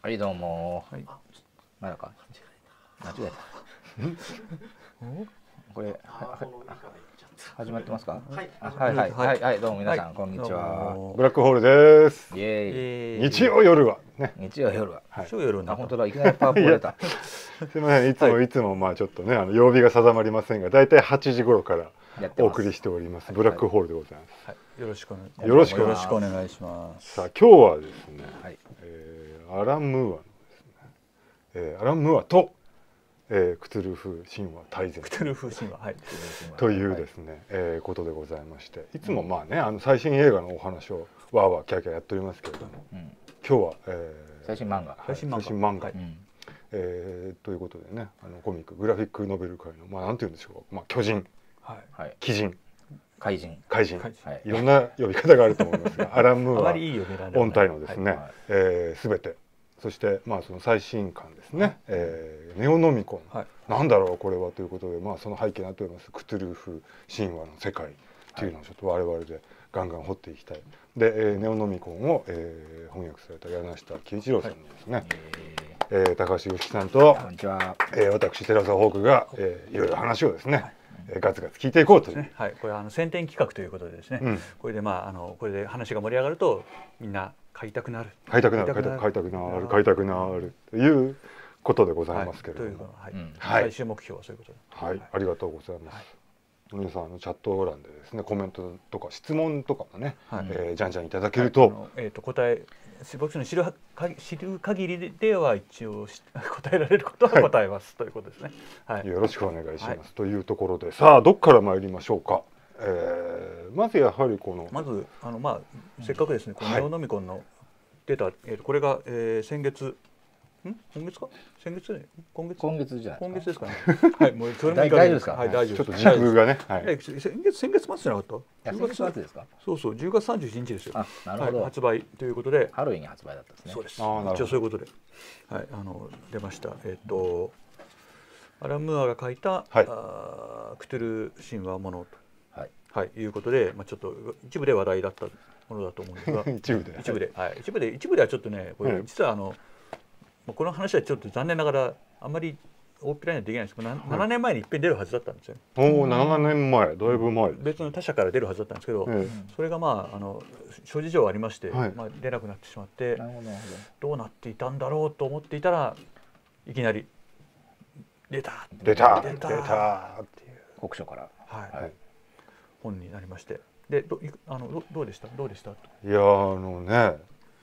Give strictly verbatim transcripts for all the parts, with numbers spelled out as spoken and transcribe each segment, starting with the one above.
はいどうも。はい。まだか。間違えた。これ始まってますか。はいはいはいはいはいどうも皆さんこんにちは。 ブラックホールです。 イエーイ。 日曜夜はね。 日曜夜は。 日曜夜な。本当だいきなりパワポ出た。 すみませんいつもいつもまあちょっとねあの曜日が定まりませんがだいたいはちじ頃からお送りしておりますブラックホールでございます。 よろしくよろしくよろしくお願いします。 さあ今日はですね、はいえー、アラン・ムーアのですね、えー、アラン・ムーアと、えー、クトゥルフ神話大全クトゥルフ神話はいというですね、はいえー、ことでございましていつもまあねあの最新映画のお話をわーわーキャーキャーやっておりますけれども、うん、今日は、えー、最新漫画最新漫画、はいうんえー、ということでねあのコミックグラフィックノベル界のまあなんていうんでしょう、まあ、巨人、はい、鬼人怪人怪人、はい、いろんな呼び方があると思いますがアラン・ムーア本体のですね、はいえー、全てそしてまあその最新刊ですね、はいえー、ネオノミコン、はい、なんだろうこれはということで、まあ、その背景になっておりますクトゥルフ神話の世界というのをちょっと我々でガンガン掘っていきたいで、えー、ネオノミコンを、えー、翻訳された柳下喜一郎さんにですね、はいえー、高橋由紀さんと、えー、私寺澤ホークが、えー、いろいろ話をですね、はいガツガツ聞いていこうという。 ね、はい、これはあの宣伝企画ということでですね。うん、これでまああのこれで話が盛り上がるとみんな買いたくなる。 買いたくなる、買いたくなる、買いたくなる、買いたくなるということでございますけれども。 はい、はい、最終目標はそういうことで。 はい、ありがとうございます。はい、皆さんあのチャット欄でですねコメントとか質問とかもね、はいえー、じゃんじゃんいただけると、はい、 えっ、ー、と答え僕の知る知る限りでは一応答えられることは答えます、はい、ということですね。はい。 よろしくお願いします、はい、というところでさあどっから参りましょうか。えー、まずやはりこのまずあのまあせっかくですね、このネオノミコンの出た、えー、これが、えー、先月ん今月か先月ね今月今月じゃ今月ですかね。はいもうそれも大丈夫ですか。 はい大丈夫。 ちょっと時空がね。 はい。先月先月末じゃなかった。 先月末ですか。 そうそうじゅうがつさんじゅういちにちですよ。 あなるほど。 発売ということで。 ハロウィンに発売だったんですね。 そうです。一応そういうことではいあの出ました。えっとアラン・ムーアが書いたクトゥル神話ものとはいはいいうことでまあちょっと一部で話題だったものだと思うんですが一部で一部ではい一部で一部ではちょっとねこれ実はあのこの話はちょっと残念ながらあんまり大っぴらにはできないんですけど、はい、ななねんまえにいっぺん出るはずだったんですよ。 おお、ななねんまえ、だいぶ前。 別の他社から出るはずだったんですけど、うん、それがまああの諸事情ありまして、はい、まあ出なくなってしまって、どうなっていたんだろうと思っていたらいきなり出た出た出た出たっていう国書から、 はい、はい、本になりまして、でどあの ど, どうでしたどうでしたいやあのね、なん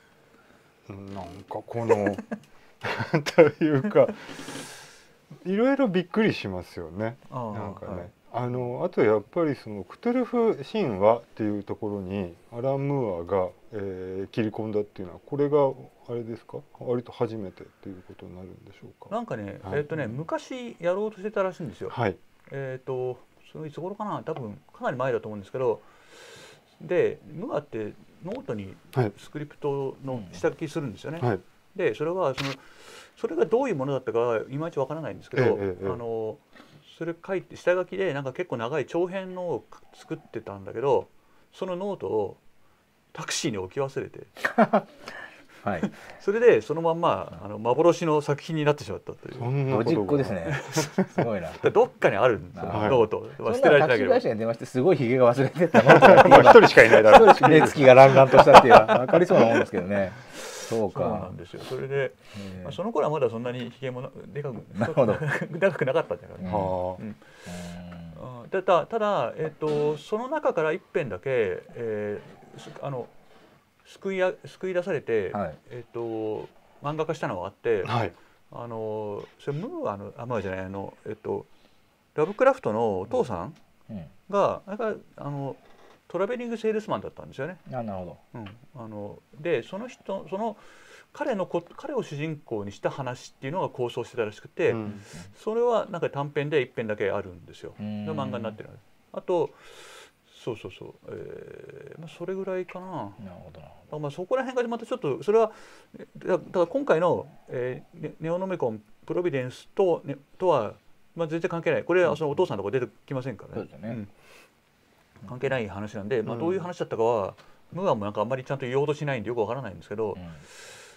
かこのというかいろいろびっくりしますよね。なんかね、はい、あのあとやっぱりそのクトゥルフ神話っていうところにアラン・ムーアが、えー、切り込んだっていうのはこれがあれですか割と初めてっていうことになるんでしょうか。 なんかね、はい、えっとね昔やろうとしてたらしいんですよ。 はい、 えっとそのいつ頃かな多分かなり前だと思うんですけど、でムーアってノートにスクリプトの下書きするんですよね。はい、でそれはそのそれがどういうものだったかはいまいちわからないんですけど、えええ、あのそれ書いて下書きでなんか結構長い長編のを作ってたんだけどそのノートをタクシーに置き忘れて、はい、それでそのまんまあの幻の作品になってしまったという。 そんなロジックですね。すごいな。 どっかにあるんですよ、ノート。 捨てられてなければ。タクシー会社に電話してすごいひげが忘れてたのと一人しかいないだろう。 目つきが乱々としたっていうのは分かりそうなもんですけどね。そうか。 そうなんですよ。それで、まあ、その頃はまだそんなにひげもでかく長くなかったんだからね。うん、ただただ、えー、とその中から一編だけ、えー、あの救いや救い出されて、はい、えー、と漫画化したのがあって、はい、あのそれムーアのあムーアじゃないあの、えー、とラブクラフトのお父さんが、うん、あのトラベリングセールスマンだったんですよね。 あ、なるほど。 うん、あのでその人その彼のこ彼を主人公にした話っていうのが構想してたらしくて、うん、それはなんか短編で一編だけあるんですよ。の漫画になってる。あとそうそうそう、えーまあ、それぐらいかな。なるほど。だからまあそこら辺がまたちょっとそれはだから今回の、えー、ネオノミコンプロビデンスと、ね、とは、まあ、全然関係ない。これはそのお父さんのとこ出てきませんからね。そうですよね。うん関係ない話なんで、まあ、どういう話だったかは、うん、ムーアもなんかあんまりちゃんと言おうとしないんでよくわからないんですけど、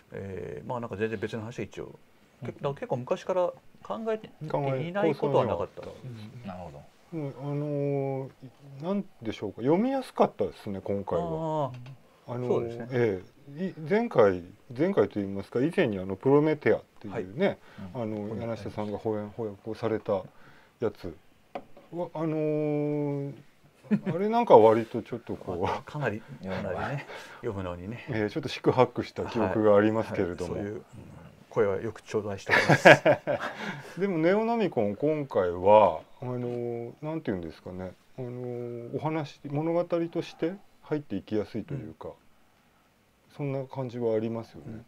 えー、まあなんか全然別の話は一応、うん、結結構昔から考えていないことはなかった。 なるほど。 うん、あのー、なんでしょうか、読みやすかったですね今回は。あのーねええ、前回前回といいますか以前にあのプロメテアっていうね、はい、あの柳下さんが翻訳をされたやつはあのー、あれなんか割とちょっとこうかなりかなりね読むのにね、 えー、ちょっと四苦八苦した記憶がありますけれども、 はいはい、そういう声はよく頂戴しておりますでもネオノミコン今回はあのなんていうんですかね、あのお話物語として入っていきやすいというか、うん、そんな感じはありますよね。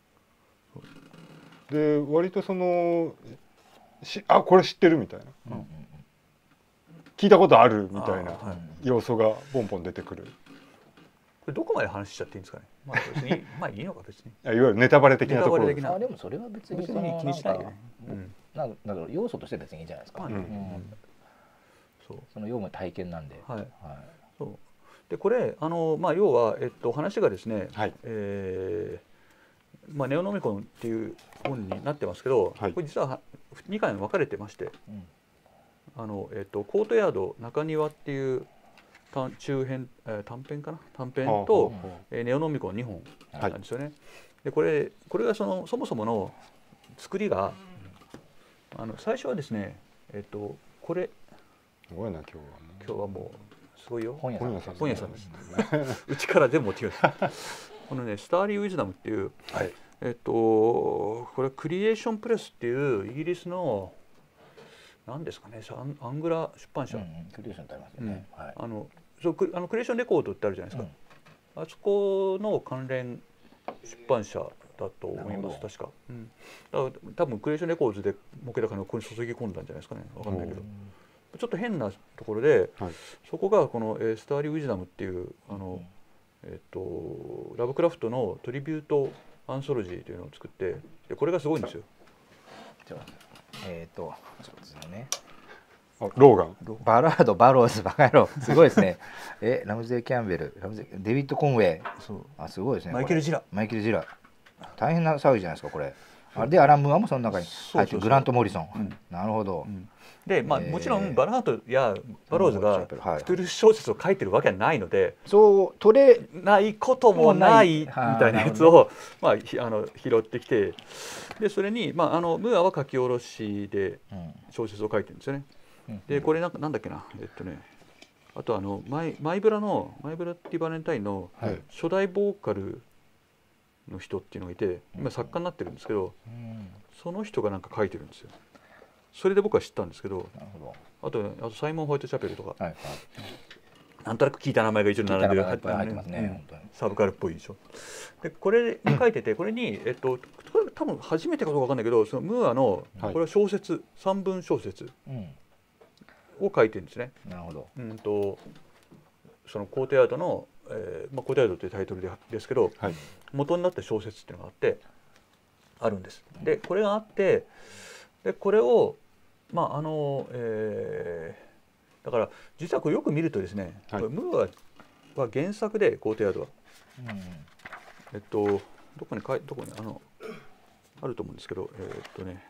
うん、で割とそのしあこれ知ってるみたいな、うん、聞いたことあるみたいな要素がポンポン出てくる。 これどこまで話しちゃっていいんですかね。まあ別にまあいいのか別に。 いわゆるネタバレ的なところです。 あでもそれは別にその気にしないよね。 なんだろう要素として別にいいじゃないですか。そうその読む体験なんで。 はい。はい、そうでこれあのまあ要はえっと話がですね、 はい、 えー、まあネオノミコンっていう本になってますけど、はい、これ実はにかいに分かれてまして、うん、あのえっとコートヤード中庭っていう中編、えー、短編かな短編と、えー、ネオノミコンにほんなんですよね。はい、でこれこれがそのそもそもの作りがあの最初はですねえっとこれすごいな今日は今日はもうすごいよ本屋さん本屋さんですうちから全部持ってきましたこのねスターリー・ウィズダムっていう、はい、えっとこれクリエーションプレスっていうイギリスの何ですかねアングラ出版社、うん、 クリエーションってありますよね、 うんはい、あのそうあのクリエーションレコードってあるじゃないですか、うん、あそこの関連出版社だと思います確か、うん、だから多分クリエーションレコードで儲けた金をここに注ぎ込んだんじゃないですかね分かんないけどちょっと変なところで、はい、そこがこの、えー、スターリー・ウィズダムっていうあの、うんえー、とラブクラフトのトリビュートアンソロジーというのを作ってでこれがすごいんですよ。 えっ、ー、とそうですよねローガンバラードバローズバカ野郎すごいですねえラムゼイ・キャンベルラムゼイデビッド・コンウェイそうあすごいですねマイケル・ジラマイケル・ジラ大変な騒ぎじゃないですかこれあれでアラン・ムーアもその中に入ってグラント・モリソン、うん、なるほど、うんでまあ、えー、もちろんバラードやバローズがクトゥルフ小説を書いてるわけはないのでそう取れないこともないみたいなやつを、まあ、あの拾ってきてでそれに、まあ、あのムーアは書き下ろしで小説を書いてるんですよね。うん、でこれなんかなんだっけなえっとねあとあのマイマイブラのマイブラティバレンタインの初代ボーカルの人っていうのがいて今作家になってるんですけど、うん、その人がなんか書いてるんですよ。それで僕は知ったんですけど、なるほど あ, とあとサイモン・ホワイト・チャペルとか、はいはい、なんとなく聞いた名前が一緒に並んでる入ってますね、 うん、サブカルっぽいでしょ。でこれ書いててこれに、えっと、これ多分初めてかどうか分かんないけどそのムーアの、はい、これは小説さんぶん小説を書いてるんですね。 なるほど、 うんとそのコートヤードの、えーまあ、コートヤードというタイトルでですけど、はい、元になった小説っていうのがあってあるんです。でこれがあってでこれをまああのえー、だから実はこれよく見るとですね、はい、ムーアは原作でコートヤードは、うん、えっとどこにかいどこにあのあると思うんですけどえー、っとね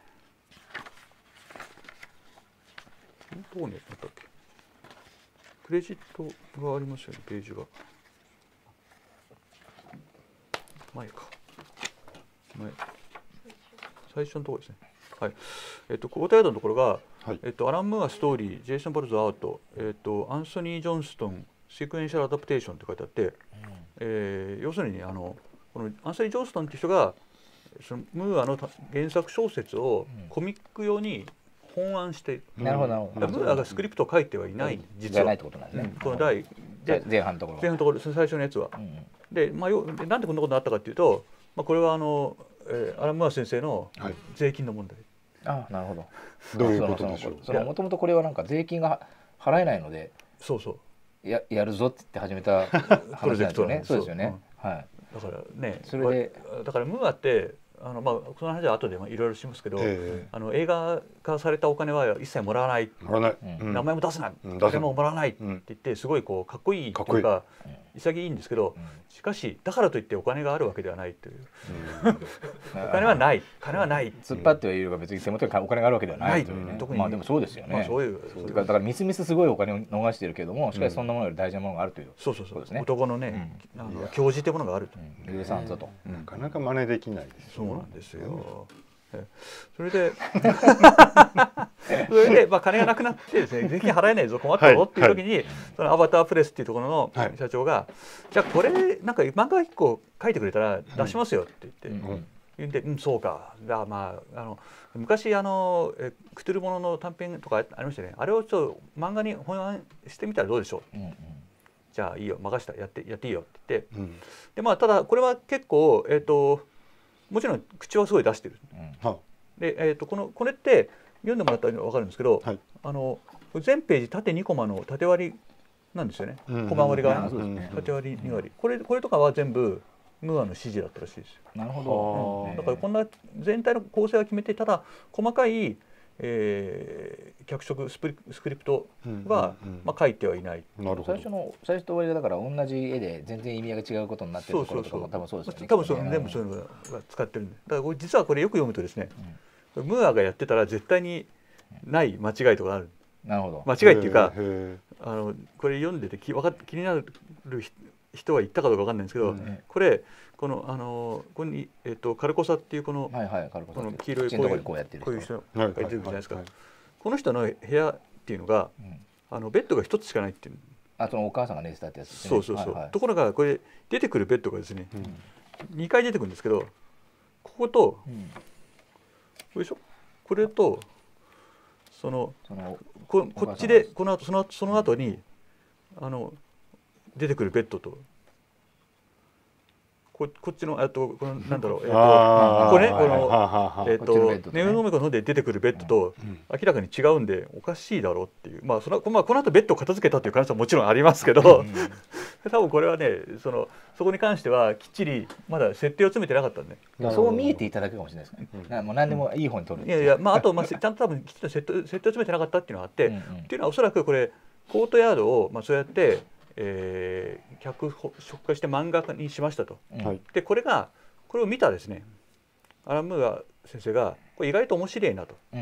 どこにあったっけクレジットがありますよねページが前か前最初のところですね。はいえっと、コートヤードのところが、はいえっと、アラン・ムーアストーリー、ジェイソン・バルズ・アート、えっと、アンソニー・ジョンストン、シークエンシャル・アダプテーションって書いてあって、うんえー、要するにあのこのアンソニー・ジョンストンっていう人がそのムーアの原作小説をコミック用に本案している、 うん、なるほどなるほど。 ムーアがスクリプトを書いてはいない、うん、実はじゃないってことなんですね、 うん、この第で前半のところ前半のところ最初のやつは、うん、で、まあ、よなんでこんなことになったかっていうと、まあ、これはあの、えー、アラン・ムーア先生の税金の問題、 はい、あなるほど。 どういうことでしょう。 そのもともとこれはなんか税金が払えないのでそうそうややるぞって言って始めた話なんですよね。そうですよね、うん、はい。 だからねそれでだからムーアってあのまあその話は後でいろいろしますけど、えー、あの映画化されたお金は一切もらわない、 もらわない、 うん、名前も出せない、誰、うん、ももらわないって言ってすごいこうかっこいいというか潔いんですけど、しかしだからといってお金があるわけではないという、お金はない金はない突っ張ってはいるが別に手元にお金があるわけではないというね。まあでもそうですよね。そういうだからみすみすすごいお金を逃しているけれども、しかしそんなものより大事なものがあるという。 そうそうそうですね。男のね教示というものがあると。 ルネサンスだと。 なかなか真似できないです。 そうなんですよ。それでそれでまあ金がなくなってですね、税金払えないぞ困ったぞっていう時に、そのアバタープレスっていうところの社長が、じゃあこれなんか漫画いっこ書いてくれたら出しますよって言って言うんで、うんそうか、じゃあまああの昔あのクトゥルモノの短編とかありましたね、あれをちょっと漫画に翻訳してみたらどうでしょう、じゃあいいよ任したやってやっていいよって言って、でまあただこれは結構えっともちろん口はすごい出してる。うん、で、えー、とこのこれって読んでもらったら分かるんですけど、はい、あの全ページ縦にコマの縦割りなんですよね。コマ割りが縦割りに割り。これこれとかは全部ムーアの指示だったらしいですよ。 なるほど。うん、だからこんな全体の構成は決めて、ただ細かい、えー、脚色スプリスクリプトは、まあ、書いてはいない。 最初の最初と終わりがだから同じ絵で全然意味合いが違うことになってるところとかも多分そうですよね。 多分その全部そういうのが使ってるんで、だからこれ実はこれよく読むとですね、うん、ムーアがやってたら絶対にない間違いとかある。 なるほど。 間違いっていうか、あのこれ読んでて気わか気になる人は言ったかどうかわかんないんですけど、うん、これこのあのここにえっとカルコサっていうこの、はいはい、この黄色いこういうこういう人が出てくるじゃないですか。この人の部屋っていうのが、うん、あのベッドが一つしかないっていう。 あ、そのお母さんが寝てたってやつですね。 そうそうそう。はいはい、ところがこれ出てくるベッドがですね、うん、にかい出てくるんですけど、ここと、うん、これでしょ。これとそのその こ, こっちでこの後そのその後にあの出てくるベッドと。こ, こっちのあとこのなんだろう、えー、とこれねこのえっとネオノミコの方で出てくるベッドと明らかに違うんでおかしいだろうっていう、まあそのまあこの後ベッドを片付けたという可能性はもちろんありますけど、多分これはねそのそこに関してはきっちりまだ設定を詰めてなかったんで、 そう見えていただくかもしれないですね。もう何でもいい方に取る。 いやいやまああとまあちゃんと多分きっちり設定設定を詰めてなかったっていうのがあって、っていうのはおそらくこれコートヤードをまあそうやってえー、脚色化して漫画にしましたと、はい、でこれがこれを見たですねアラン・ムーア先生がこれ意外と面白いなと、うんうん、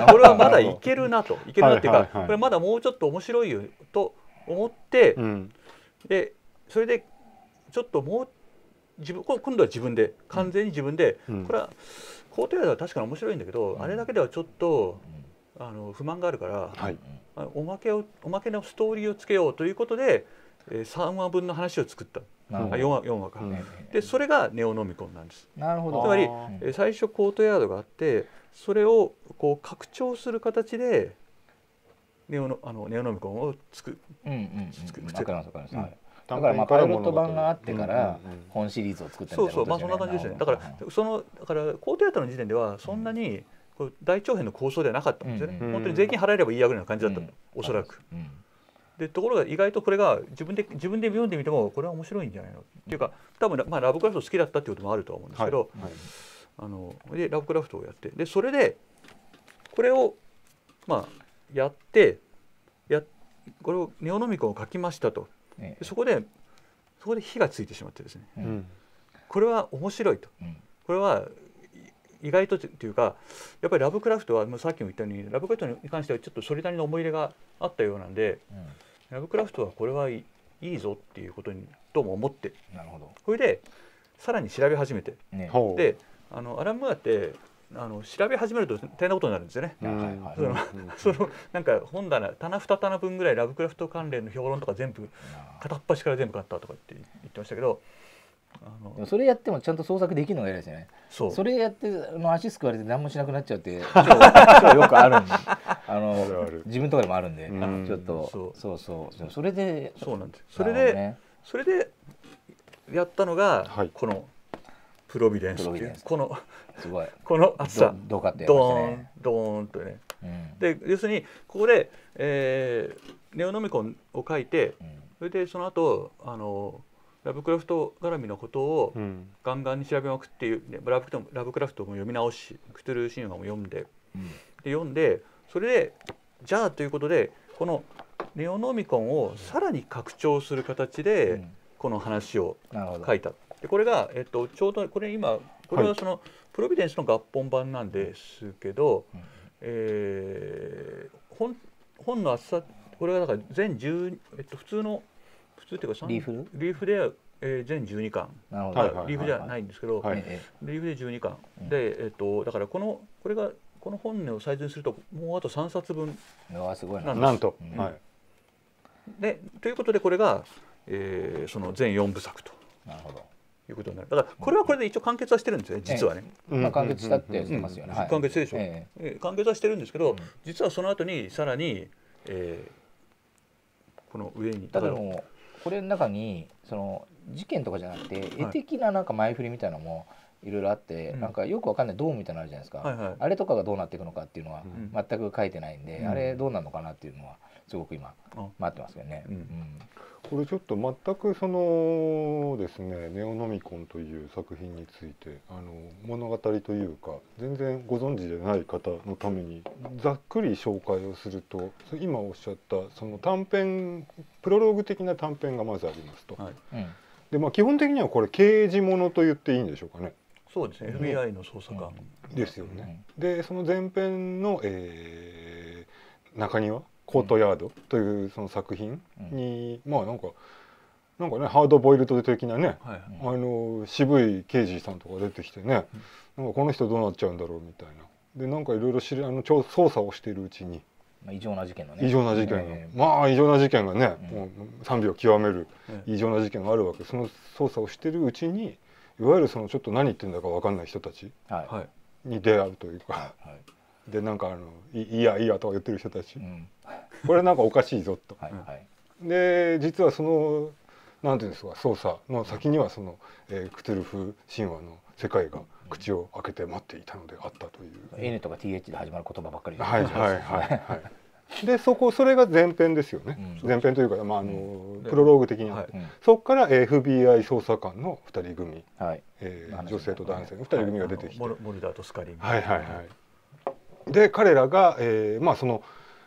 これはまだいけるなといけるなっていうか、はいはいはい、これまだもうちょっと面白いよと思って、うん、でそれでちょっともう自分今度は自分で完全に自分で、うん、これはコートヤードは確かに面白いんだけど、うん、あれだけではちょっと、うん、あの不満があるから、はい、おまけをおまけのストーリーをつけようということで、えー、さんわぶんの話を作った。あ よんわ, よんわか、うん、でそれがネオノミコンなんです。 なるほど。 つまり、えー、最初コートヤードがあってそれをこう拡張する形でネオのあのネオノミコンを作る。 だからまあパイロット版があってから本シリーズを作ったみたいなことですよね。 そうそう、まあそんな感じですね。だからそのだからコートヤードの時点ではそんなにこれ大長編の構想ではなかったんですよね。うんうん、本当に税金払えればいいやぐらいな感じだった、うん、おそらく。うん、でところが意外とこれが自分で自分で読んでみてもこれは面白いんじゃないのっていうか、多分まあラブクラフト好きだったっていうこともあるとは思うんですけど、はいはい、あのでラブクラフトをやってでそれでこれをまあやってやこれをネオノミコンを書きましたと、ええ、そこでそこで火がついてしまってですね、うん、これは面白いと、うん、これは意外とっていうかやっぱりラブクラフトはもうさっきも言ったようにラブクラフトに関してはちょっとそれなりの思い入れがあったようなんで、うん、ラブクラフトはこれはいいぞっていうことにとも思って、なるほど、それでさらに調べ始めて、ね、であのアラン・ムーアってあの調べ始めると大変なことになるんですよね。そのなんか本棚棚に棚分ぐらいラブクラフト関連の評論とか全部片っ端から全部買ったとかって言ってましたけど、 あのそれやってもちゃんと創作できるのが偉いですよね。そう、それやっての足すくわれて何もしなくなっちゃうって超よくあるんで、あの自分とかでもあるんで、ちょっとそうそうそうそれでそうなんです。それで、ね、それでやったのが、はい、このプロビデンスっていうこのすごいこの厚さどうかってドーンドーンとね、うん、で要するにここで、えー、ネオノミコンを書いて、うん、それでその後あのラブクラフト絡みのことをガンガンに調べまくっていう、ね、ラブラブクラフトも読み直しクトゥルー神話も読んで、うん、で読んでそれでじゃあということでこのネオノミコンをさらに拡張する形でこの話を書いた。でこれが、えっと、ちょうどこれ今これはその、はい、プロビデンスの合本版なんですけど、うん、えー、本, 本の厚さこれがだから全じゅう、えっと、普通の普通っていうかリーフリーフで、えー、全じゅうにかん、リーフじゃないんですけど、はい、リーフでじゅうにかん、うん、で、えっと、だからこのこれがこの本のサイズにするともうあとさんさつぶんなんです。 すごいな。なんと、うん、はい、 でということでこれが、えー、その全よんぶさくと。 なるほど。 いうことになる。だからこれはこれで一応完結はしてるんですよね、実はね。 ええ、まあ完結したって言ってますよね。 うん、完結でしょ。ええ、完結はしてるんですけど、うん、実はその後にさらに、えー、この上に。 だからもうこれの中にその事件とかじゃなくて、絵的ななんか前振りみたいなのもいろいろあって、うん、なんかよくわかんないドームみたいなのあるじゃないですか。はいはい、あれとかがどうなっていくのかっていうのは全く書いてないんで、うん、あれどうなるのかなっていうのはすごく今待ってますよね。うんうん、 これちょっと全くそのですね、ネオノミコンという作品についてあの物語というか全然ご存知でない方のためにざっくり紹介をすると、今おっしゃったその短編プロローグ的な短編がまずありますと。はい、でまあ基本的にはこれ刑事ものと言っていいんでしょうかね。 そうですね、エフビーアイ の捜査官、 うん、ですよね。でその前編の、えー、中庭コートヤードというその作品に、うん、まあなんかなんかねハードボイルド的なね、はい、あの渋い刑事さんとか出てきてね、うん、なんかこの人どうなっちゃうんだろうみたいな。でなんかいろいろ知りあの捜査をしているうちに、 まあ、異常な事件のね異常な事件が、えー、まあ異常な事件がね、うん、もう賛美を極める異常な事件があるわけ。その捜査をしているうちにいわゆるそのちょっと何言ってんだか分かんない人たちに出会うというか、はいはい、でなんかあのいいやいいやとか言ってる人たち、うん、これなんかおかしいぞと。はい、はい、で実はそのなんていうんですか捜査の先にはその、えー、クトゥルフ神話の世界が口を開けて待っていたのであったという、 うん、N とか ティーエイチ で始まる言葉ばっかりで、 はいはいはいはいでそこそれが前編ですよね、うん、前編というか、まああのうん、プロローグ的にあって、はい、そこから エフビーアイ 捜査官のふたり組、はいえー、女性と男性のふたり組が出てきて、 はい、モルダーとスカリー、 はいはいはい、で彼らが、えー、まあその、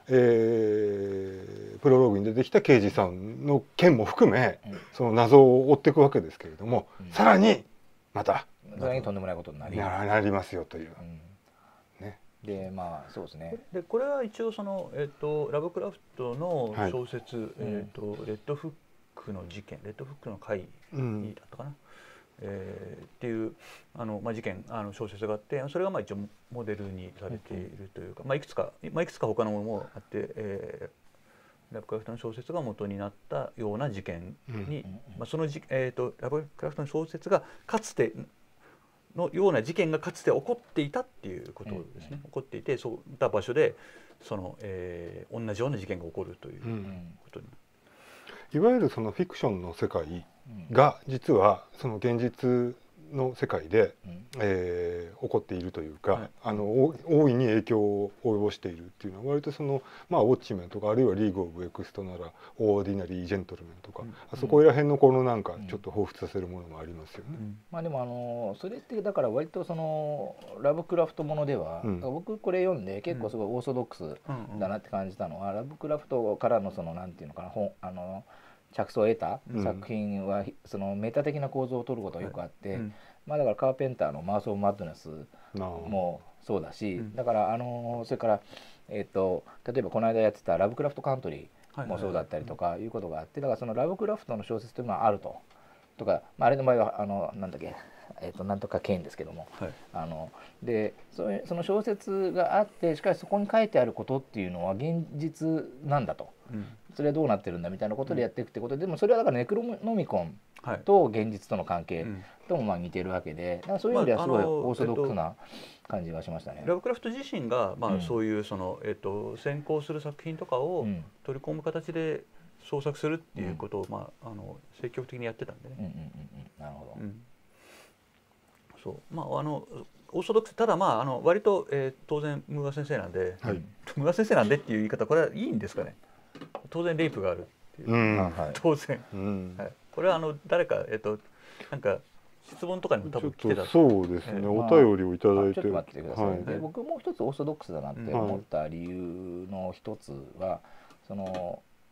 えー、プロローグに出てきた刑事さんの件も含め、うん、その謎を追っていくわけですけれども、うん、さらにまたさらにとんでもないことになりなりますよという。うんでまあそうですね。 でこれは一応そのえっ、ー、とラブクラフトの小説、はい、えっ、ー、とレッドフックの事件、レッドフックの会議だったかな、うん、えー、っていうあのまあ事件あの小説があって、それがまあ一応モデルにされているというか、まあいくつかまあいくつか他のものもあって、えー、ラブクラフトの小説が元になったような事件に、うん、まあそのじえっ、ー、とラブクラフトの小説がかつてのような事件がかつて起こっていたっていうことですね、うん、起こっていてそういった場所でその、えー、同じような事件が起こるということに、 うん、いわゆるそのフィクションの世界が実はその現実の世界で、うんえー、起こっているというか、はい、あの大いに影響を及ぼしているっていうのは割とその、まあ、ウォッチメンとかあるいはリーグ・オブ・エクストならオーディナリー・ジェントルメンとか、うん、あそこら辺のこのなんかちょっと彷彿させるものもありますよね。うん、 まあでもあのそれってだから割とそのラブクラフトものでは、うん、僕これ読んで結構すごいオーソドックスだなって感じたのは、うんうん、ラブクラフトからのそのなんていうのかな本あの着想を得た作品は、うん、そのメタ的な構造を取ることがよくあって、はいうんまあ、だからカーペンターの「マウス・オブ・マッドネス」もそうだし、うん、だからあのそれから、えー、と例えばこの間やってた「ラブクラフト・カントリー」もそうだったりとかいうことがあってだからそのラブクラフトの小説というのはあると。とか、まあ、あれの場合はあのなんだっけえー、となんとかケインですけども、はい、あのでそれその小説があってしかしそこに書いてあることっていうのは現実なんだと、うん、それはどうなってるんだみたいなことでやっていくってことで、うん、でもそれはだからネクロノミコンと現実との関係ともまあ似てるわけでだからそういう意味ではすごいオーソドックスな感じがしましたね。 ラブクラフト自身が、まあ、そういうその、えー、と先行する作品とかを取り込む形で創作するっていうことを、うんまあ、あの積極的にやってたんでね。うんうんうん、なるほど、うんそうまあ、あのオーソドックスただまああの割と、えー、当然ムーア先生なんで、はい、ムーア先生なんでっていう言い方これはいいんですかね。当然レイプがあるっていう、うん、当然、うんはい、これはあの誰かえっ、ー、となんか質問とかにも多分来てたそうですね、えー、お便りをいただいて、 ちょっと待ってください、はい、で僕もう一つオーソドックスだなって思った理由の一つは、その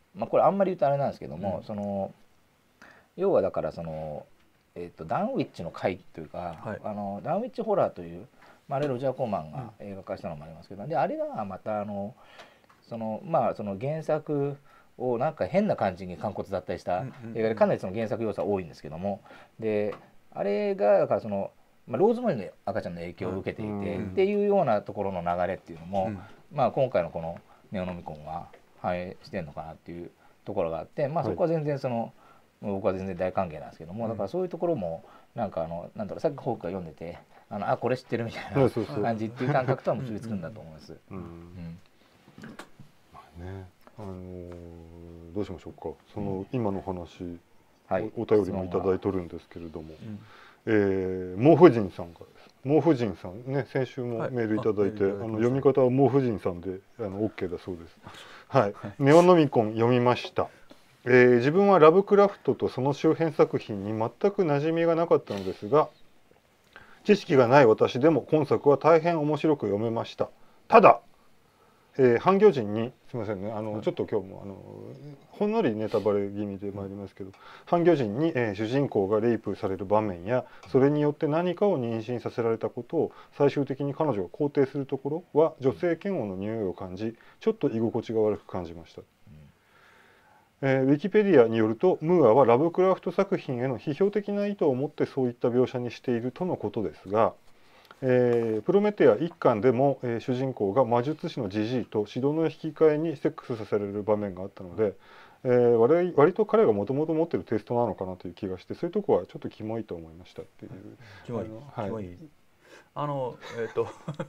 まあこれあんまり言うとあれなんですけども、うん、その要はだからその、えー、とダンウィッチの回というか、はい、あのダンウィッチホラーという、まあ、あれロジャー・コーマンが映画化したのもありますけど、うん、であれがまたあのそのまあその原作をなんか変な感じに完骨だったりした映画でかなりその原作要素は多いんですけども、であれがだからその、まあ、ローズマリーの赤ちゃんの影響を受けていて、うん、っていうようなところの流れっていうのも、うん、まあ今回のこのネオノミコンは反映してるのかなっていうところがあって、まあそこは全然その、はい、僕は全然大歓迎なんですけども、だからそういうところもなんかあのなんだろう、さっきホークが読んでてあのあこれ知ってるみたいな感じっていう感覚とは結びつくんだと思います。うんうんうんまあね、あのー、どうしましょうか。その今の話、はい、お便りもいただいとるんですけれども、うんえー、毛布人さんからです。毛布人さんね、先週もメールいただいて、はい、ああの読み方は毛布人さんであの OK だそうです。はい、ネオノミコン読みました。えー、自分はラブクラフトとその周辺作品に全く馴染みがなかったのですが、知識がない私でも今作は大変面白く読めました。ただ、えー、半魚人にすみませんね、あの、はい、ちょっと今日もあのほんのりネタバレ気味で参りますけど、半魚人に、えー、主人公がレイプされる場面やそれによって何かを妊娠させられたことを最終的に彼女が肯定するところは女性嫌悪の匂いを感じ、ちょっと居心地が悪く感じました。えー、ウィキペディアによるとムーアはラブクラフト作品への批評的な意図を持ってそういった描写にしているとのことですが、えー、プロメテア一巻でも、えー、主人公が魔術師のジジイと指導の引き換えにセックスさせられる場面があったので、えー、割, 割と彼がもともと持っているテイストなのかなという気がして、そういうところはちょっとキモいと思いましたっていう。 キモい、はい、キモい。あのえっ、ー、と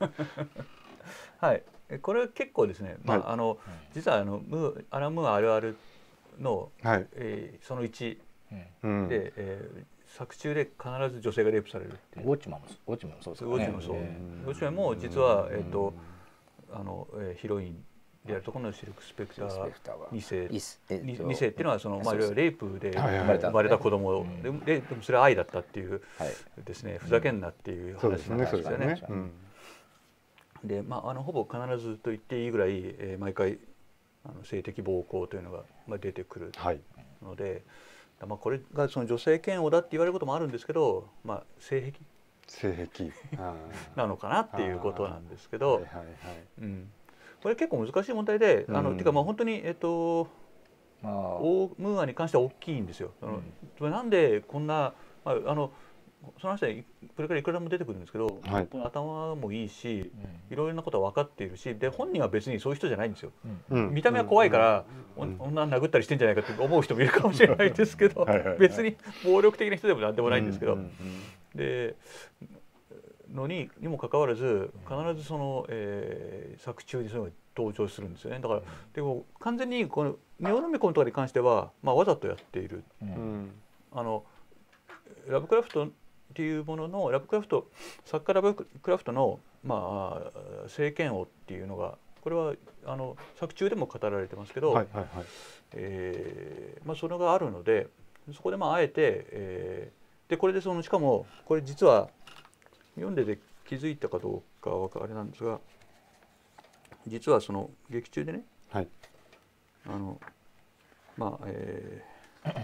はいこれ結構ですね、まあ、はい、あの実はあのムアラムーあるあるの、はいえー、そのいちで、うん、えー、作中で必ず女性がレイプされるっていう。 ウォッチマンもウォッチマンもそうですね。 ウォッチマンもそう。ウォッチマンも実はえっ、ー、とあの、えー、ヒロインであるところのシルクスペクターに世に世っていうのはそのまあレイプで生まれた子供で、でもそれは愛だったっていうですね、ふざけんなっていう話なんですよね。でまああのほぼ必ずと言っていいぐらい、えー、毎回あの性的暴行というのが、まあ、出てくるので、はい、まあ、これがその女性嫌悪だって言われることもあるんですけど、まあ、性癖性癖なのかなっていうことなんですけど、これ結構難しい問題で、あの、うん、ていうかまあ本当にえっとムーアに関しては大きいんですよ。うん、なんでこんな、まあ、あのその話はこれからいくらでも出てくるんですけど、はい、頭もいいし、いろいろなことは分かっているし、で本人は別にそういう人じゃないんですよ。うん、見た目は怖いから、うん、女殴ったりしてんじゃないかって思う人もいるかもしれないですけど、別に暴力的な人でもなんでもないんですけど、でのににもかかわらず必ずその、えー、作中にそういうのが登場するんですよね。だからでも完全にこのネオノミコンとかに関しては、まあ、わざとやっている。うん、あのラブクラフトっていうもののラブクラフト作家ラブクラフトの、まあ、性嫌悪っていうのがこれはあの作中でも語られてますけど、はいはいはい、えーまあ、それがあるのでそこでまああえて、えー、でこれでそのしかもこれ実は読んでて気づいたかどうかはあれなんですが、実はその劇中でね、はい、あのまあえー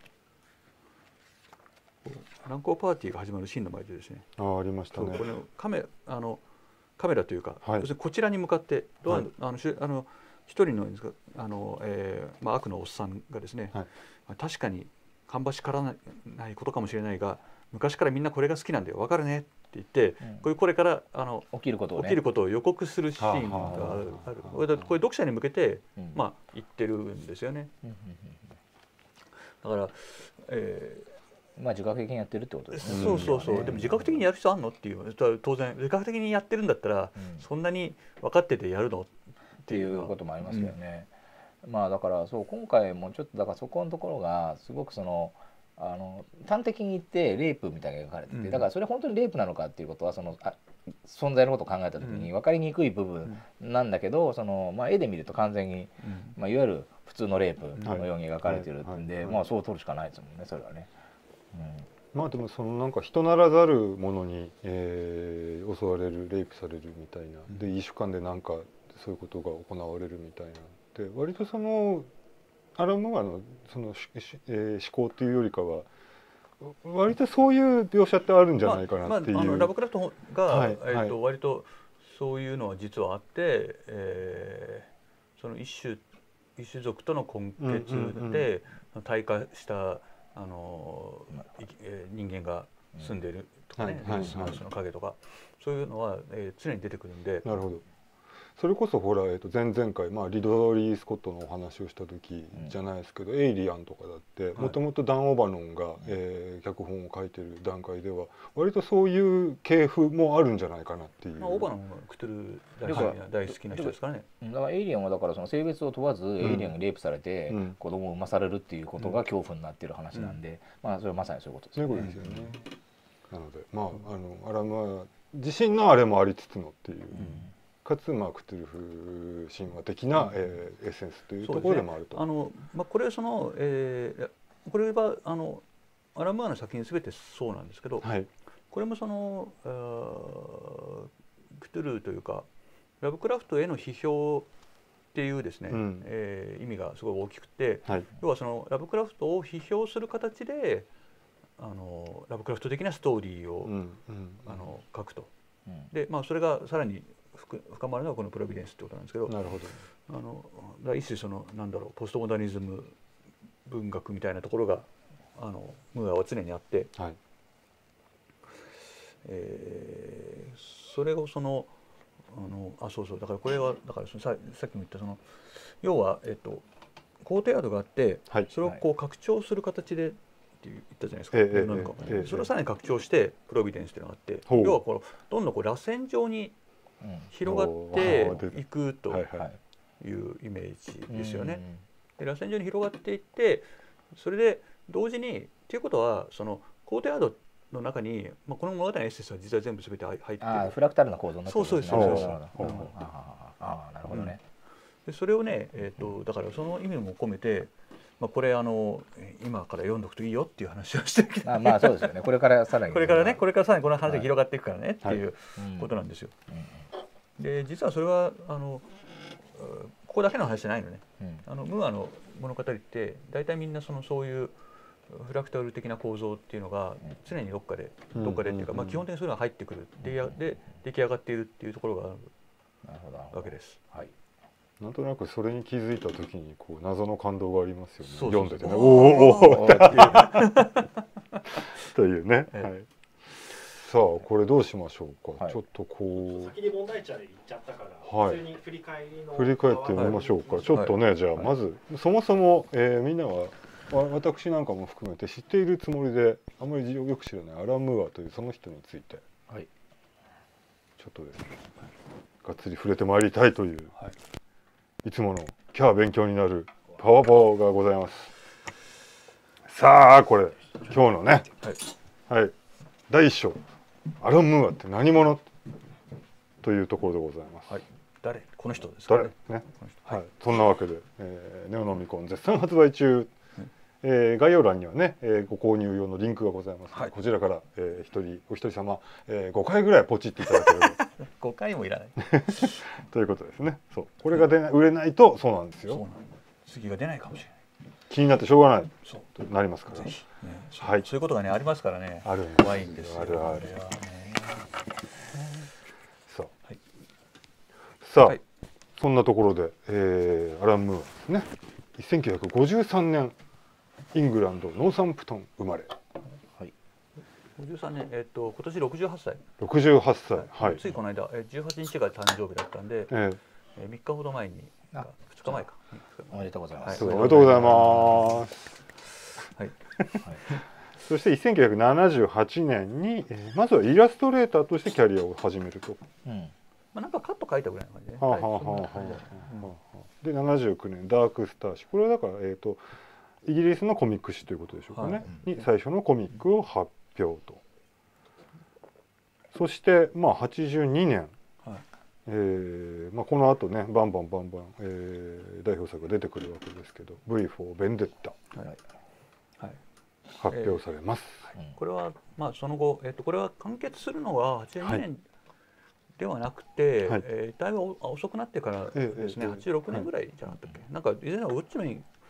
乱交パーティーが始まるシーンの前でですね、 あありましたね。 これカメあのカメラというか、はい、要するにこちらに向かってドア、はい、あのあの一人のあの、えーまあ、悪のおっさんがですね、はい、確かに芳しからないことかもしれないが昔からみんなこれが好きなんだよ分かるねって言って、うん、これこれからあの起きることを、ね、 起きることを予告するシーンがある。あるこれこれ読者に向けて、うん、まあ言ってるんですよね。だから、えーまあ自覚的にやってるってことですね。 そうそうそう。でも自覚的にやる人あんのっていう、当然自覚的にやってるんだったら、うん、そんなに分かっててやるのっていうこともありますよね。うん、まあだからそう今回もちょっとだからそこのところがすごくそのあの端的に言ってレイプみたいな描かれてて、うん、だからそれ本当にレイプなのかっていうことはそのあ存在のことを考えた時に分かりにくい部分なんだけど、そのまあ絵で見ると完全に、まあいわゆる普通のレイプのように描かれてるんで、まあそう取るしかないですもんねそれはね。 うん、まあでもそのなんか人ならざるものに、えー、襲われるレイプされるみたいな、で一週間でなんかそういうことが行われるみたいなで割とそのアラン・ムーアのその、えー、思考っていうよりかは割とそういう描写ってあるんじゃないかなっていう、 まあまあ、あのラブクラフトが、 はいえーとはい、 割とそういうのは実はあって、えー、その一種一種族との根結で退化したあの、えー、人間が住んでいるとかね、デスマウスの影とかそういうのは、えー、常に出てくるんで。 なるほど。それこそほら、えー、と前々回、まあ、リドリー・スコットのお話をした時じゃないですけど、うん、エイリアンとかだってもともとダン・オバノンが、えー、脚本を書いてる段階では割とそういう系譜もあるんじゃないかなっていう、 まあ、オバノンがクトゥル大好きな大好きな人ですからね。 だからエイリアンはだからその性別を問わず、うん、エイリアンがレイプされて、うん、子供を産まされるっていうことが恐怖になっている話なんで、うん、まあそれはまさにそういうことですよね。 そういうことですよね。なのでまああのアラム自身のあれもありつつのっていう。うんかつまあクトゥルフ神話的な、えー、エッセンスというところでもあると。 ね、あのまあ、これはその、えー、これはあのアラン・ムーアの作品すべてそうなんですけど、はい、これもそのクトゥルフというかラブクラフトへの批評っていうですね、うん、えー、意味がすごい大きくて、はい、要はそのラブクラフトを批評する形であのラブクラフト的なストーリーを、うんうん、あの書くと。うん、でまあそれがさらに深まるのはこのプロビデンスってことなんですけど、 なるほど。 あのだ一種そのなんだろうポストモダニズム文学みたいなところがあのムーアは常にあって、はい、えー、それをそのあのあそうそうだからこれはだからその さ, さっきも言ったその要はえっと肯定ワードがあって、はい、それをこう拡張する形でって言ったじゃないですか。ええええ、それをさらに拡張してプロビデンスっていうのがあって、要はこのどんどんこう螺旋状に広がっていくというイメージですよね。で螺旋状に広がっていってそれで同時にっていうことはその肯定ワードの中に、まあ、この物語のエッセンスは実は全部全て入っている。 あフラクタルな構造になってるんですね。 そうそうそうそう。 ああなるほどね。 でそれをね、えーと、だからその意味も込めて、まあ、これあの今から読んどくといいよっていう話をしてるけど、ね、 あまあそうですよね。これからさらにこれからねこれからさらにこの話が広がっていくからね、はい、っていうことなんですよ。はいうん、で実はそれはあのここだけの話じゃないのね。うん、あのムーアの物語って大体みんなそのそういうフラクタル的な構造っていうのが常にどっかで、うん、どっかでっていうか、まあ、基本的にそういうのが入ってくるで、うん、で出来上がっているっていうところがあるわけです。はい、 なんとなくそれに気づいた時にこう謎の感動がありますよね。そうそうそう読んでてね。おおというね。はい、さあこれどうしましょうか。はい、ちょっとこう先に問題茶で言っちゃったから、 はい、 普通に振り返りの振り返ってみましょうか。はい、ちょっとね、はい、じゃあまずそもそも、えー、みんなは私なんかも含めて知っているつもりであまりよく知らないアラン・ムーアというその人について、はい、ちょっとですね、はい、がっつり触れてまいりたいという、はい、いつものキャー勉強になるパワーパワーがございます。さあこれ今日のね、はい、はい、だいいっ章アラン・ムーアって何者というところでございます。はい、 誰この人ですかね。 誰ね、はいはい、そんなわけで、えー、ネオノミコン絶賛発売中。えー、概要欄にはね、えー、ご購入用のリンクがございますので、はい、こちらから、えー、一人お一人様、えー、ごかいぐらいポチっていただければごかいもいらないということですね。そうこれが出ない売れないとそうなんですよ。そうなん次が出ないかもしれない。 気になってしょうがないとなりますから、ね、 ぜひ、ね、はい、そういうことがねありますからね。 あるん怖いんですよ。 あるある。 ね、 そう、はい、さあ、はい、そんなところで、えー、アラン・ムーアですね。せんきゅうひゃくごじゅうさんねんイングランドノーサンプトン生まれ。 はい。ごじゅうさんねん、えっと今年ろくじゅうはっさい。 ろくじゅうはっさい。はい。 ついこの間、えじゅうはちにちが誕生日だったんで、ええ、みっかほど前に、ふつかまえか。 おめでとうございます。 おめでとうございます。はい。そしてせんきゅうひゃくななじゅうはちねんに、えー、まずはイラストレーターとしてキャリアを始めると。うん。 まあなんかカット書いたぐらいの感じで、ね。 はあはあはあはあ。でななじゅうきゅうねんダークスター誌、これはだからえっと。イギリスのコミック誌ということでしょうかね、はい、に最初のコミックを発表と、そしてまあはちじゅうにねん、はい、えーまあ、この後ねバンバンバンバン、えー、代表作が出てくるわけですけど ブイフォー ベンデッタ、はいはい、発表されます。 えー、これはまあその後、えー、とこれは完結するのははちじゅうにねん、はい、ではなくて、はい、えー、だいぶ遅くなってからですね、えー、はちじゅうろくねんぐらいじゃなかったっけ、はい、なんかいずれのウォッチメン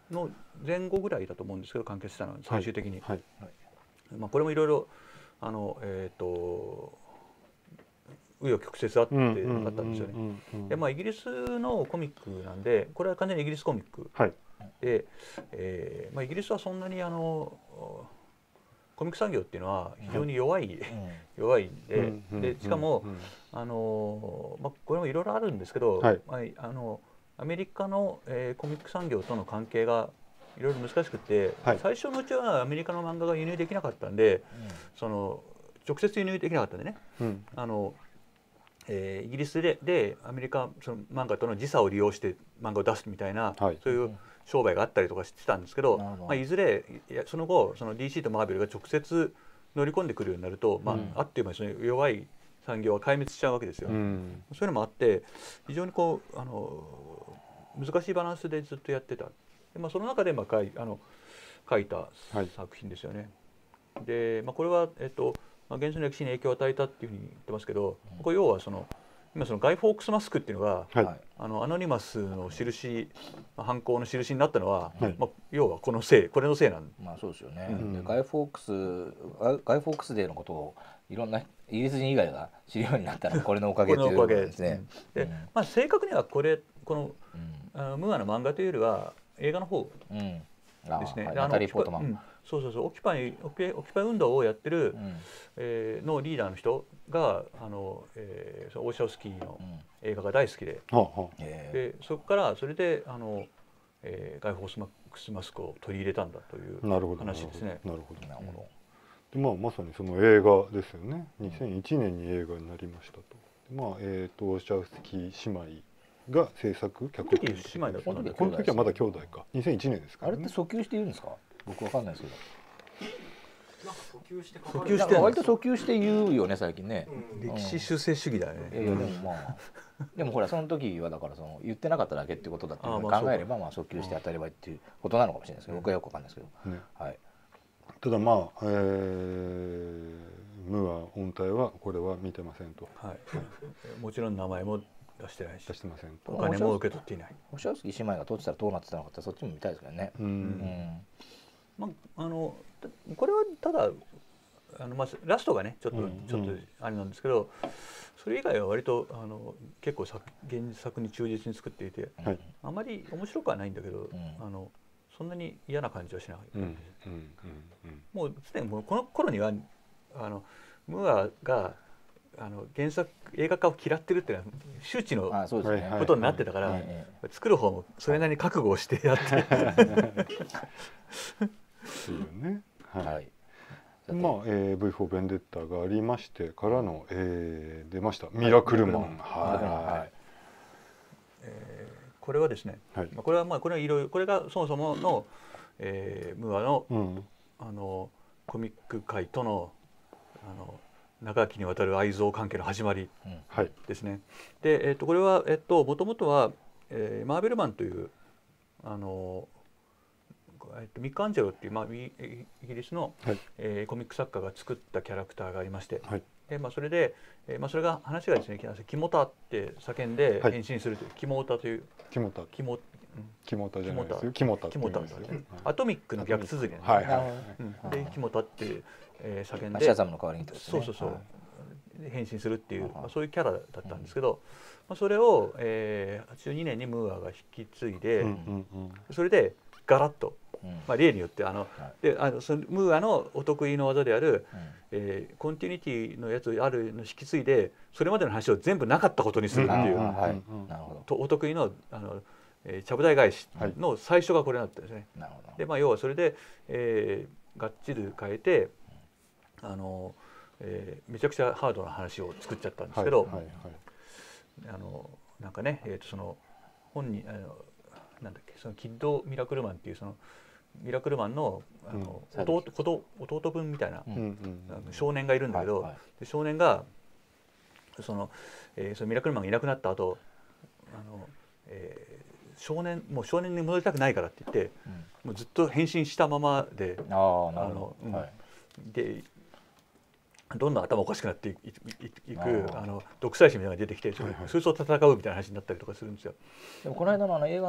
の前後ぐらいだと思うんですけど完結したのは最終的に。 はいはい、 まあこれもいろいろあのえっ、ー、と紆余曲折あってなかったんですよね。でまあイギリスのコミックなんでこれは完全にイギリスコミック、はい、で、えーまあ、イギリスはそんなにあのコミック産業っていうのは非常に弱い、はい、弱いんで、うん、でしかも、うん、あのまあ、これもいろいろあるんですけど、はい、まあ、あのアメリカの、えー、コミック産業との関係がいろいろ難しくて、はい、最初のうちはアメリカの漫画が輸入できなかったんで、うん、その直接輸入できなかったんでね、うん、あのえー、イギリス で, でアメリカその漫画との時差を利用して漫画を出すみたいな、はい、そういう商売があったりとかしてたんですけど、まあ、いずれその後その ディーシー とマーベルが直接乗り込んでくるようになると、まあ、うん、あっという間にその弱い産業は壊滅しちゃうわけですよ。うん、そういうのもあって非常にこうあの難しいバランスでずっとやってた。で、まあ、その中でまあ書いあの書いた作品ですよね。はい、で、まあ、これは、えっとまあ、現実の歴史に影響を与えたっていうふうに言ってますけど、うん、これ要はその今そのガイ・フォークスマスクっていうのが、はい、あのアノニマスの印犯行の印になったのは、はい、まあ、要はこのせいこれのせいなんまあそうですよね。うん、でガイ・フォークスガイ・フォークスデーのことをいろんなイギリス人以外が知るようになったのはこれのおかげということですね。 で、うん、まあ、正確にはこれこの、うん、あのムーアの漫画というよりは映画の方ですね。うん、 ナタリー・ポートマン、うん、 そうそうそうオキパイオキパイ運動をやってる、うん、えー、のリーダーの人があの、えー、そのオーシャウスキーの映画が大好きで、うん、でそこからそれであの、えー、ガイ・フォークスマスクを取り入れたんだという話ですね。 なるほどなるほど。でまあまさにその映画ですよね。にせんいちねんに映画になりましたと。でまあえっ、ー、とオーシャウスキー姉妹が制作脚本、 この時姉妹だったんだ。 この時はまだ兄弟か。にせんいちねんですから、ね、 あれって訴求して言うんですか？僕わかんないですけど。 訴求して訴求して割と訴求して言うよね最近ね。 うん、歴史修正主義だね。 いやいやでもまあでもほらその時はだからその言ってなかっただけってことだっていうのを考えればまあ訴求して当たり前っていうことなのかもしれないですけど、僕はよくわかんないですけど。ね、はい。 ただまあ、えー、ムーア本体はこれは見てませんと。 はい。もちろん名前も出してないし。 出してませんと。 お金も受け取っていない。 オーシャウスキー姉妹が通ってたらどうなってたのかってそっちも見たいですけどね。うん。うん、 まああのこれはただあのまあラストがねちょっと、うん、ちょっとあれなんですけど、それ以外は割とあの結構作原作に忠実に作っていて、はい、あまり面白くはないんだけど、うん、あのそんなに嫌な感じはしない。うんうんうん、もうすでにもうこの頃にはあのムーアがあの原作映画化を嫌ってるっていうのは周知のことになってたから、作る方もそれなりに覚悟をしてやって。 そうよね。はい。まあ、えー、ブイフォー ベンデッタがありましてからの、えー、出ましたミラクルマン。はい。はい、 えー、これはですね、はい、これはまあこれはいろいろこれがそもそもの、えー、ムーアの、うん、あのコミック界とのあの長きにわたる愛憎関係の始まりですね。うん、で、えー、とこれはえっともともとは、えー、マーベルマンというあのミック・アンジェロっていう、まあ、イギリスの、はい、えー、コミック作家が作ったキャラクターがありまして、はい、でまあ、それで、えーまあ、それが話がですね「キモタ」って叫んで変身するという、はい、キモタというキモタキモ、うん、 キモタじゃないですよキモタって言うんですよ、 ね、アトミックの逆綴りなんです、 はいはい、 うん、でキモタって、えー、叫んでシャザムの代わりに、ね、 そうそうそう、はい、変身するっていう、まあ、そういうキャラだったんですけど、うん、まあ、それを、えー、はちじゅうにねんにムーアが引き継いで、うんうんうん、それでガラッと、うん、まあ、例によってあの、はい、であのそのムーアのお得意の技である、うん、えー、コンティニティのやつあるの引き継いでそれまでの話を全部なかったことにするっていう、お得意のあの、えー、ちゃぶ台返しの最初がこれだったんですね。はい、で、まあ、要はそれで、えー、がっちり変えてあの、えー、めちゃくちゃハードな話を作っちゃったんですけど、はいはいはい、あのなんかね、えー、とその本にあのなんだっけそのキッドミラクルマンっていうそのミラクルマンの、あの、うん、弟, 弟分みたいな、うん、少年がいるんだけど、はいはい、で少年がその、えー、そのミラクルマンがいなくなった後あの、えー、少年もう少年に戻りたくないからって言って、うん、もうずっと変身したままで、あの、うん、はい、でどんどん頭おかしくなっていく、いくあの独裁者みたいなのが出てきて、そいつと戦うみたいな話になったりとかするんですよ。 でもこの間のあの映画の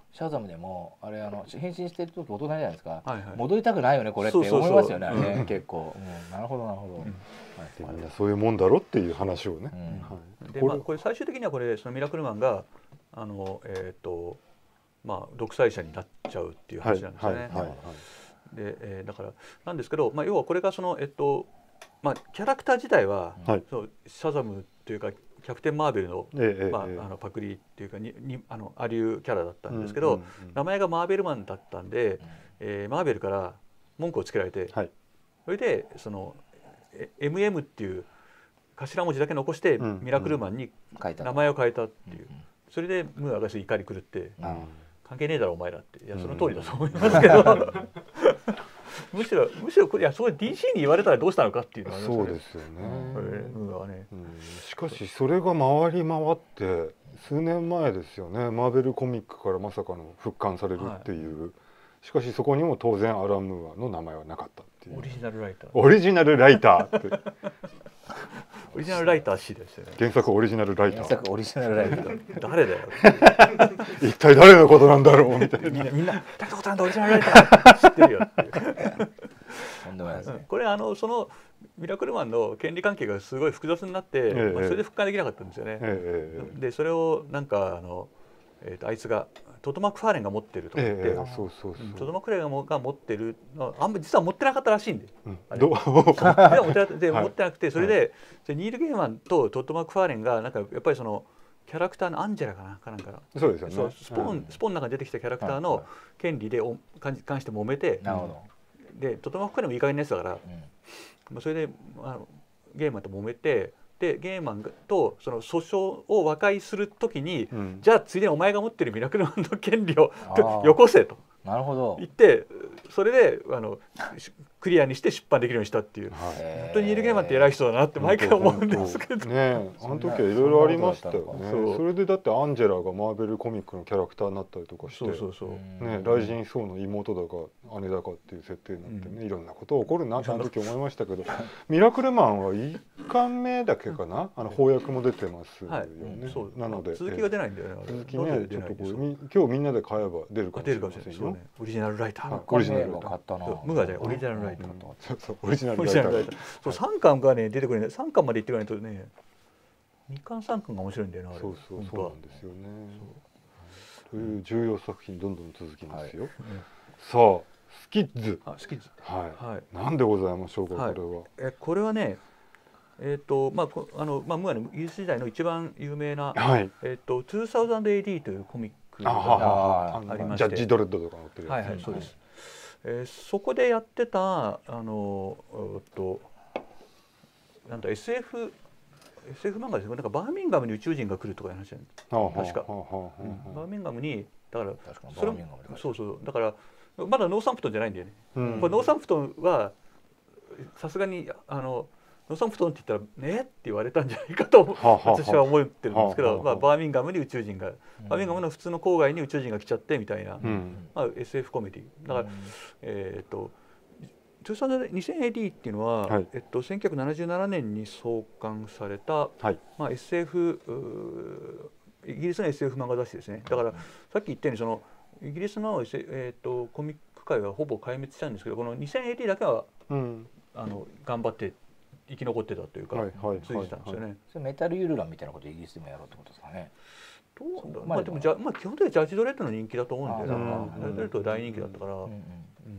シャザムでもあれあの変身してると大人じゃないですか、はいはい、戻りたくないよねこれって思いますよね、そうそうそう、ね、結構、うん、なるほどなるほど、うん、 はい、みんなそういうもんだろっていう話をね、うんはい、でまあ、これ最終的にはこれそのミラクルマンがあの、えーとまあ、独裁者になっちゃうっていう話なんですよね。で、えー、だからなんですけど、まあ、要はこれがその、えっとまあ、キャラクター自体は、はい、そうシャザムというかキャプテン・マーベルの、ええまあ、ええ、あのパクリっていうかににあのアリューキャラだったんですけど、うんうんうん、名前がマーベルマンだったんで、えー、マーベルから文句をつけられて、はい、それでその エムエム っていう頭文字だけ残してミラクルマンに名前を変えたっていう、うんうん、それでムーアが怒り狂って、うん、関係ねえだろお前らって、いやその通りだと思いますけど、うん、むしろむしろこれいやそれ ディーシー に言われたらどうしたのかっていうのは、ね、 そうですよね、 ムーアはね、 うん、しかしそれが回り回って数年前ですよね、マーベルコミックからまさかの復刊されるっていう、はい、しかしそこにも当然アラン・ムーアの名前はなかったっていう、 オリジナルライターオリジナルライターってオリジナルライター C ですよね。 原作オリジナルライター。 原作オリジナルライター。 誰だよ。 一体誰のことなんだろうみたいな。 みんなみんな誰のことなんだオリジナルライター知ってるよっていう。 とんでもないですね。 これあのそのミラクルマンの権利関係がすごい複雑になって、ええまあ、それで復刊できなかったんですよね。ええ、でそれをなんかあの、えー、とあいつがトド・マクファーレンが持ってるとか言って、トド・マクファーレンが持ってるのあんま実は持ってなかったらしいんで、うん、あれ持ってなくて、それで、はい、ニール・ゲーマンとトド・マクファーレンがなんかやっぱりそのキャラクターのアンジェラかなかなんかそうですよね、 そうスポーン、うん、スポーンの中に出てきたキャラクターの権利でお関して揉めて、 なるほど、 でトド・マクファーレンもいい加減なやつだから、うん、それであのゲーマンと揉めて。でゲーマンとその訴訟を和解するときに、うん、じゃあついでにお前が持ってるミラクルマンの権利をよこせとなるほど言って、それであのクリアにして出版できるようにしたっていう、本当にニール・ゲーマンって偉い人だなって毎回思うんですけどね。あの時はいろいろありましたよね。それでだってアンジェラがマーベルコミックのキャラクターになったりとかして、そうそうそう、ね、ライジン・ソーの妹だか姉だかっていう設定になってね、うん、いろんなこと起こるなってあの時思いましたけどミラクルマンはいっかんめだけかな、あの翻訳も出てますよね、はいうん、なので続きが出ないんだよね。 続きねちょっとこう今日みんなで買えば出るかもしれませんよ、 ね、オリジナルライター、 はい、オリジナルライタームガじゃオリジナルライター、 そうそうオリジナルライター、 そうさんかんがね出てくるね、さんかんまでいってくれないとね、にかんさんかんが面白いんだよね。 そうそうそうなんですよね。という重要作品どんどん続きますよ、はい、さあスキッズ、 あスキッズ、 はい、はい、なんでございましょうか、はい、これは。 えこれはねえーとまあ、あのまあムーアのイギリス時代の一番有名な、はい、えーと にせんエーディー というコミックがありまして、 ジャッジドレッドとか載ってるやつ、 はいはいそうです、はい、えー、そこでやってたあのとなんだ エスエフ エスエフ 漫画ですよ。なんかバーミンガムに宇宙人が来るとかいう話なんです、確か、うん、バーミンガムにだからそれそうそうだからまだノーサンプトンじゃないんだよね、うん、これノーサンプトンはさすがにあのノーサンプトンって言ったらねって言われたんじゃないかと私は思ってるんですけど、まあ、バーミンガムに宇宙人が、うん、バーミンガムの普通の郊外に宇宙人が来ちゃってみたいな、うんまあ、エスエフ コメディだから、うん、えっ、ー、とにせんエーディー っていうのは、はいえっと、せんきゅうひゃくななじゅうななねんに創刊された、はいまあ、エスエフ イギリスの エスエフ 漫画雑誌ですね。だからさっき言ったようにそのイギリスの、えー、とコミック界はほぼ壊滅したんですけど、この にせんエーディー だけは、うん、あの頑張って生き残ってたというか、はいはい、続いてたんですよね。はいはい、 それメタルユルランみたいなことをイギリスでもやろうってことですかね。 どうだまあでもじゃ、まあ、基本的にジャッジドレッドの人気だと思うんだよな。ジャッジドレッドは大人気だったから。うんうんうん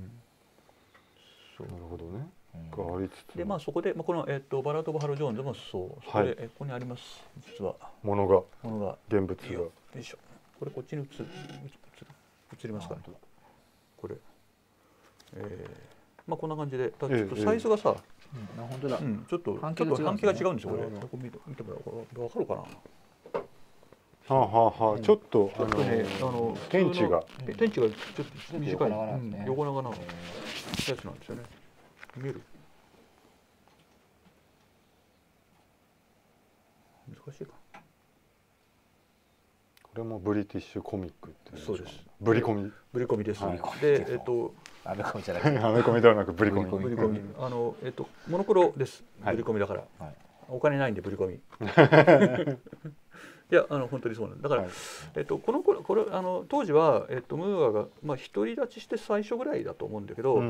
なるほどね。 がありつつでまあそこで、まあ、この、えー、とバラード・オブ・ハロー・ジョーンズもそうそこで、はい、えここにあります実はものがものが現物がよいしょこれこっちに映る映りますかねこれ、えー、まあこんな感じでちょっとサイズがさ、 えーうん、本当だ、 うん、ちょっと半径が違うんですよこれここ見てもらう分かるかな。 はあはあはあ、うん、ちょっとあのねあの天地が天地がちょっと短い横長なやつなんですよね。見える？難しいか。 これもブリティッシュコミックっていう。 そうです。 ブリコミ。 ブリコミです。はい、で、えっとアメコミじゃなくてアメコミではなくブリコミ。 ブリコミ。あのえっとモノクロです。ブリコミだから。はい。 お金ないんで振り込みいやあの本当にそうなんだから、はい、えっと、この頃これあの当時は、えっと、ムーアが、まあ、独り立ちして最初ぐらいだと思うんだけど、うんうんうん、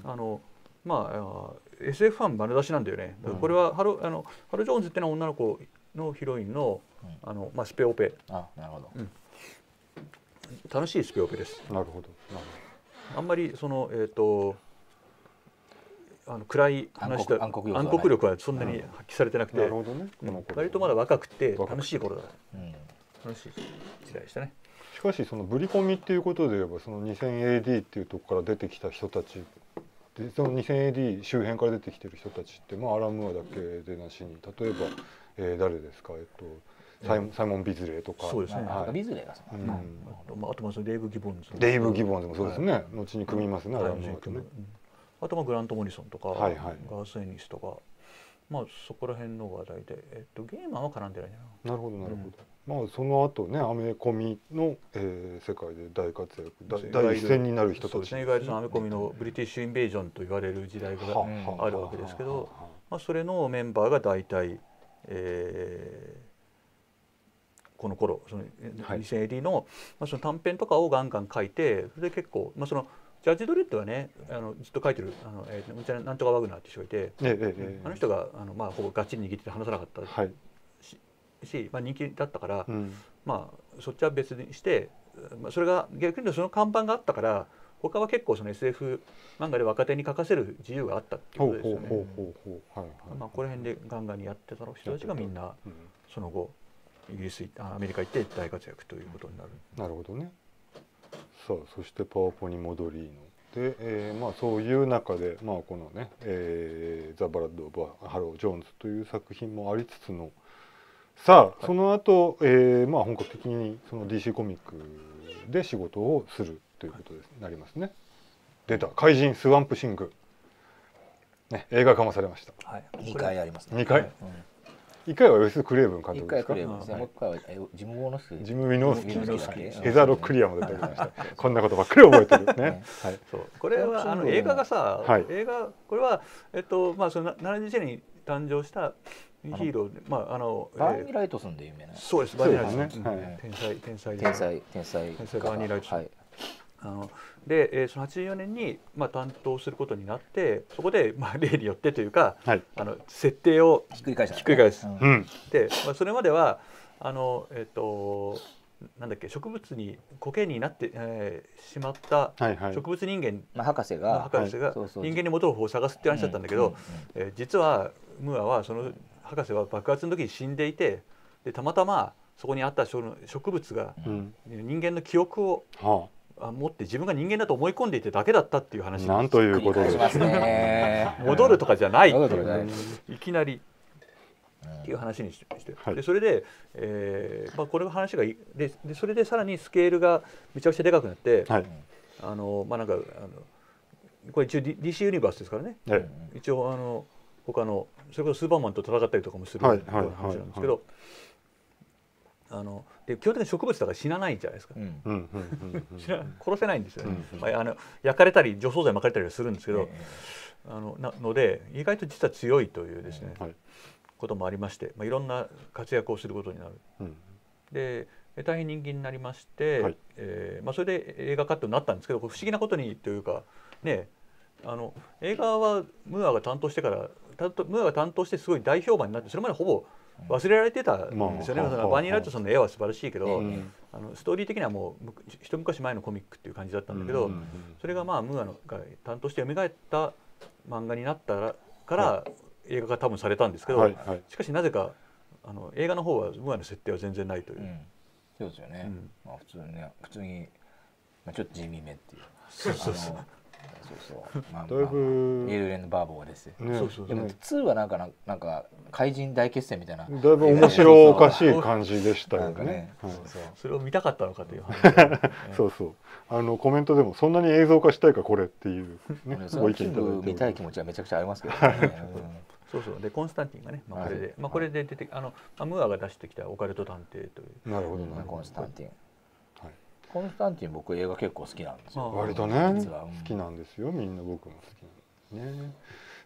あのまあ エスエフ ファン丸出しなんだよね。だからこれはハロ、あのハロ・ジョーンズっていうのは女の子のヒロインの、うん、あのまあ、スペオペ。 あ、なるほど、うん、 楽しいスペオペです。 なるほど。 あんまりそのえっとあの暗い話と暗黒力はそんなに発揮されてなくて、割とまだ若くて楽しい頃だ、うん、楽しい時代でしたね。 しかしそのぶり込みっていうことで言えばその にせんエーディー っていうところから出てきた人たちで、その にせんエーディー 周辺から出てきてる人たちって、まあ、アラン・ムーアだけでなしに例えば、えー、誰ですか、えっとサイモン、サイモン・ビズレーとか、 そうですね、 はい、ビズレーがそう、うん、 あと、まあ、あとまあデイブ・ギボンズ、 デイブ・ギボンズもそうですね、はい、後に組みますね、アラン・ムーアとね、うん、 あとまあグラント・モリソンとか、はいはい、ガース・エニスとか、まあそこら辺の話題で、えっと、ゲーマーは絡んでないな。なるほどなるほど、うん、まあその後ねアメコミの、えー、世界で大活躍、第一線になる人たち、 そうですね、いわゆるそのアメコミのブリティッシュ・インベージョンと言われる時代があるわけですけど、まあそれのメンバーが大体、えーこの頃その にせんエーディー の、まあ、その短編とかをガンガン書いて、それで結構、まあ、そのジャッジ・ドレッドはねあのずっと書いてるあの、えー、なんとかワグナーって人がいて、ええええ、あの人があの、まあ、ほぼガッチリ握って話さなかったし、はい、しまあ、人気だったから、うん、まあそっちは別にして、まあ、それが逆に言うとその看板があったから他は結構その エスエフ 漫画で若手に書かせる自由があったっていうことですよね。まあこの辺でガンガンにやってた人たちがみんなその後イギリスアメリカ行って大活躍ということになる。 なるほどね。さあそしてパワポに戻りので、えー、まあそういう中で、まあ、このね「えー、ザ・バラッド・オブ・ハロー・ジョーンズ」という作品もありつつのさあ、はい、その後、えー、まあ本格的にその ディーシー コミックで仕事をするということになりますね。出た怪人スワンプシング、ね、映画化もされました。 はい、にかいありますね。 にかい、うん、いっかいはウェス・クレーブン監督ですか。 いっかいクレーブンですね。もういっかいはジム・ウォノスキー、 ジム・ウィノスキー、ヘザー・ロックリアも出てきました。こんなことばっかり覚えてるね。 はい、そうこれはあの映画がさ、はい、映画これはえっとまあそのななじゅういちねんに誕生したヒーローで、まああのバーニー・ライトソンで有名な。 そうです。バーニー・ライトソン、天才天才天才天才天才バーニー・ライトソン。あので、えー、そのはちじゅうよねんに、まあ、担当することになってそこで、まあ、例によってというか、はい、あの設定をひっくり返す、 ひっくり返す、うん、で、まあ、それまではあの、えー、となんだっけ植物に苔になって、えー、しまった植物人間、はいはい、 まあ、博士が、 博士が人間に戻る方法を探すっていう話だったんだけど、えー、実はムーアはその博士は爆発の時に死んでいて、でたまたまそこにあった植物が人間の記憶を、はあ持って自分が人間だと思い込んでいてだけだったっていう話なんということです。 戻るとかじゃないいきなりっていう話にして、はい、でそれで、えーまあ、これが話がででそれでさらにスケールがめちゃくちゃでかくなって、はい、あのまあなんかあのこれ一応 ディーシー ユニバースですからね、はい、一応あの他のそれこそスーパーマンと戦ったりとかもするような話なんですけど、あので基本的に植物だから死なないじゃないですか、うん、殺せないんですよね、うん、まあ、あの焼かれたり除草剤撒かれたりはするんですけど、うん、あのなので意外と実は強いというですね、うん、はい、こともありまして、まあ、いろんな活躍をすることになる、うん、で大変人気になりまして、はい、えーまあ、それで映画化となったんですけど、不思議なことにというかね、あの映画はムーアが担当してからムーアが担当してすごい大評判になって、それまでほぼ忘れられてたんですよね。まあ、バーニー・ライトソンの絵は素晴らしいけど、うん、あのストーリー的にはもう一昔前のコミックっていう感じだったんだけど、うんうんうん、それがまあムーアが担当して蘇った漫画になったから、はい、映画が多分されたんですけど、はいはい、しかしなぜかあの映画の方はムーアの設定は全然ないという、うん、 そうですよね、うん、まあ、普通にね、普通に、まあ、ちょっと地味めっていう、 そうそうそう、 そうそう、まあ、だいぶエルレンのバーボーですよ、ね、そうそうそう、でもツーはなんかなんか怪人大決戦みたいな、だいぶ面白おかしい感じでしたよね。ね、 はい、そうそう、それを見たかったのかという話、ね、 そうそう、あのコメントでもそんなに映像化したいかこれっていう、ね、 ご意見いただいて、見たい気持ちはめちゃくちゃありますけどね。 そうそう、でコンスタンティンがね、まあ、これで、はい、まあ、これで出て、あのムーアが出してきたオカルト探偵という、 なるほど、 コンスタンティン、はい、コンスタンティン僕映画結構好きなんですよ。 割とね、好きなんですよ、みんな僕も好きなんですね。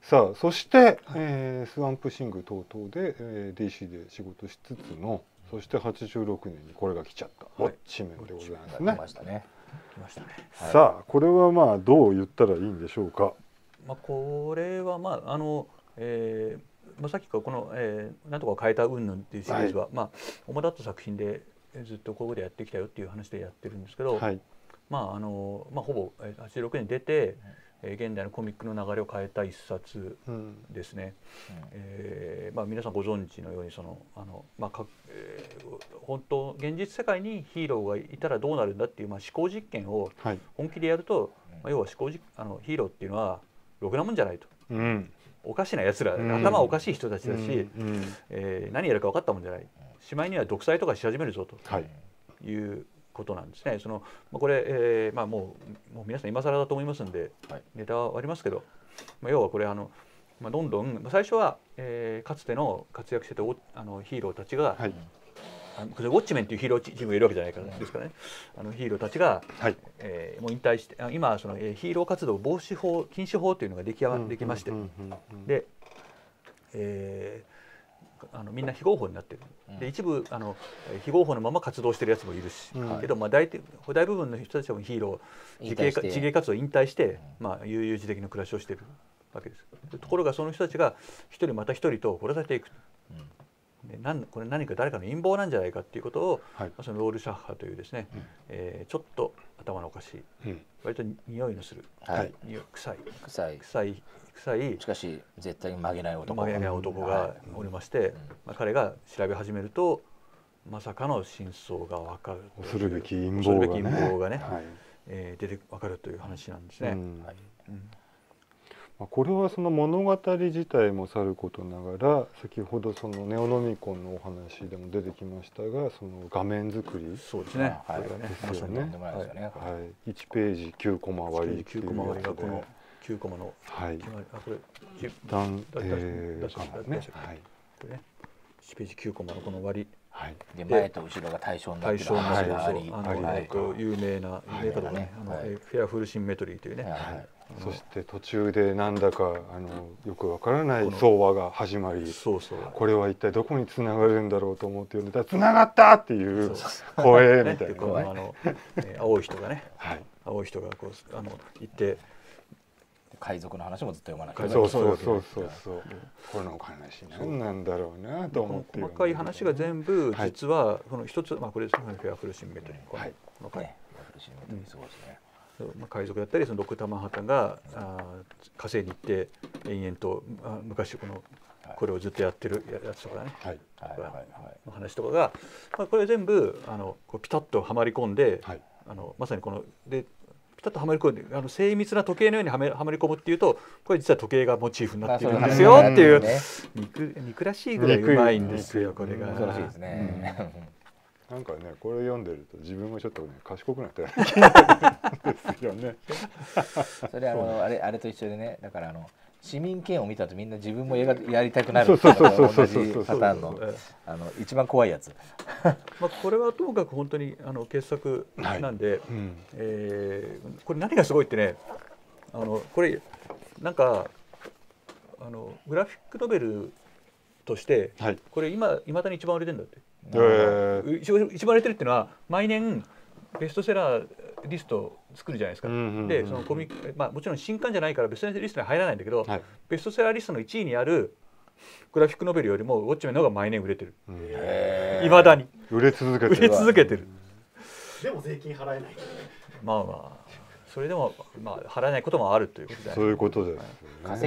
さあそして、えー、スワンプシング等々で、えー、ディーシー で仕事しつつの、そしてはちじゅうろくねんにこれが来ちゃった、ウォッチメンでございますね。 来ましたね。 来ましたね。 さあこれはまあどう言ったらいいんでしょうか。 まあこれはまああの、えーまあ、さっきからこの、えー、なんとかを変えた云々っていうシリーズは、はい、まあ主だった作品でずっとここでやってきたよっていう話でやってるんですけど、はい、まああのまあほぼはちじゅうろくねんに出て、えー、現代のコミックの流れを変えた一冊ですね。うんえーまあ、皆さんご存知のようにそのあの、まあかえー、本当現実世界にヒーローがいたらどうなるんだっていう、まあ、思考実験を本気でやると、はいまあ、要は思考実あのヒーローっていうのはろくなもんじゃないと。うんおかしなやつら、うん、頭おかしい人たちだし、うんえー、何やるか分かったもんじゃない、しまいには独裁とかし始めるぞと、はい、いうことなんですね。そのまあ、これ、えーまあ、もう、もう皆さん今更だと思いますんで、はい、ネタはありますけど、まあ、要はこれあの、まあ、どんどん最初は、えー、かつての活躍してたあのヒーローたちが、はいあのウォッチメンというヒーローチームがいるわけじゃないからですからね、あのヒーローたちが、はいえー、もう引退して今その、えー、ヒーロー活動防止法禁止法というのができやできまして、で、えー、あのみんな非合法になってる。で一部あの非合法のまま活動してるやつもいるし、うん、けど、まあ、大, 大部分の人たちはヒーロー自警自警活動を引退して、まあ、悠々自適な暮らしをしているわけです。ところがその人たちが一人また一人と殺されていく。うんでなんこれ何か誰かの陰謀なんじゃないかっていうことを、はい、そのロールシャッハというですね、うんえー、ちょっと頭のおかしい、うん、割と匂いのする、はい、臭い臭い臭い臭いしかし絶対に曲げない男曲げない男がおりまして、うんまあ、彼が調べ始めるとまさかの真相が分かる恐るべき陰謀がね、 陰謀がね、はいえー、出て分かるという話なんですね。うんはいうんこれはその物語自体もさることながら先ほどそのネオノミコンのお話でも出てきましたがその画面作りそうですねはいですよねはいいちページきゅうコマ割りっていうやつでこのきゅうコマのはいあこれ一旦えーかねはいこれねいちページきゅうコマのこの割りはい、で前と後ろが対象になっている話があり、 あの、はい、有名な有名かどうかね、あの、はい、フェアフルシンメトリーというね、はい、 そして途中でなんだかあのよくわからない相話が始まり、そうそうこれは一体どこにつながるんだろうと思って読んでたらつながったっていう声みたいな、ね、 このあの、えー、青い人がね、はい、青い人がこうあの行って海賊の話もずっと読まなきゃいけない。そうそうそうそうそう。これの話何なんだろうなと思って。 細かい話が全部実はこの一つまあこれですねフェアフルシンメトリー。はい。 このねフェアフルシンメトリーすごいですね。 まあ海賊だったりそのドクターマンハッタンがあ火星に行って延々とあ昔このこれをずっとやってるやつとかね。はいはいはい。の話とかがまあこれ全部あのこうピタッとはまり込んで、あのまさにこので。ピタッとはまり込んであの精密な時計のようにはまり込むっていうとこれ実は時計がモチーフになっているんですよっていう憎憎らしいぐらいうまいんですよこれが。 憎らしいですね。 なんかねこれ読んでると自分もちょっとね賢くなったような気がするんですよね。 それあのあれあれと一緒でねだからあの市民権を見たとみんな自分もややりたくなる同じパターンのあの一番怖いやつ。 まあこれはともかく本当にあの傑作なんで、はいうんえー、これ何がすごいってねあのこれなんかあのグラフィックノベルとして、はい、これ今いまだに一番売れてるんだって。えー、一番売れてるっていうのは毎年ベストセラーリストを作るじゃないですか。で、そのコミック、まあもちろん新刊じゃないからベストセラーリストに入らないんだけど、はい、ベストセラーリストのいちいにあるグラフィックノベルよりもウォッチメンの方が毎年売れてる。いまだに売れ続けてる。 売れ続けてる。 でも税金払えない。 まあまあそれでもまあ払えないこともあるということで。 そういうことです、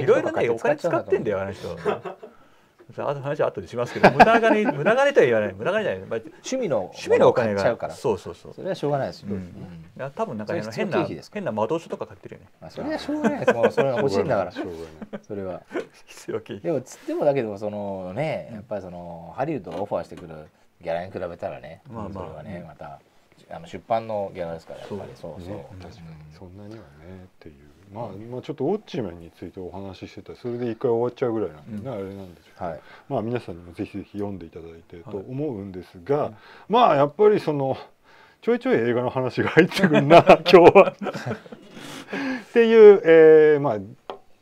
ね。いろいろねお金使ってんだよあの人。あと話は後でしますけど無駄金無駄金とは言わない無駄金じゃない、まあ、 趣味の趣味のお金がそうそうそうそれはしょうがないですよ、うんうん、多分なんか変な変な魔導書とか買ってるよね、 まあ、それはしょうがないですもうそれは欲しいんだからしょうがないそれは必要経でもつってもだけどそのねやっぱりそのハリウッドがオファーしてくるギャラに比べたらね、まあまあ、それはねまたあの出版のギャラですからやっぱりそうそう、ね、 確かにそんなにはねっていうまあ、まあちょっとウォッチメンについてお話ししてたそれで一回終わっちゃうぐらいなんでね、うん、あれなんですけど、はい、まあ皆さんにもぜひぜひ読んでいただいてと思うんですが、はい、まあやっぱりそのちょいちょい映画の話が入ってくるな今日はっていう、えー、まあ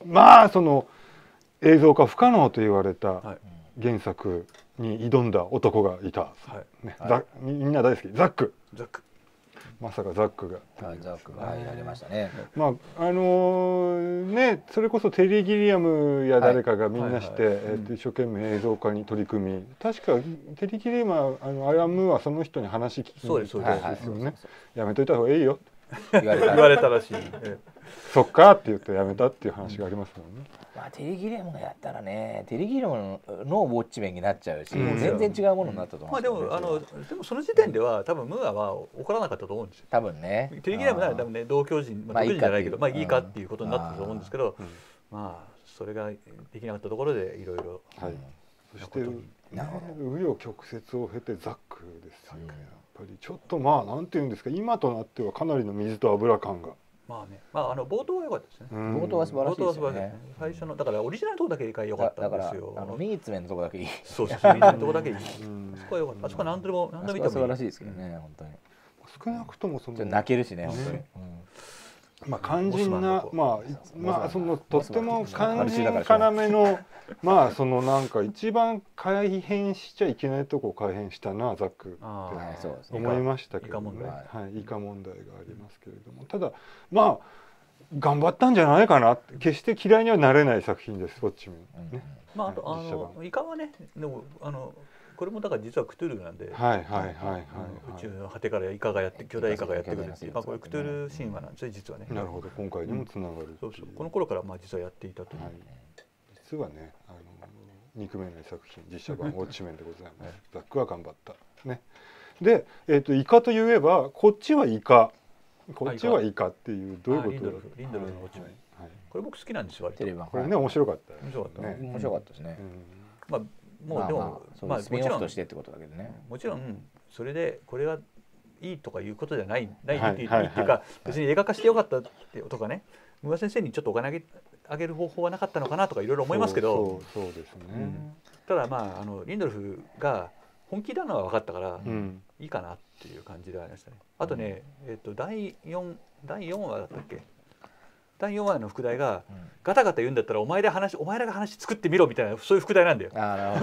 まあその映像化不可能と言われた原作に挑んだ男がいた、はいねはい、みんな大好きザック。 ザックまさかザックが、 はい、ザックが入りましたね。 まああのー、ねそれこそテリー・ギリアムや誰かがみんなして、はいはいはい、えー、と一生懸命映像化に取り組み、確かテリー・ギリアムはあのアラン・ムーはその人に話聞きに行ったんですよね。やめといた方がいいよって言われた言われたらしい。 そっかって言ってやめたっていう話がありますもんね。 まあ、テリー・ギリアムがやったらね、テリー・ギリアムのウォッチメンになっちゃうし、うん、全然違うものになったと思うんですよ、ね。 まあでもあのでもその時点では多分ムーアは怒らなかったと思うんですよ。 多分ね。 テリー・ギリアムなら多分ね同居人、まあ、同居人じゃないけど、まあいいかっていうことになったと思うんですけど、まあそれができなかったところでいろいろ。 はい。そして紆余曲折を経てザックですよね。やっぱりちょっとまあなんていうんですか、今となってはかなりの水と油感が。 まあね、まああの冒頭は良かったですね。 冒頭は素晴らしいですよね。 最初のだからオリジナルのとこだけが良かったんですよ。 だからあのミーツメンのとこだけいい。 そうそう、ミーツメンのとこだけいい。そこは良かった。あそこは何でも何でも見てもいい。 素晴らしいですけどね、本当に。 少なくともその泣けるしね、本当に。 まあ肝心なまあまあそのとっても肝心要のまあそのなんか一番改変しちゃいけないとこを改変したなザックって思いましたけどね。はい、イカ問題がありますけれども、ただまあ頑張ったんじゃないかなって、決して嫌いにはなれない作品です。ウォッチメンね。 まああとあのイカはね、でもあのこれもだから実はクトゥルなんで、 はいはいはいはい、 宇宙の果てからイカがやって巨大イカがやってくるっていう、まあこれクトゥル神話なんですよ実はね。 なるほど、今回にもつながる。 そうそう、この頃からまあ実はやっていたという。 実はね、あの憎めない作品実写版ウォッチメンでございます。ザックは頑張ったね。で、えっとイカといえばこっちはイカ、こっちはイカっていうどういうことだ。 リンドルフのウォッチメン。これ僕好きなんですよ。 テレビ版これね面白かった面白かったね。面白かったですね。 まあもうでもまあスピンオフとしてってことだけどね。 もちろんそれでこれがいいとかいうことじゃないないっていうか、別に映画化してよかったってとかね、ムーア先生にちょっとお金あげあげる方法はなかったのかなとかいろいろ思いますけど、 そうですね。 ただまああのリンドルフが本気なのは分かったからいいかなっていう感じでありましたね。あとね、えっとだいよんだいよんわだったっけ。だいよんわの副題がガタガタ言うんだったらお前で話お前らが話作ってみろみたいな、そういう副題なんだよ。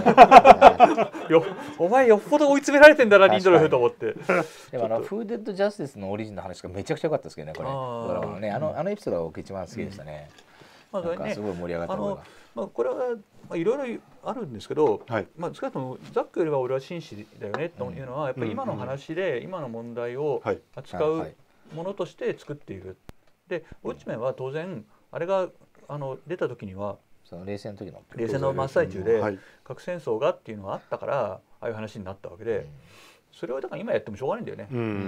お前よっぽど追い詰められてんだなリンドルフと思って。 でもあのフーデッドジャスティスのオリジンの話がめちゃくちゃ良かったですけどね、これ。ドラマのね、あのあのエピソードが僕一番好きでしたね。なんかすごい盛り上がったのが。 まあこれはいろいろあるんですけど、まあ少なくともザックよりは俺は紳士だよねというのはやっぱり今の話で今の問題を扱うものとして作っている。でウォッチメンは当然あれがあの出た時にはその冷戦の時の冷戦の真っ最中で核戦争がっていうのがあったからああいう話になったわけで、それをだから今やってもしょうがないんだよね。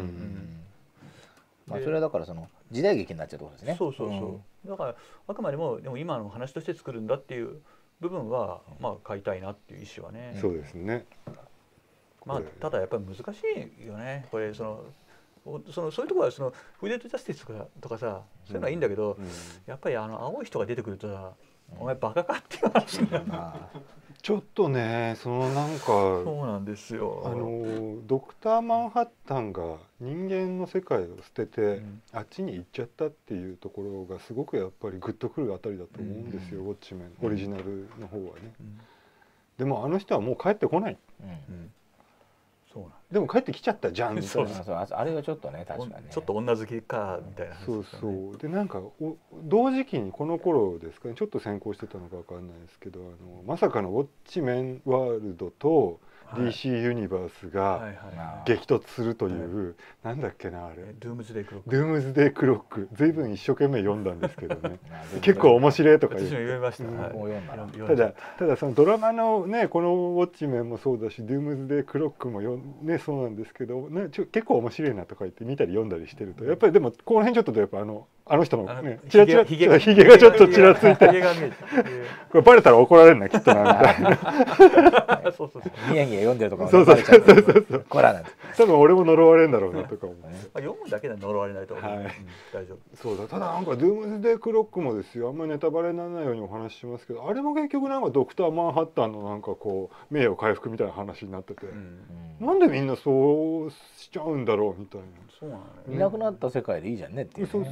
まあそれはだからその時代劇になっちゃうところですね。 そうそうそう。だからあくまでもでも今の話として作るんだっていう部分はまあ買いたいなっていう意思はね。 そうですね。 まあただやっぱり難しいよね。これその。そのそういうところはそのフーデッドジャスティスとかとかさ、そういうのはいいんだけど、うん、やっぱりあの青い人が出てくるとさ、うん、お前バカかっていう話になるな。 ちょっとね、そのなんかそうなんですよ。 あのドクターマンハッタンが人間の世界を捨てて、うん、あっちに行っちゃったっていうところがすごくやっぱりグッとくるあたりだと思うんですよ、うん、ウォッチメンオリジナルの方はね。うん、でもあの人はもう帰ってこない。うんうんでも帰ってきちゃったじゃんみたいな。 あれはちょっとね確かに、ね、 ちょっと女好きかみたいな、ね、 そうそうでなんかお同時期にこの頃ですかね、ちょっと先行してたのか分かんないですけど、あのまさかのウォッチメンワールドと ディーシー ユニバースが激突するという、はい、なんだっけなあれ、 ドゥームズデイクロック。 ドゥームズデイクロック、随分一生懸命読んだんですけどね結構面白いとか言って、 読みました、うんはい、ただただそのドラマのねこのウォッチメンもそうだし、ドゥームズデイクロックもよねそうなんですけど、ね、ちょ結構面白いなとか言って見たり読んだりしてると、やっぱりでもこの辺ちょっとやっぱあのあの人のねチラチラひげがちょっとちらついて、これバレたら怒られるなきっとなみたいなそうそうそう、ニヤニヤ読んでるとかもそうそうそうそうそう、 こらなんて多分俺も呪われるんだろうなとか思って読むだけで呪われないと思う、はい、うん、大丈夫。 そうだ、ただなんかドゥームズデイクロックもですよ、あんまりネタバレにならないようにお話ししますけど、あれも結局なんかドクターマンハッタンのなんかこう名誉回復みたいな話になってて、うん、なんでみんなそうしちゃうんだろうみたいな。 そうなのね、いなくなった世界でいいじゃんねっていう、ね、 そうそうそう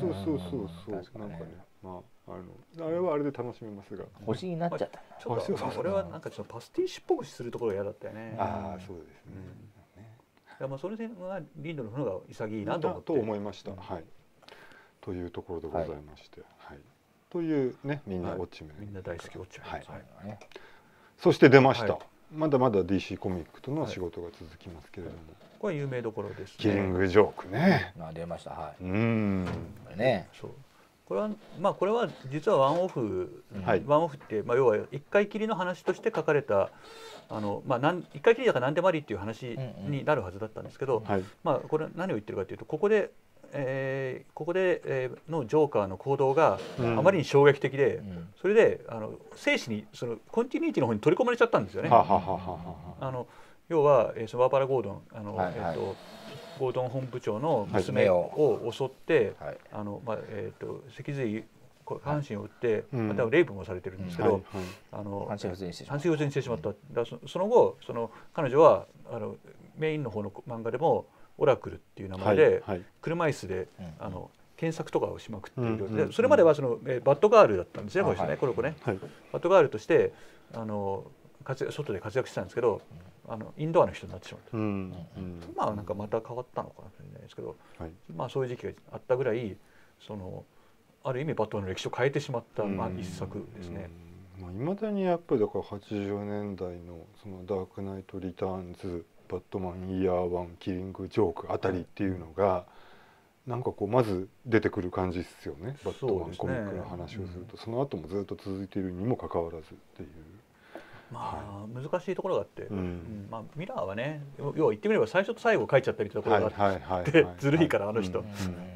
そうそうなんかね、まああのあれはあれで楽しめますが、 星になっちゃった。 ちょっとこれはなんかちょっとパスティッシュっぽくするところが嫌だったよね。 ああそうですね。 いやまあそれはリンドの方が潔いなと思って。 と思いました。はい。というところでございまして、はい。というねみんなウォッチメン、 みんな大好きウォッチメン。はい。 そして出ました。まだまだ ディーシー コミックとの仕事が続きますけれども、 これ有名どころですね。 キリングジョークね。 あ出ました。はい。 うん。 ね。 そう。これはまあこれは実はワンオフ、ワンオフってまあ要は一回きりの話として書かれたあのまあなん一回きりだから何でもありっていう話になるはずだったんですけど、まあこれ何を言ってるかというとここで。えー、ここで、えー、のジョーカーの行動があまりに衝撃的で、うん、それであの生死にそのコンティニューティの方に取り込まれちゃったんですよね。あの要は、えー、そのバーバラ・ゴードンあの、はいはい、えー、とゴードン本部長の娘を襲って、はい、あのまあえー、と脊髄下半身を打って、うん、またレイプもされてるんですけど、 半身不全にしてしまった。だそ, その後その彼女はあのメインの方の漫画でもオラクルっていう名前で、はいはい、車椅子で、うん、あの検索とかをしまくっている、うんうん、でそれまではその、えバッドガールだったんですね、この人ね、この子ね、はい、バッドガールとしてあの活外で活躍してたんですけど、あのインドアの人になってしまった、うんうん、まあなんかまた変わったのかもしれないですけど、はい、まあそういう時期があったぐらいそのある意味バットマンの歴史を変えてしまった、まあ、一作ですね。 いまだにやっぱりだからはちじゅうねんだいのそのダークナイト・リターンズ、バットマンイヤーワン、キリングジョークあたりっていうのがなんかこうまず出てくる感じですよね。バットマンコミックの話をすると そ,、ね、うん、その後もずっと続いているにもかかわらずっていう、 まあ、はい、難しいところがあって、うんうん、まあ、ミラーはね要は言ってみれば最初と最後書いちゃったりというところがあってずるいからあの人、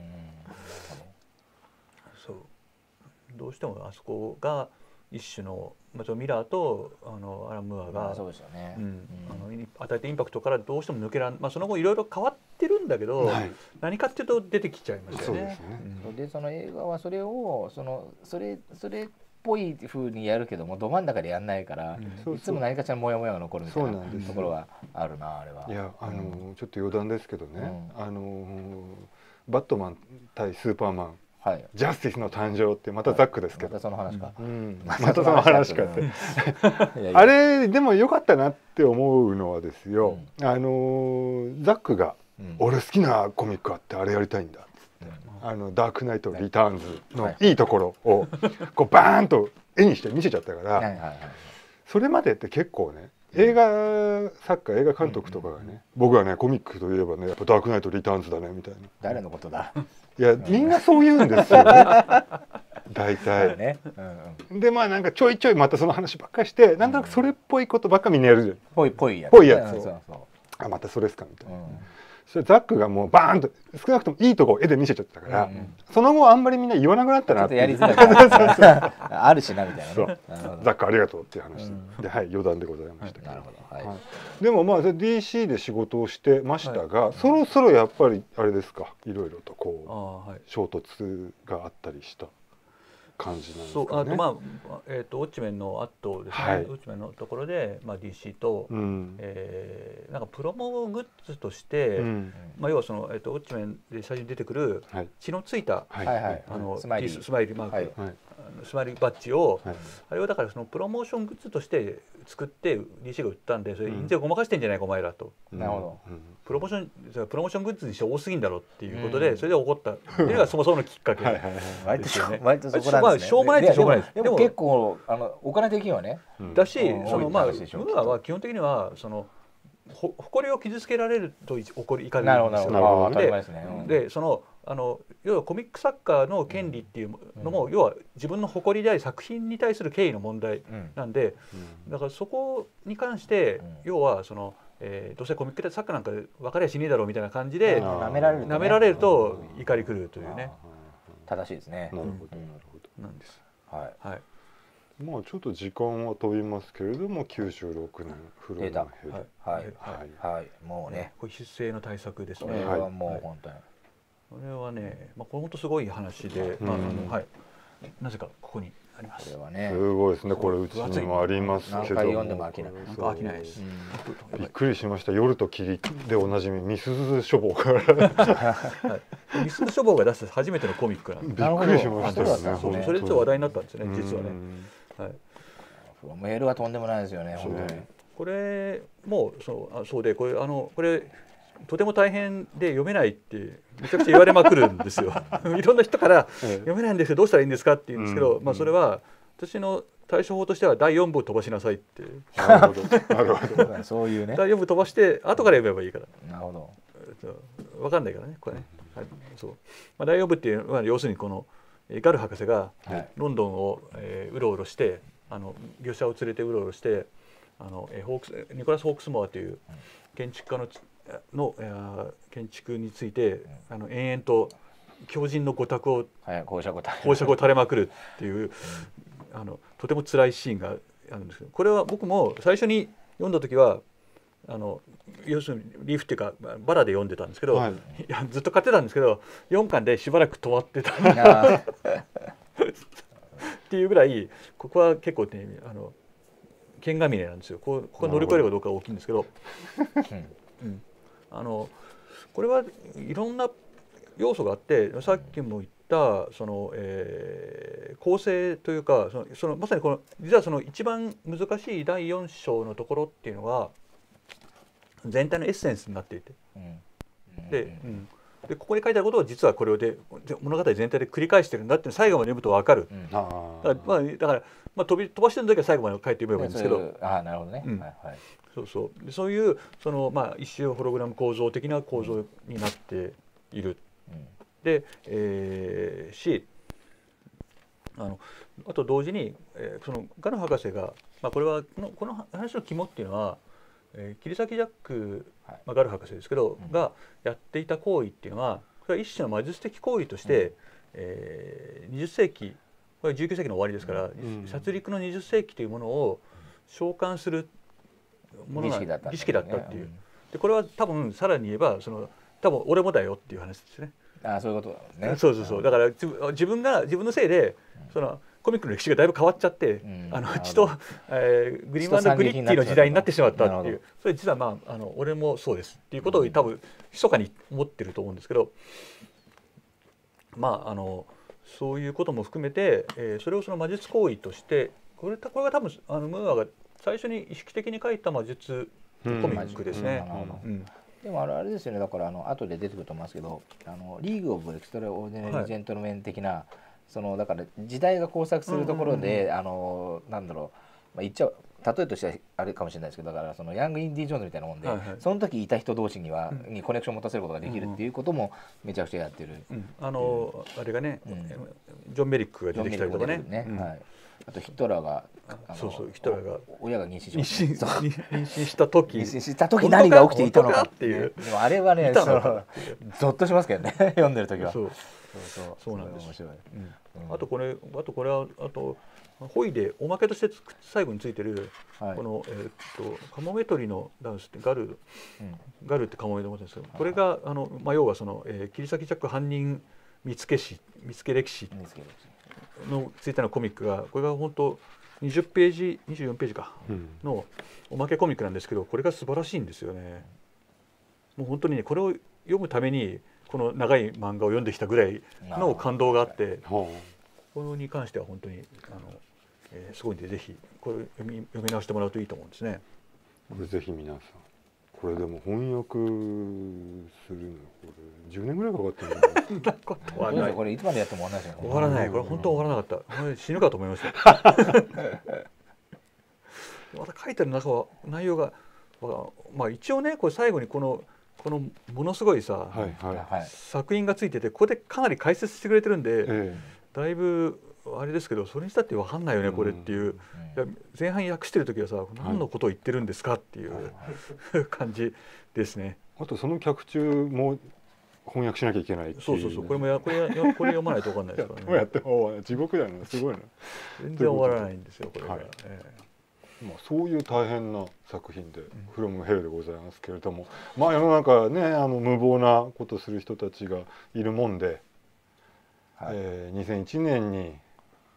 そうどうしてもあそこが一種のミラーとあのアラン・ムーアが与えたインパクトからどうしても抜けらん、まあ、その後いろいろ変わってるんだけど、はい、何かっていうと出てきちゃいましたよね。 そでその映画はそれをそのそれそれっぽい風にやるけどもど真ん中でやんないから、うん、いつも何かしらモヤモヤが残るみたいなところがあるなあれは。 いやあの、うん、ちょっと余談ですけどね、うん、あのバットマン対スーパーマン。はい、ジャスティスの誕生ってまたザックですけど、 またその話か、 うん、またその話かってあれでも良かったなって思うのはですよ、うん、あのザックが、うん、俺好きなコミックあってあれやりたいんだっつって、うん、あのダークナイトリターンズのいいところをこうバーンと絵にして見せちゃったからそれまでって結構ね映画作家映画監督とかがね、うんうん、僕はねコミックといえばねやっぱダークナイトリターンズだねみたいな。 誰のことだいやみんなそう言うんですよね大体、ね、うんうん、でまあなんかちょいちょいまたその話ばっかりしてなんとなくそれっぽいことばっかみんなやるじゃん、 ぽいぽいやつ、 ぽいやつを、そうそう、あまたそれですかみたいな、うん、それザックがもうバーンと少なくともいいとこ絵で見せちゃったから、うんうん、その後あんまりみんな言わなくなったなってやりづらいからあるしなみたいなね。 ザックありがとうっていう話で、うん、ではい余談でございましたけど、 なるほど、はいはい、でもまあ ディーシー で仕事をしてましたが、はい、そろそろやっぱりあれですかいろいろとこう、はい、衝突があったりした感じなんですかね。 そうあとまあ、えー、とウォッチメンの後ですね、はい、ウォッチメンのところで、まあ、ディーシー と、うん、えー、なんかプロモグッズとして、うん、まあ、要はその、えー、とウォッチメンで最初に出てくる血のついた、はい、あのスマイリースマイリーマーク、はい、スマイリーバッジを、はい、あれはだからそのプロモーショングッズとして作って ディーシー が売ったんでそれ印税をごまかしてんじゃないかお前らと、 うん、なるほど、 プロモーションプロモーショングッズにして多すぎんだろっていうことで、うん、それで怒ったっていうのがそもそものきっかけですよね。 割とそこなんですね。 しょうもないってしょうもないです。 でも結構あのお金的にはね、 だし、そのまあムーアは基本的にはそのほ誇りを傷つけられると怒り怒るんですよ。で、でそのあの要はコミック作家の権利っていうのも、うん、要は自分の誇りであり作品に対する敬意の問題なんで、うん、だからそこに関して、うん、要はその、えー、どうせコミック作家なんか分かりゃしねえだろうみたいな感じでなめられる、ね、 なめられると怒り狂うというね。 正しいですね。 なるほどなるほど。 なんです。 はい。はい。 まあちょっと時間は飛びますけれどもきゅうじゅうろくねんフロムヘル、はいはいはいはい、もうねこれ必須の対策ですね。 これはもう本当に。 これはね、まあこれ本当すごい話で、まああのはい、なぜかここにあります。 これはね、すごいですね。これうちにもありますけど、何回読んでも飽きない。 なんか飽きないです。 びっくりしました。夜と霧でおなじみみすず書房から。 みすず書房が出した初めてのコミックなんで。 びっくりしましたよね。 それでちょっと話題になったんですね、実はね。はい。 メールはとんでもないですよね。本当に。 これもそうあそうでこれあのこれとても大変で読めないってめちゃくちゃ言われまくるんですよ。いろんな人から読めないんですけどどうしたらいいんですかって言うんですけど、まあそれは私の対処法としてはだいよん部飛ばしなさいって。 なるほど。なるほど。 そういうね。 だいよん部飛ばして後から読めばいいから。 なるほど。 わかんないからねこれね。はい、そう。まあだいよん部っていうのは要するにこのガル博士がロンドンを、えー、うろうろしてあの業者を連れてうろうろしてあの、えー、ホークスニコラス・ホークスモアという建築家のの、えー、建築について、うん、あの延々と狂人の御託を、 はい、講釈を垂れまくるっていう、うん、あのとても辛いシーンがあるんですけどこれは僕も最初に読んだ時はあの要するにリーフっていうかバラで読んでたんですけど、はい、いやずっと買ってたんですけどよんかんでしばらく止まってたっていうぐらいここは結構ねあの剣が峰なんですよ。こここ乗り越えるかどうかは大きいんですけど、うん、あのこれはいろんな要素があってさっきも言ったその、えー、構成というかそのそのまさにこの実はその一番難しいだいよん章のところっていうのが全体のエッセンスになっていて、うん、で、うん、でここに書いてあることは実はこれで物語全体で繰り返してるんだって最後まで読むと分かる。うん、だからまあだからまあ飛び飛ばしてる時は最後まで書いて読めばいいんですけど、 ああなるほどね。 うん、 はいはい。 そうそうでそういうそのまあ一周ホログラム構造的な構造になっている。うん、で、えー、しあのあと同時に、えー、そのガル博士が、まあ、これはこのこの話の肝っていうのは、えー、切り裂きジャック、はいまあ、ガル博士ですけど、うん、がやっていた行為っていうのはこれは一種の魔術的行為として、うんえー、にじゅっ世紀これはじゅうきゅう世紀の終わりですから、うん、殺戮のにじゅっ世紀というものを召喚するものが儀式だったっていう。でこれは多分さらに言えばその多分俺もだよっていう話ですね。 ああそういうことだね。 そうそうそう。だから自分が自分のせいで、うん、そのコミックの歴史がだいぶ変わっちゃって、うん、あの血と、えー、グリーンマンドグリッティの時代になってしまったっていう。それ実はまああの俺もそうですっていうことを多分密かに思ってると思うんですけど、まああのそういうことも含めて、えー、それをその魔術行為としてこれこれが多分あのムーアが最初に意識的に書いた魔術コミックですね。 でもあれあれですよね。だからあの後で出てくると思いますけど、あのリーグオブエクストラオーディナリージェントルメン的な、はい、そのだから時代が交錯するところで、あのなんだろう、まあ、言っちゃう例えとしてはあれかもしれないですけど、だからそのヤング・インディ・ジョーンズみたいなもんで、はいはい、その時いた人同士には、うん、にコネクションを持たせることができるっていうこともめちゃくちゃやってる。 うん、あの、うん、あれがね、うん、ジョン・メリックが出てきたりとかね。 ねうんはい、あとヒトラーがそうそうヒトラーが親が妊娠し妊娠した時妊娠した時何が起きていたのかっていう。でもあれはねゾッとしますけどね読んでる時は。 そうそうそうなんです。面白い。あとこれあとこれはあとホイでおまけとして最後についてる、はい、この、えー、っとカモメ取りのダンスってガル、うん、ガルってカモメで思ってるんですけど、これがあの、まあ、要はその、えー、切り裂きジャック犯人見つけ史見つけ歴史のついてのコミックがこれが本当にじゅっページにじゅうよんページかのおまけコミックなんですけど、これが素晴らしいんですよね。もう本当にねこれを読むためにこの長い漫画を読んできたぐらいの感動があって、これに関しては本当にあの、えー、すごいんでぜひこれ読み読み直してもらうといいと思うんですね。 これぜひ皆さんこれでも翻訳するのこれじゅうねんぐらいかかってるんだそんなことはない。これいつまでやっても終わらないですよね。 終わらない。これ本当終わらなかった。これ死ぬかと思いました。また書いてる中は内容がまあ一応ねこれ最後にこのこのものすごいさ、はいはい、作品がついててここでかなり解説してくれてるんで、ええ、だいぶあれですけどそれにしたって分かんないよねこれっていう、うん、いや前半訳してる時はさ何のことを言ってるんですかっていう、はい、感じですね。 あとその脚注も翻訳しなきゃいけないっていう、ね、 そうそうそうこれもやこれやこれ読まないと分かんないですからね。 やっても地獄だよねすごいな。 全然終わらないんですよこれが。はいええまあ、そういう大変な作品で「フロムヘル」でございますけれども、まあ世の中ねあの無謀なことする人たちがいるもんで、はいえー、にせんいちねんに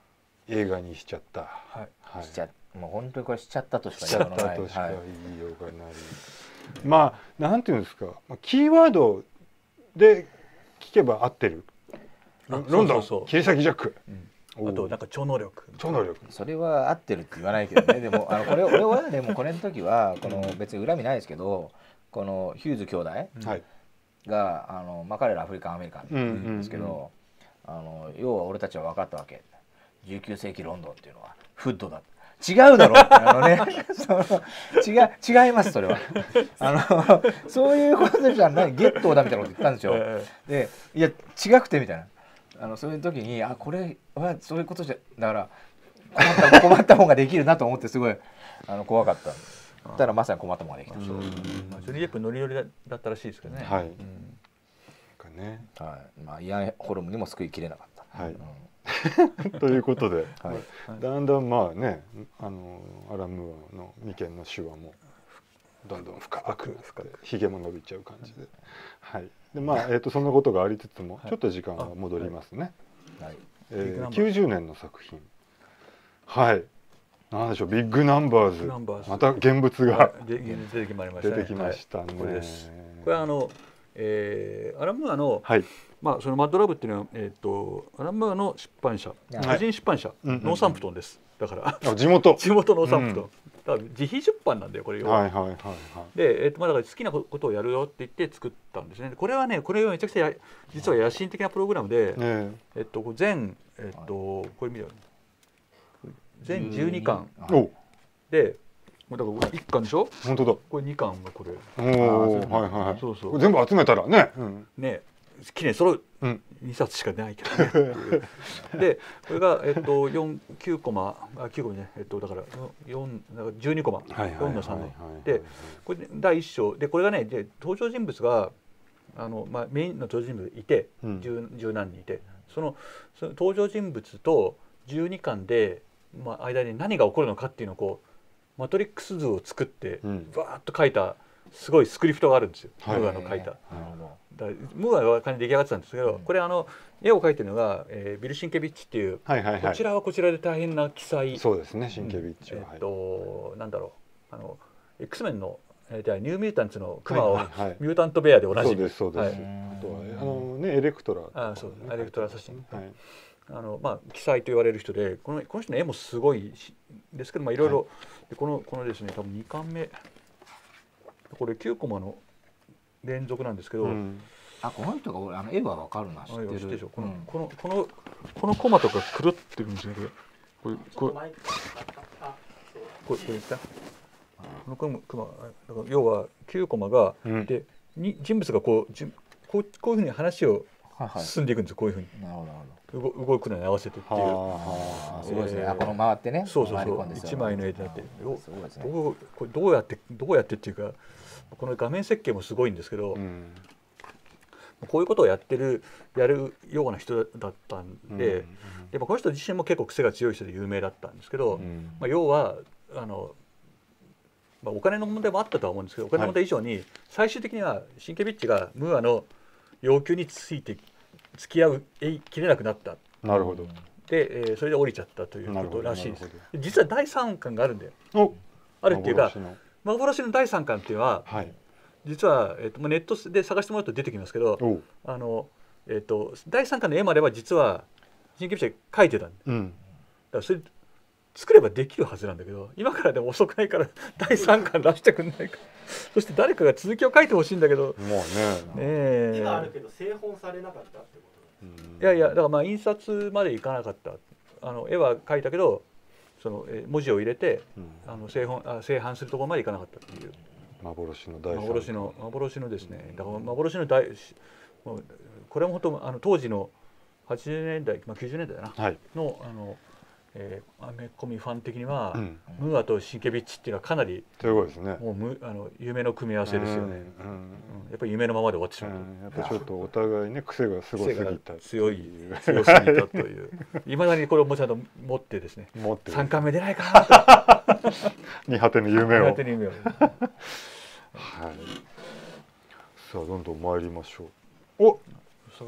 映画にしちゃった。 はい。しちゃもう本当にこれしちゃったとしか言いようがない。 しちゃったとしか言いようがない。まあなんていうんですか。キーワードで聞けば合ってる。ロンドン切り裂きジャック。 あとなんか超能力。 超能力。 それは合ってるって言わないけどね。でもあのこれ俺はでもこれの時はこの別に恨みないですけど、このヒューズ兄弟があのまあ彼らアフリカンアメリカンですけど、あの要は俺たちは分かったわけ。じゅうきゅう世紀ロンドンっていうのはフッドだ。違うだろってあのねその違う違いますそれはあのそういうことじゃないゲットーだみたいなこと言ったんですよ。でいや違くてみたいな。あのそういう時にあこれはそういうことじゃだから困った困ったもんができるなと思ってすごいあの怖かったんです。だからまさに困ったもんができた。 ジョニー・デップノリノリだったらしいですけどね。 はい。ね。 はい。まあイアン・ホルムにも救いきれなかった。はい。 ということで、だんだんまあねあのアラン・ムーアの眉間のシワもどんどん深くひげも伸びちゃう感じで、はい。でまあえっとそんなことがありつつもちょっと時間が戻りますね。きゅうじゅうねんの作品、はい。なんでしょう、ビッグナンバーズ、また現物が出てきましたね。これです。これはあのえー、アラン・ムーアの、はい、まあそのマッドラブっていうのは、えー、とアラン・ムーアの出版社、個人出版社、ノーサンプトンです。だから地元地元ノーサンプトン、だから自費出版なんだよこれは。はいはいはいはい。で、えーとまあ、だから好きなことをやるよって言って作ったんですね。これはね、これはめちゃくちゃ実は野心的なプログラムで、ね、えっと全えっとこれ見てよ、全じゅうにかんで。だからこれいっかんでしょ。 本当だ。 これにかんがこれ。 おお、はいはい。そうそう。全部集めたらね。 ね、きれい揃うにさつしかないけどね。で、これがえっと四九コマ、あ九コマね、えっとだから四だから十二コマ、四の三ね。で、これだい一章でこれがね、で登場人物があのまあメインの登場人物いて十十何人いて、そのその登場人物と十二巻でまあ間に何が起こるのかっていうのをこう。マトリックス図を作ってバーッと書いたすごいスクリプトがあるんですよ、ムーアの書いた。ムーアは完全に出来上がってたんですけど、これあの絵を描いてるのが、えー、ビル・シンケビッチっていう、こちらはこちらで大変な奇才。 そうですね、シンケビッチは。 えっとなんだろう、あの X メンのえー、ニューミュータンツのクマを、はいはいはい、ミュータントベアで同じ。そうですそうです。はい、あとはあのねエレクトラ、ね、 あそうエレクトラ写真。はい、あのまあ奇才と言われる人で、このこの人の絵もすごいですけど、まあいろいろ、はい、このこのですね、多分にかんめこれきゅうコマの連続なんですけど、うん、 あこの人があの絵はわかるな、知ってるでしょ。 この、うん、このこのこのコマとか狂ってるんですよね。これこれこれこれこれ言った。このコマだから要はきゅうコマが、うん、でに人物がこうじこうこういうふうに話を進んでいくんですよ、こういうふうに。なるほど。動くのに合わせてっていう。 すごいですね。この回ってね。 そうそうそう。一枚の絵になって、これどうやってどうやってっていうか、この画面設計もすごいんですけど、こういうことをやってるやるような人だったんで、でもこの人自身も結構癖が強い人で有名だったんですけど、まあ要はあの。まあお金の問題もあったとは思うんですけど、お金の問題以上に最終的にはシンケビッチがムーアの要求について付き合うきれなくなった。 なるほど。 で、えー、それで降りちゃったということらしいです。実はだいさんかんがあるんだよ。あるっていうか幻のだいさんかんっていうのは、はい、実は、えー、とネットで探してもらうと出てきますけど、あの、えー、とだいさんかんの絵までは実はシンケビッチが描いてたんで、うん、だからそれ作ればできるはずなんだけど、今からでも遅くないからだいさんかん出してくんないか。そして誰かが続きを書いてほしいんだけど、 もうねね絵があるけど製本されなかったってこと。 いやいや、だからまあ印刷までいかなかった。あの絵は描いたけど、その文字を入れて、うん、あの製本あ製版するところまでいかなかったっていう。 幻の大幻の幻のですね。だから幻の大もうこれも本当あの当時のはちじゅうねんだい、まあきゅうじゅうねんだいだな、はい、のあの。えー、アメコミファン的には、うん、ムーアとシンケビッチっていうのはかなりすごいですね。 もうむあの夢の組み合わせですよね。うんうん、やっぱり夢のままで終わってしまう。 やっぱちょっとお互いね癖がすごすぎた強い強すぎたといういまだにこれをもうちゃんと持ってですね持ってさんかんめ出ないかなとに果ての夢を。 に果ての夢を。はい。 さあどんどん参りましょう。お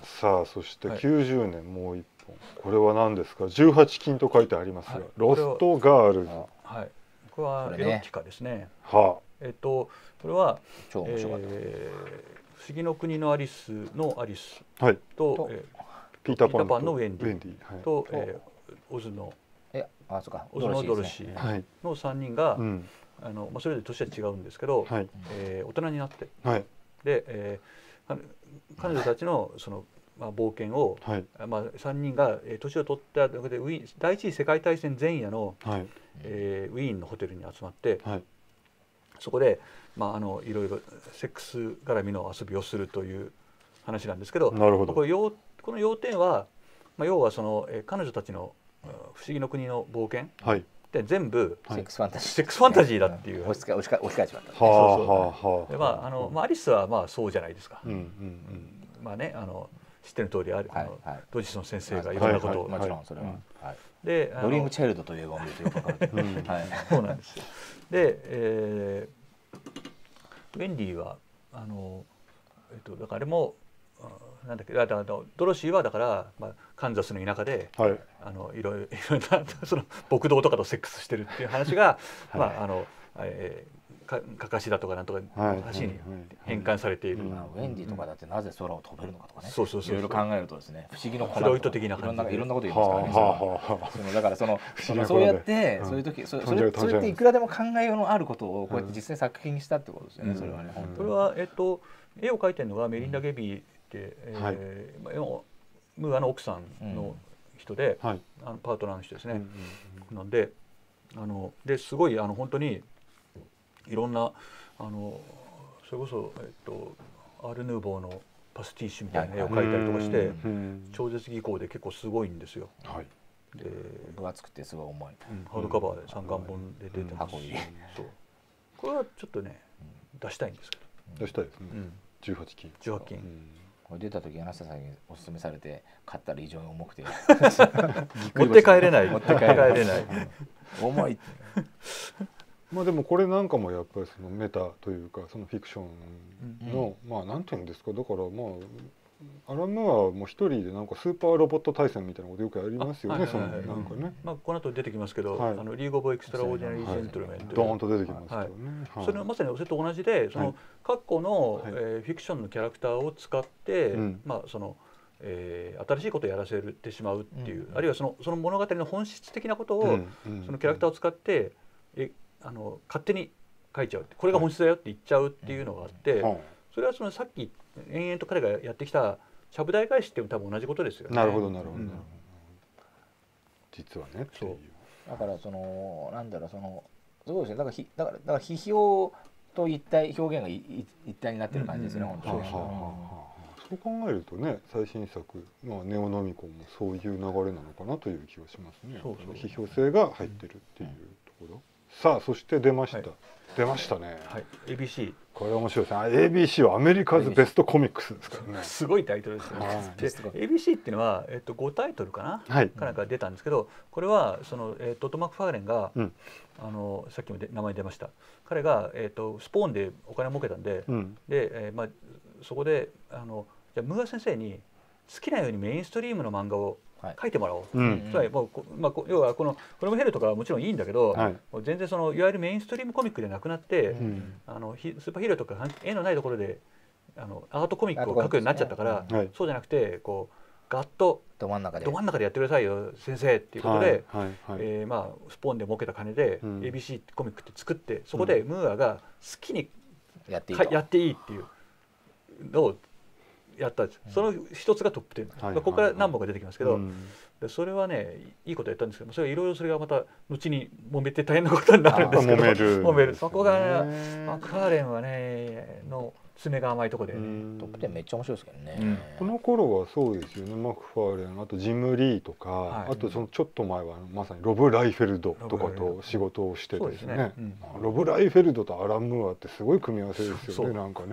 さあそしてきゅうじゅうねんもう一本、これは何ですか？じゅうはちきんと書いてありますが、ロストガールズ。 はい、これはエロティカですね。 はあ、 えっとこれは超面白かった。 えー不思議の国のアリスのアリスはいと、えー、 ピーターパンのウェンディと、えー、オズのえあそうかオズのドロシーのさんにんが、あのまあ、それぞれ年は違うんですけど、はい、えー、大人になって、はい、で、えー、彼女たちのその、まあ、冒険を、はい、まあ、さんにんが、えー、年を取っただけでウィーン第一次世界大戦前夜の、はい、えー、ウィーンのホテルに集まって、はい、そこで、まあ、あのいろいろセックス絡みの遊びをするという話なんですけど、 なるほど。 これ要この要点は、まあ、要はその、えー、彼女たちの不思議の国の冒険、はい、で全部セックスファンタジー、 セックスファンタジーだっていう、 押し付け押し返しちまった。 でまああのまあアリスはまあそうじゃないですか。うんうんうん、まあね、あの知ってる通りある、はい、あのドジソン先生がいろんなことを、 もちろんそれは、はい、 でドリームチャイルドという映画を見るとよくわかる。 はい、そうなんですよ。で、えー、ウェンディはあのえっとだからあれもなんだっけ、だからドロシーはだから、まあ、カンザスの田舎で、はい、あのいろいろいろんなその牧道とかとセックスしてるっていう話が、はい、まああの、えー、かかかしだとかなんとか話に変換されている。 ウェンディとかだってなぜ空を飛べるのかとかね、 そうそうそう、 いろいろ考えるとですね、不思議のフロイト的な感じでいろんなこと言いますからね。そのだからそのそうやってそういう時それそれそれっていくらでも考えようのあることをこうやって実際作品にしたってことですよね。それはね。 これはえっと絵を描いてるのがメリンダ・ゲビー。えーはい、ムーアの奥さんの人で、うん、あのパートナーの人ですね。うん、なんであのですごいあの本当にいろんなあのそれこそ、えっと、アール・ヌーボーのパスティッシュみたいな絵を描いたりとかして、超絶技巧で結構すごいんですよ。はい、 で分厚くてすごい重い、 うん、ハードカバーでさんかんぼんで出てますし、そう、これはちょっとね出したいんですけど。 出したいですね。うん、じゅうはちきん。 じゅうはちきん。 これ出た時柳下さんにおすすめされて買ったら異常に重くて持って帰れない持って帰れない重い。 まあでもこれなんかもやっぱりそのメタというかそのフィクションの、うん、まあなんていうんですか、だからまあアラン・ムーアも一人でなんかスーパーロボット対戦みたいなことよくやりますよね。そのなんかね、 まあこの後出てきますけど、はい、あのリーグ・オブ・エクストラオーディナリー・ジェントルメンドーンと出てきますよね。 はい、それはまさにそれと同じで、その過去の、はい、えー、フィクションのキャラクターを使って、うん、まあその、えー、新しいことをやらせてしまうっていう、うん、あるいはそのその物語の本質的なことを、うん、そのキャラクターを使って、えあの勝手に書いちゃう、これが本質だよって言っちゃうっていうのがあって、はい、それはそのさっき延々と彼がやってきたちゃぶ台返しっていうのも多分同じことですよね。 なるほどなるほど、うん、実はね。 そうだからそのなんだろう、そのそうですね、だからひだからだから批評と一体表現が一体になってる感じですね、うん、本当に。 そう考えるとね、最新作、まあ、ネオノミコンもそういう流れなのかなという気がしますね。そうそう、批評性が入ってるっていうところ、うん、さあそして出ました、はい、出ましたね、 はい、エービーシー。 これ面白いですね。 エービーシー はアメリカズベストコミックスですからね。 すごいタイトルですよね。で エービーシー っていうのは、えっと、ごタイトルかな、はい、かなんか出たんですけど、これはその、えー、トッド・マクファーレンが、うん、あのさっきもで名前出ました、彼が、えー、とスポーンでお金を儲けたんで、うん、で、えーまあ、そこであのじゃムーア先生に好きなようにメインストリームの漫画を書いてもらおう、うん、つまりもう、まあ、要はこのフロムヘルとかはもちろんいいんだけど、はい、もう全然そのいわゆるメインストリームコミックでなくなって、うん、あのスーパーヒーローとか絵のないところであのアートコミックを書くようになっちゃったから、ね、はい、そうじゃなくてこうガッとど真ん中でど真ん中でやってくださいよ先生っていうことで、はいはいはい、えー、まあ、スポーンで儲けた金で、うん、エービーシー コミックって作って、そこでムーアが好きにやっていいと、やっていいっていうのをやったんです。その一つがトップテン、はい、ここから何本か出てきますけど、うん、でそれはねいいことやったんですけど、それはいろいろそれがまた後に揉めて大変なことになるんですけど、 揉める揉めるそこがマクファーレンはねの爪が甘いところで、 ね、トップテンめっちゃ面白いですけどね、 うん、この頃はそうですよね。マクファーレン、あとジム・リーとか、はい、あとそのちょっと前はまさにロブ・ライフェルドとかと仕事をしてですね、うん、ロブ・ライフェルドとアラン・ムーアってすごい組み合わせですよね。なんかね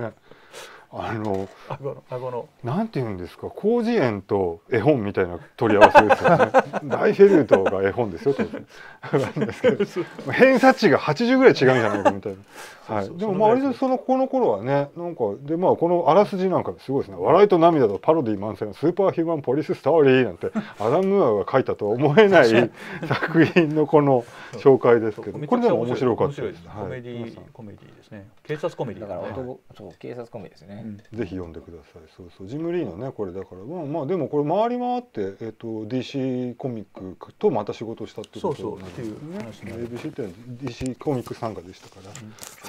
あの顎の顎のなんていうんですか、広辞苑と絵本みたいな取り合わせですよね。ライフェルトが絵本ですよ当然。なんですけど偏差値がはちじゅうぐらい違うんじゃないかみたいな。はい。でもまあ割とそのこの頃はね、なんかでまあこのあらすじなんかすごいですね。笑いと涙とパロディ満載のスーパーヒューマンポリスストーリーなんてアダム・ムーアが書いたとは思えない作品のこの紹介ですけど、これでも面白かったです。 コメディコメディですね。警察コメディだから男そう警察コメディですね。 ぜひ読んでください。そうそうジム・リーのねこれだからまあまあでもこれ回り回ってえっと ディーシー コミックとまた仕事したってことなんですね。エービーシー って ディーシー コミック参加でしたから。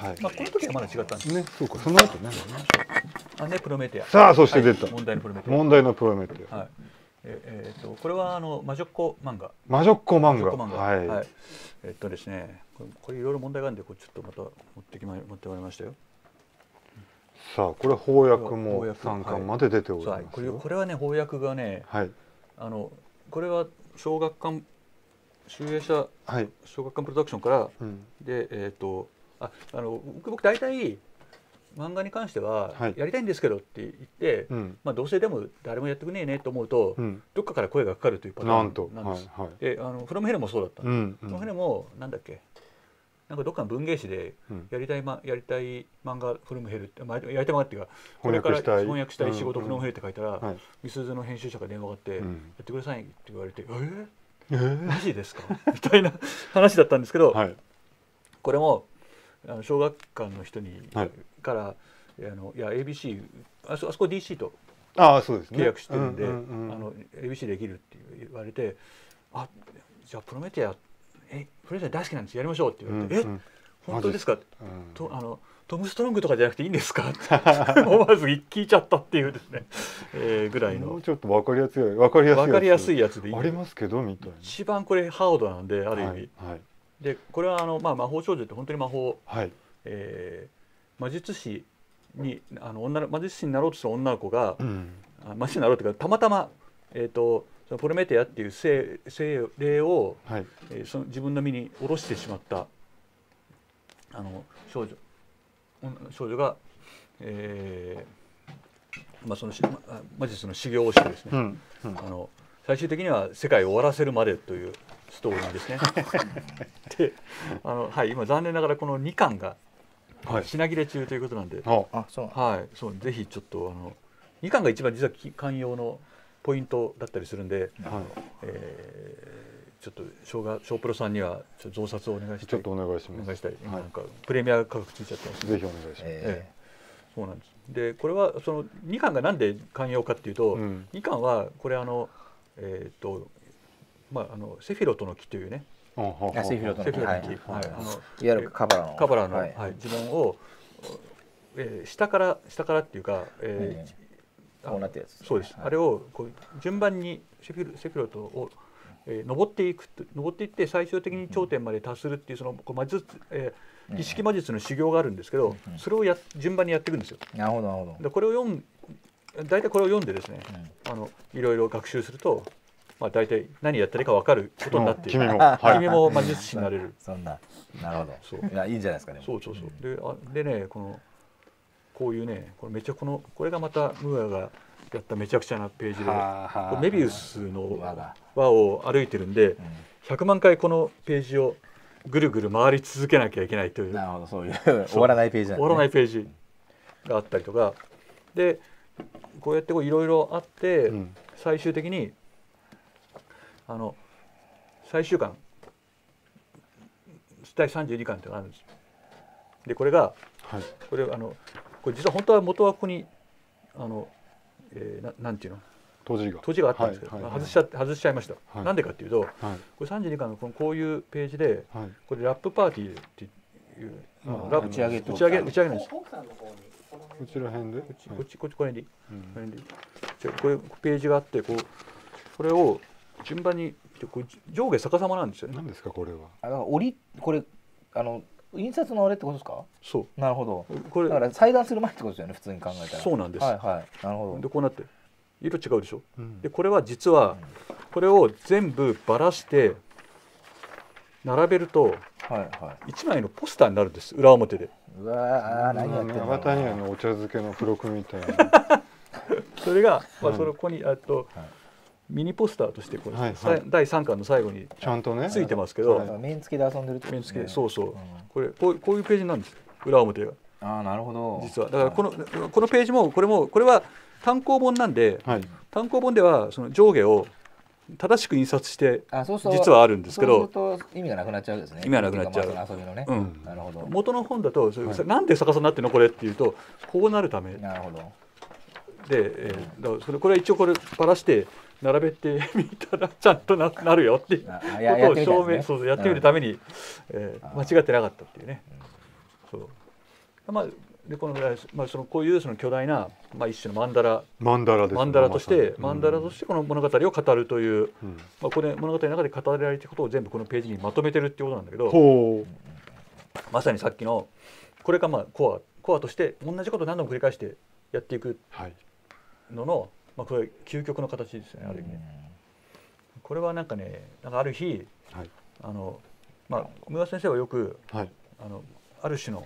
はい。 まあこの時はまだ違ったんですね。そうかその後ね。 あねプロメテア。 さあそして出た問題のプロメテア。 問題のプロメテア。 はい。えっとこれはあの魔女っ子漫画。 魔女っ子漫画。 はい。えっとですねこれいろいろ問題があるんでこれちょっとまた持ってきま持ってまいりましたよ。 さあこれ翻訳もさんかんまで出ておりますよ。 これこれはね翻訳がね、 はい、 あのこれは小学館集英社、 はい、 小学館プロダクションから、 うん、 でえっ、ー、とああの僕大体漫画に関してはやりたいんですけどって言って、はい、まあどうせでも誰もやってくれねえねと思うと、うん、どっかから声がかかるというパターンなんです。はいはい、であのフロムヘルもそうだったんです。うんうん、フロムヘルもなんだっけ。なんかどっかの文芸誌でやりたい、ま、やりたい漫画フロムヘルって、まあ、やりたい漫画っていうかこれから翻訳したい仕事フロムヘルって書いたらみすゞの編集者から電話があって、やってくださいって言われて、えー、マジですかみたいな話だったんですけど、はい、これもあの小学館の人に、はい、からあのいや エービーシー あそ, あそこ ディーシー と契約してるんで エービーシー できるって言われて、あじゃあプロメテアえプロメテア大好きなんですやりましょうって言われて、うんうん、え本当ですか、うん、とあのトム・ストロングとかじゃなくていいんですかって思わず聞いちゃったっていうですね、えー、ぐらいのもうちょっと分かりやすい分かりやすいやつ分かりやすいやつでいいありますけどみたいな一番これハードなんである意味、はいはい、でこれはあの、まあ、魔法少女って本当に魔法、はいえー、魔術師にあの女の魔術師になろうとする女の子が、うん、魔術師になろうというかたまたま、えーとそのプロメテアっていう精霊を、はいえー、その自分の身に下ろしてしまったあの少女少女が、えーまあ、その魔術の修行をしてですね、うんうん、あの最終的には世界を終わらせるまでというストーリーですね。であの、はい、今残念ながらこのにかんが品切れ中ということなんで、はい、あそうはい、そうぜひちょっとあのにかんが一番実は寛容のポイントだったりするんで、はいえー、ちょっと小学小プロさんにはちょっと増刷をお願いしたい。 ちょっとお願いします。 お願いしたい。はい、なんかプレミア価格ついちゃってます。 ぜひお願いします。 えー、そうなんです。でこれはそのにかんがなんで寛容かっていうと、うん、にかんはこれあのえっ、ー、とまああのセフィロトの木というね。 あセフィロトの木。はい。はい、あのいわゆるカバラのカバラの、はいはい、呪文を、えー、下から下からっていうか。えーこうなってやつ、 そうです、はい、あれをこう順番にセフィロ、セフィロトを、えー、登っていく登っていって最終的に頂点まで達するっていうそのこう魔術、えー、儀式魔術の修行があるんですけど、うん、それをや順番にやっていくんですよ。 なるほどなるほど。 でこれを読ん大体これを読んでですね、うん、あのいろいろ学習すると、まあ、大体何やったらいいか分かることになっている。 君も、 はい、君も魔術師になれる。 そんななるほど。そういやいいんじゃないですかね。 そうそうそう。であでねこのこういうねこれめっちゃこのこれがまたムーアがやっためちゃくちゃなページでこメビウスの輪を歩いてるんでひゃくまんかいこのページをぐるぐる回り続けなきゃいけないという、 なるほどそういう終わらないページなんですね。 終わらないページがあったりとかでこうやっていろいろあって、うん、最終的にあの最終巻だいさんじゅうにかんってのがあるんですよ。でこれが、はい、これあのこれ実は本当は元はここにあの、えー、ななんていうの閉じが閉じがあったんですけど、はいはいはい、外しちゃ外しちゃいました。はい、なんでかっていうと、はい、これさんじゅうにかんのこのこういうページで、はい、これラップパーティーっていう、まあ、ラップ打ち上げ打ち上げ打ち上げなんです。 こちら辺でこっちこっちこっちこれでいい。うん、これでいい。じゃこれページがあってこうこれを順番にこう上下逆さまなんですよね。 何ですかこれは。 あの折りこれあの印刷のあれってことですか。 そう。 なるほど。これだから裁断する前ってことですよね普通に考えたら。 そうなんです。 はいはい。なるほど。 でこうなって色違うでしょ。うん、でこれは実はこれを全部ばらして並べると一枚のポスターになるんです、裏表で。 うわー、何やってんの。 長谷屋のお茶漬けの付録みたいな。 それが、まあ、そこにあとミニポスターとしてこう、はいはい、だいさんかんの最後にちゃんとねついてますけど、 面付きで遊んでるってことですね。 面付きで、そうそう、うん、これこうこういうページなんですよ、裏表が。 ああ、なるほど。 実はだからこの、はい、このページもこれもこれは単行本なんで、はい、単行本ではその上下を正しく印刷して実はあるんですけど、 そうすると意味がなくなっちゃうんですね。 意味がなくなっちゃう。 遊びのね。 うん、なるほど。元の本だと、はい、なんで逆さになってるのこれっていうと、こうなるため。 なるほど。 で、えー、だからそれこれ一応こればらして並べてみたらちゃんと な, なるよっていうことを証明、そうやってみるために、えー、間違ってなかったっていうね。うん、そうまあでこのぐらい、まあ、そのこういうその巨大な、まあ、一種のマンダラマンダラです、ね、 マンダラとして、マンダラとしてこの物語を語るという、うん、まあ、これ物語の中で語られていることを全部このページにまとめてるっていうことなんだけど、まさにさっきのこれがまあコアコアとして同じことを何度も繰り返してやっていくのの、はい、まあ、これ究極の形ですよね、ある意味ね。これはなんかね、なんかある日、はい、あのまあムーア先生はよく、はい、あのある種の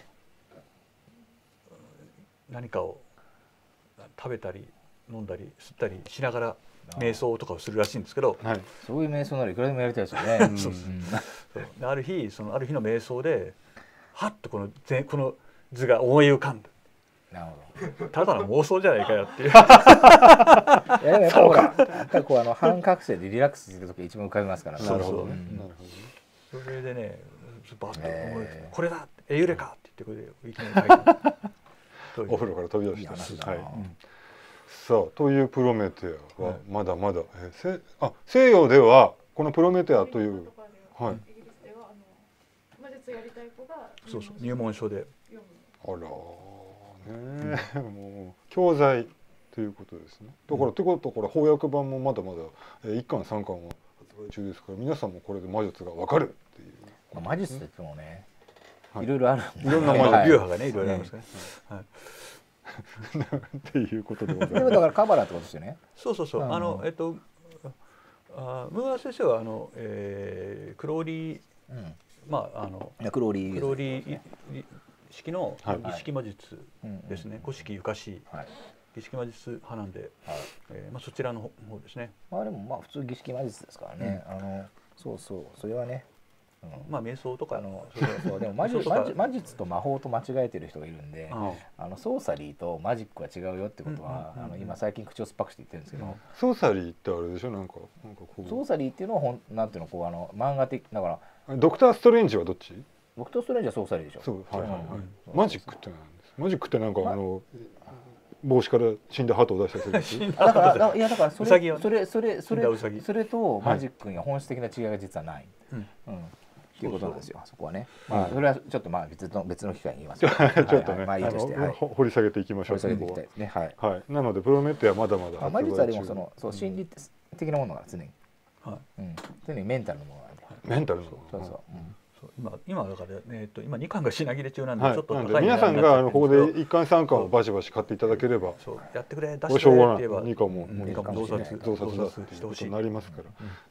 何かを食べたり飲んだり吸ったりしながら瞑想とかをするらしいんですけど、 はい、そういう瞑想ならいくらでもやりたいですよね。そうそうそう、ある日そのある日の瞑想ではっとこのこの図が思い浮かんだ。 なるほど。 ただの妄想じゃないかよっていう。いやでもやっぱほら、やっぱりこうあの半覚醒でリラックスする時が一番浮かびますから。 なるほどね。それでね、バッと思いこれだエユレカって言ってこれでいきなり書いて。 お風呂から飛び出して、はい、さあというプロメテアはまだまだ、はい、えせあ西洋ではこのプロメテアという、はい、イギリスではあの魔術やりたい子がそうそう入門書であらね、うん、もう教材ということですね。だからってことはこれ翻訳版もまだまだえいっかんさんかんは発売中ですから、皆さんもこれで魔術がわかるっていう、 まあ、魔術って言ってもね、はい、いろいろある、 いろんな魔術、流派がねいろいろありますね。はいっていうことでございます。 だからカバラってことですよね。 そうそうそう。あのえっとあムーア先生はあの、えー、クローリー、うん、まああのクローリークローリー式の儀式魔術ですね。古式ゆかし儀式魔術派なんで、はい、えー、まあそちらの方ですね。 まあでもまあ普通儀式魔術ですからね。うん、あのそうそうそれはね。 うん、まあ瞑想とかのそうそうでも魔術魔術と魔法と間違えてる人がいるんで、うん、あのソーサリーとマジックは違うよってことは、うんうんうん、あの今最近口を酸っぱくして言ってるんですけど、うん、 ソーサリーってあれでしょ、なんかなんかこうソーサリーっていうのはほんなんていうのこうあの漫画的だからドクターストレンジはどっち？ ドクターストレンジはソーサリーでしょ。 そうはいはいはい。うん、マジックってなんです。マジックってなんか、ま、あの帽子から死んだ鳩を出したりする。 だからいやだからそれそれそれそれそれとマジックには本質的な違いが実はない。うんうんっていうことなんですよ。そこはね。まあそれはちょっとまあ別の別の機会に言います。ちょっとね、掘り下げていきましょう。 掘り下げていきたいですね。はい。 はい。なのでプロメテアまだまだ。 魔術はでもそのそう心理的なものが常に、はい、うん、常にメンタルのものなんで。 メンタルの。 そうそう。 今今だからえっと今にかんが品切れ中なんでちょっと高い。皆さんがここでいっかんさんかんをバシバシ買っていただければ、 そうやってくれ出してくれって言えばにかんもにかんも増刷増刷だっていうことになりますから、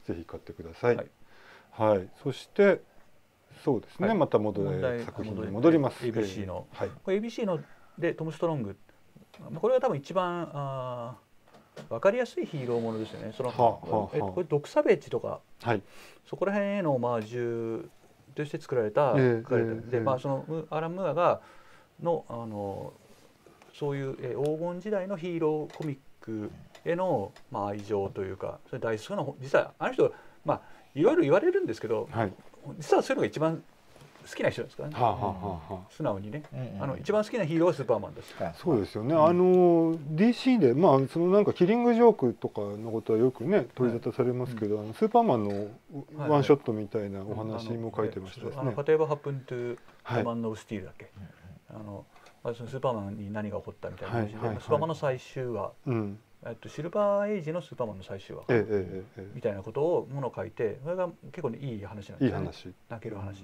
ぜひ買ってください。はい。そしてそうですね、はい、また戻れ作品に戻ります。 エービーシー の、はい、これ エービーシー のでトム・ストロング、これは多分一番あ分かりやすいヒーローものですよね。その、はあはあ、えこれドクサベッジとか、はい、そこら辺へのオマージュとして作られた、えー、書かれた、えー、で、まあそのアラン・ムーアがのあのそういう、えー、黄金時代のヒーローコミックへの、まあ、愛情というか、それ大好きな実はあの人まあいろいろ言われるんですけど。はい、実はそういうのが一番好きな人ですからね。はあはあはあ、素直にね、うんうん、あの一番好きなヒーローはスーパーマンです。 そうですよね。うん、あの ディーシー でまあそのなんかキリングジョークとかのことはよくね取り沙汰されますけど、はい、あのスーパーマンのワンショットみたいなお話も書いてましたですね。 例えばハプントゥーマンのスティールだっけ。あのスーパーマンに何が起こったみたいな話で、はいはいはい、スーパーマンの最終話。うん、えっとシルバーエイジのスーパーマンの最終話、ええええ、みたいなことをものを書いて、それが結構、ね、いい話なんですよね。いい話、泣ける話。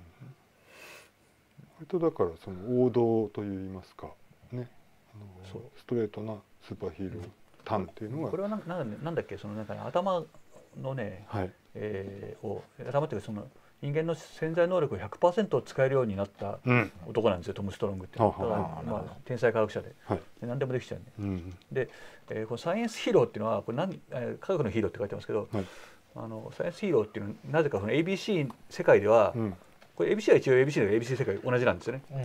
割とだからその王道といいますかね、あのストレートなスーパーヒーロータンっていうのが、 これはなななんだっけ、そのなんか、ね、頭のね、はい、えー、を頭っていうかその人間の潜在能力を ひゃくパーセント 使えるようになった男なんですよ、トム・ストロングって。だから、まあ、天才科学者で、はい、で何でもできちゃうんで、うん、で、えー、このサイエンスヒーローっていうのはこれ何、えー、科学のヒーローって書いてますけど、はい、あのサイエンスヒーローっていうのはなぜかその エービーシー 世界では、うん、これ エービーシー は一応 エービーシー の エービーシー 世界同じなんですよね、うん、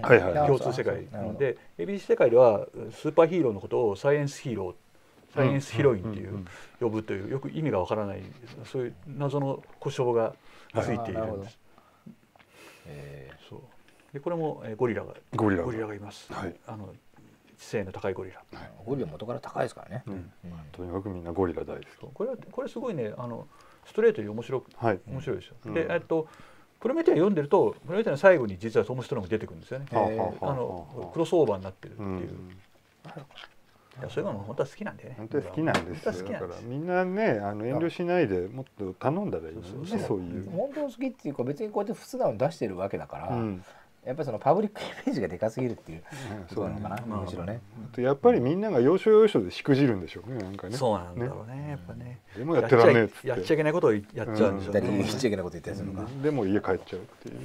共通世界で エービーシー 世界ではスーパーヒーローのことをサイエンスヒーロー、サイエンスヒロインっていう呼ぶという、よく意味がわからないそういう謎の呼称がついているんです。えー、そうでこれも、えー、ゴリラがゴリラ が, ゴリラがいます、はい、あの知性の高いゴリラ、 はい、ゴリラ元から高いですからね、うんうん、 とにかくみんなゴリラ大好き。 これはこれすごいね、あのストレートで面白く、はい、面白いですよ、うん、で、えっとプロメテア読んでるとプロメテアの最後に実はトム・ストロング出てくるんですよね、えー、あのクロスオーバーになってるっていう、うん、いやそういうの本当は好きなんでね。 本当は好きなんですよ。だからみんなね、あの遠慮しないでもっと頼んだらいいのね、そういう。 本当好きっていうか別にこうやって普段出してるわけだから、うん、やっぱりそのパブリックイメージがでかすぎるっていうことなのかな、むしろね。 やっぱりみんなが要所要所でしくじるんでしょうね、なんかね。 そうなんだろうね、やっぱね。 でもやってらんねえっつって。 やっちゃいけないことをやっちゃうんでしょうね。 言っちゃいけないこと言ったりするのか。 でも家帰っちゃうっていう。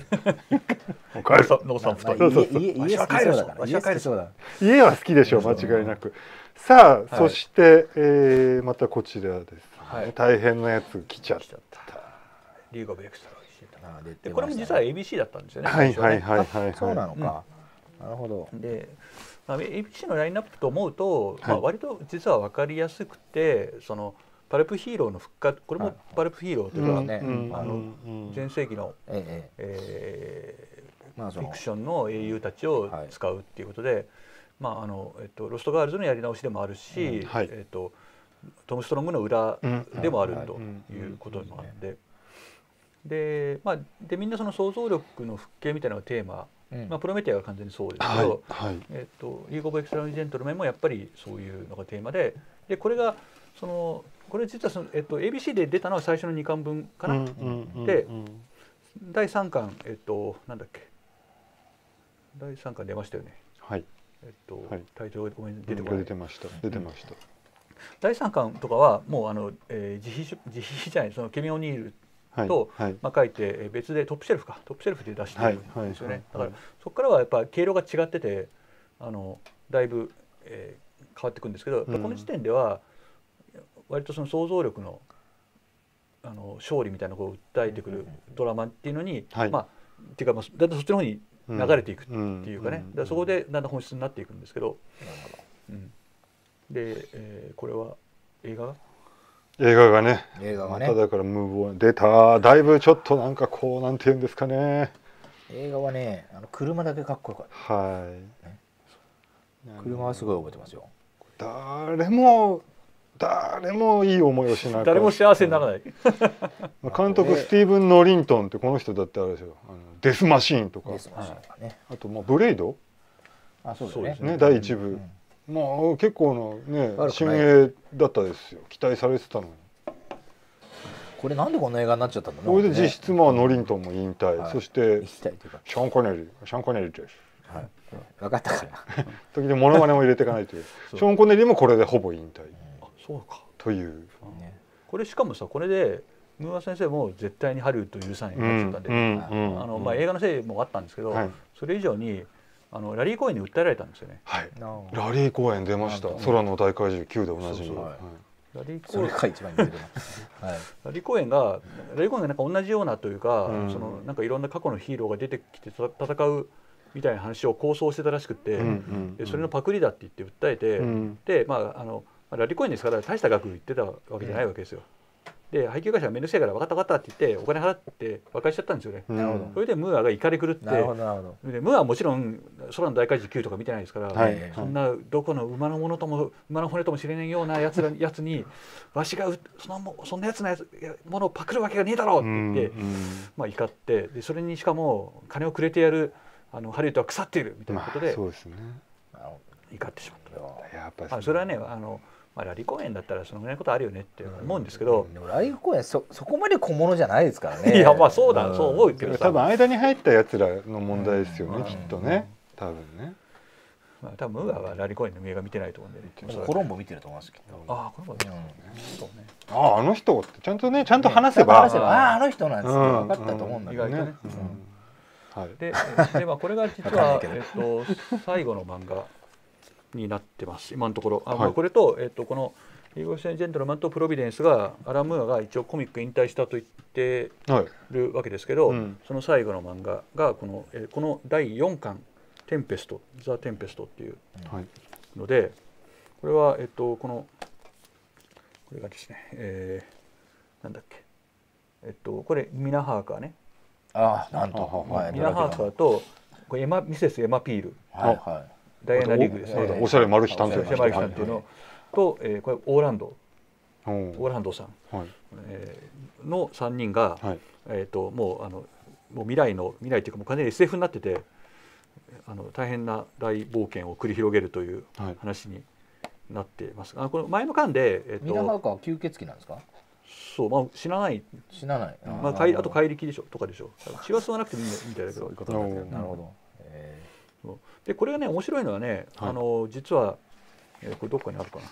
帰る。ノーさん太い。 家家好きそうだから。家好きそうだ。 家は好きでしょう、間違いなく。さあ、そしてえまたこちらです。大変なやつ来ちゃった。 リーグオブエクストラ。でこれも実は エービーシー だったんですよね。はいはいはいはい。 そうなのか。なるほど。 で、まあ、エービーシー のラインナップと思うと、まあ割と実は分かりやすくて、そのパルプヒーローの復活、これもパルプヒーローというか、ね、あの前世紀のええフィクションの英雄たちを使うっていうことで、まああのえっとロストガールズのやり直しでもあるし、えっとトム・ストロングの裏でもあるということもあって。でまあ、でみんなその想像力の復権みたいなのがテーマ、うんまあ、プロメテアが完全にそうですけど、はいはい、えっと、リーグ・オブ・エクストラ・ジェントルメンもやっぱりそういうのがテーマで、でこれがそのこれ実はその、えっと、エービーシー で出たのは最初のにかんぶんかな、でだいさんかん、えっと、なんだっけだいさんかん出ましたよね、はいえっとはい、タイトルがごめん出てこない、 出てました出てました、うん、 だいさんかんとかはもうあの、えー、自費自費じゃないそのケビン・オニールと、はいまあ、書いて別でトップシェルフかトップシェルフで出してるんですよね。だからそこからはやっぱ経路が違っててあのだいぶ、えー、変わってくるんですけど、うん、この時点では割とその想像力のあの勝利みたいなことを訴えてくるドラマっていうのに、はい、まあっていうか、まあ、だんだんそっちの方に流れていくっていうかね、うん、だからそこでだんだん本質になっていくんですけど、うん、で、えー、これは映画映画がね、 映画がねまただからムーブオン出た。だいぶちょっとなんかこうなんていうんですかね。 映画はね、あの車だけかっこよかった。はい。ね、車はすごい覚えてますよ。 誰も誰もいい思いをしなかった。 誰も幸せにならない。 監督スティーブン・ノリントンってこの人だってあれですよ。あのデスマシーンとか。 デスマシーンとかね。 あとまあブレイド。 あ、そうですね。だいいち部。まあ結構なね新鋭だったですよ。期待されてたのに。 これなんでこんな映画になっちゃったんだろう。 これで実質まあノリントンも引退、はい、そしてシャンコネリシャンコネリです。 はい。分かったから。 時々モノマネも入れていかないという。ショーン・コネリもこれでほぼ引退。 あ、そうか。 という。 これしかもさこれでムーア先生も絶対にハリウッド許さないになっちゃったんで、あのまあ映画のせいもあったんですけど、それ以上に。あのラリー公園に訴えられたんですよね。 はい。ラリー公園出ました。空の大怪獣きゅうでおなじみ。ラリー公園が一番出てる。 はい。ラリー公園がラリー公園がなんか同じようなというか、うん、そのなんかいろんな過去のヒーローが出てきて戦うみたいな話を構想してたらしくて、うんうんうん、それのパクリだって言って訴えて、うん、でまああのラリー公園ですから大した額言ってたわけじゃないわけですよ。で配給会社が面倒くさいから分かった分かったって言ってお金払って和解しちゃったんですよね。なるほど。それでムーアが怒り狂って、なるほどなるほど。でムーアはもちろん空の大怪獣きゅうとか見てないですから、はい、そんなどこの馬のものとも馬の骨ともしれないようなやつらやつにわしがそのそんなやつのやつものをパクるわけがねえだろうって言って、まあ怒ってでそれにしかも金をくれてやるあのハリウッドは腐っているみたいなことで、まあ、そうですね。怒ってしまった。やっぱり、まあ、それはねあの。まあ、ラリー公園だったらそのぐらいのことあるよねって思うんですけど、 うん、でもラリー公園 そ, そこまで小物じゃないですからね。 いやまあそうだ、うん、そう思うけどさ多分間に入ったやつらの問題ですよね、うん、きっとね多分ね。 まあ多分ムーアはラリーコインの映画見てないと思うんで、 コロンボ見てると思いますけど。 ああコロンボね。 そうね。あああの人ってちゃんとねちゃんと話せば、 話せばあああの人なんですね。分かったと思うんだけどね。 はい。ででまあこれが実はえっと最後の漫画になってます今のところ。あまあこれとえっとこのリーグ・オブ・ジェントルマンとプロビデンスがアラン・ムーアが一応コミック引退したと言ってるわけですけど、その最後の漫画がこのえこのだいよんかんテンペスト、ザ・テンペストっていうので、これはえっとこのこれがですね、えー、なんだっけ、えっとこれミナ・ハーカーね。 ああ、なんとミナ・ハーカーとこれエマミセスエマ・ピール、 はいはい、 ダイアナ・リグですね。 おしゃれマル秘探偵おしゃれマル秘探偵のと、えー、これオーランド、オーランドさん、はい、えー、のさんにんが、はい、えっともうあのもう未来の未来っていうかもう完全に エスエフ になってて。あの大変な大冒険を繰り広げるという話になっています。はい、あこの前の巻で、 えっと、ミナハーカーは吸血鬼なんですか？ そう、まあ死なない。 死なない。 まあ怪あと怪力でしょとかでしょ。血は吸わなくてもいいみたいだけど。 そういうことなんですね。なるほど。えー、でこれがね面白いのはね、はい、あの実は、えー、これどっかにあるかな。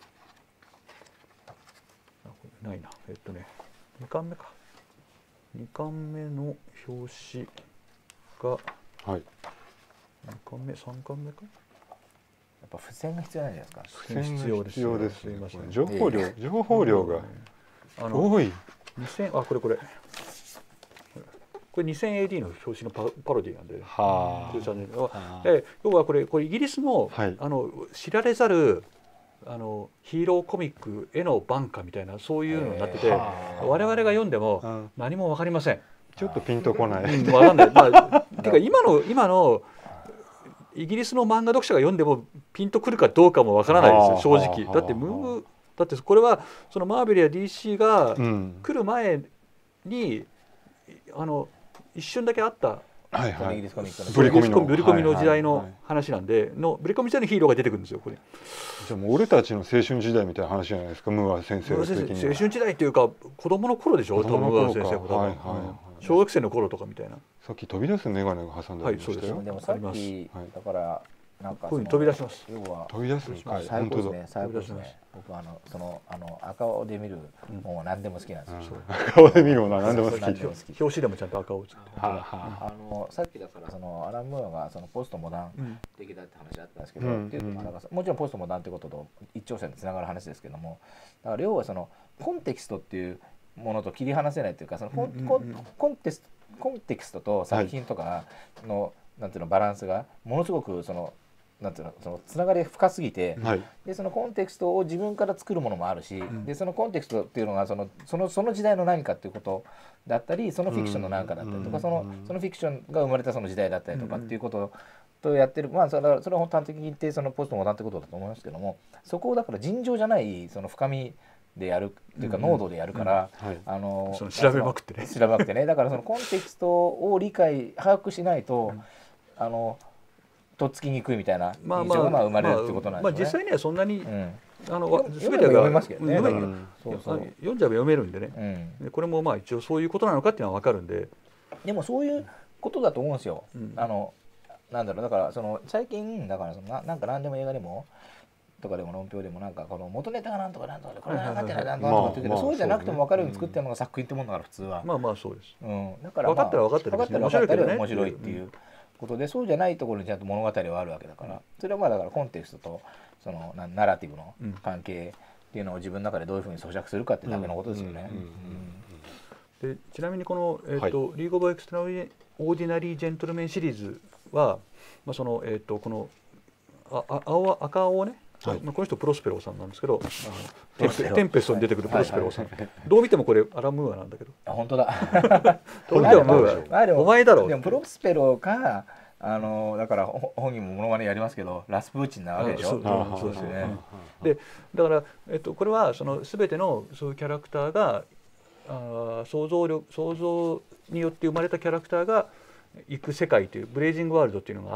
あこれないな。えっとねにかんめか。にかんめの表紙が。 はい。 何巻目、さんかんめか。やっぱ付箋が必要なんじゃないですか。 付箋必要です。 必要です。すみません。情報量、情報量が多い。 にせん、あ、これこれ。これ にせんエーディー の表紙のパパロディなんで。はあ。で、要はこれこれイギリスの、はい、あの知られざるあのヒーローコミックへの挽歌みたいなそういうのになってて、我々が読んでも何もわかりません。 ちょっとピンとこない。 うん、わかんない。まあ、てか今の今のイギリスの漫画読者が読んでもピンとくるかどうかもわからないですよ、正直。だってムーだってこれはそのマーベルや ディーシー が来る前に、うん、あの一瞬だけあった。 はいはい、 ブリコミのブリコミの時代の話なんで、のブリコミ時代のヒーローが出てくるんですよこれ。 じゃあもう俺たちの青春時代みたいな話じゃないですか、ムーア先生的には。 青春時代っていうか子供の頃でしょ、多分ムーア先生も多分、はいはい、小学生の頃とかみたいな。 さっき飛び出すメガネが挟んでありましたよ。 でもさっきだからなんかこういうふうに飛び出します。 要は飛び出すのか。 最高ですね。最高ですね。僕はあのそのあの赤青で見るもう何でも好きなんですよ。 赤青で見るものは何でも好き。 表紙でもちゃんと赤を作って。 あのさっきだからそのアラン・ムーアがそのポストモダン的だって話あったんですけど、っていうのはもちろんポストモダンってことと一直線でつながる話ですけども、だから要はそのコンテキストっていうものと切り離せないというか、そのコンコンコンテストコンテキストと作品とかのなんていうのバランスがものすごくそのなんていうのそのつながり深すぎて、はい、でそのコンテクストを自分から作るものもあるし、うん、でそのコンテクストっていうのがそのそのその時代の何かっていうことだったり、そのフィクションの何かだったりとか、うん、そのそのフィクションが生まれたその時代だったりとかっていうこととやってる、まあそれはそれは端的に言ってそのポストモダンってことだと思いますけども、そこをだから尋常じゃないその深みでやるっていうか濃度でやるから、あの調べまくってね調べまくってねだからそのコンテクストを理解把握しないと、うん、あのとっつきにくいみたいな印象がまあ生まれるってことなんですね。まあ実際にはそんなに、うん、あの全てが読めますけどね。 読んじゃえば読めるんでね、うん、これもまあ一応そういうことなのかっていうのは分かるんで。 でもそういうことだと思うんですよ。うん、あのなんだろうだからその最近だからその な, なんか何でも映画でもとかでも論評でもなんかこの元ネタがなんとかなんとかでこれが分かってないなんとかとかって言うけど、そうじゃなくても分かるように作ってるのが作品ってもんだから普通は。 まあまあそうです。 うん、だから分かったら分かったら分かったら分かったら面白いっていうことで、そうじゃないところにちゃんと物語はあるわけだから、それはまあだからコンテクストとそのナラティブの関係っていうのを自分の中でどういうふうに咀嚼するかってだけのことですよね。 でちなみにこの、えーとはい、リーグ・オブ・エクストラオーディナリー・ジェントルメンシリーズは、まあそのえー、とこのああ青赤青ね、はい、まあこの人プロスペローさんなんですけど、テンペ、テンペストに出てくるプロスペローさん、はいはいはい、どう見てもこれアラムーアなんだけど。 あ本当だ。 どう見てもムーア。お前だろう。 でもプロスペローかあのだから本人もモノマネやりますけどラスプーチンなわけでしょ。 そうですね。でだからえっとこれはそのすべてのそういうキャラクターがあ想像力想像によって生まれたキャラクターが行く世界というブレイジングワールドっていうのがあって、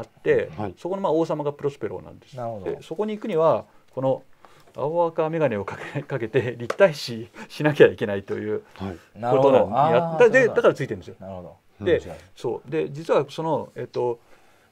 はい、そこのまあ王様がプロスペローなんです。でそこに行くにはこの青赤眼鏡をかけ、かけて立体視しなきゃいけないということなんで、だからついてるんですよ。なるほど。で、そうで実はそのえっと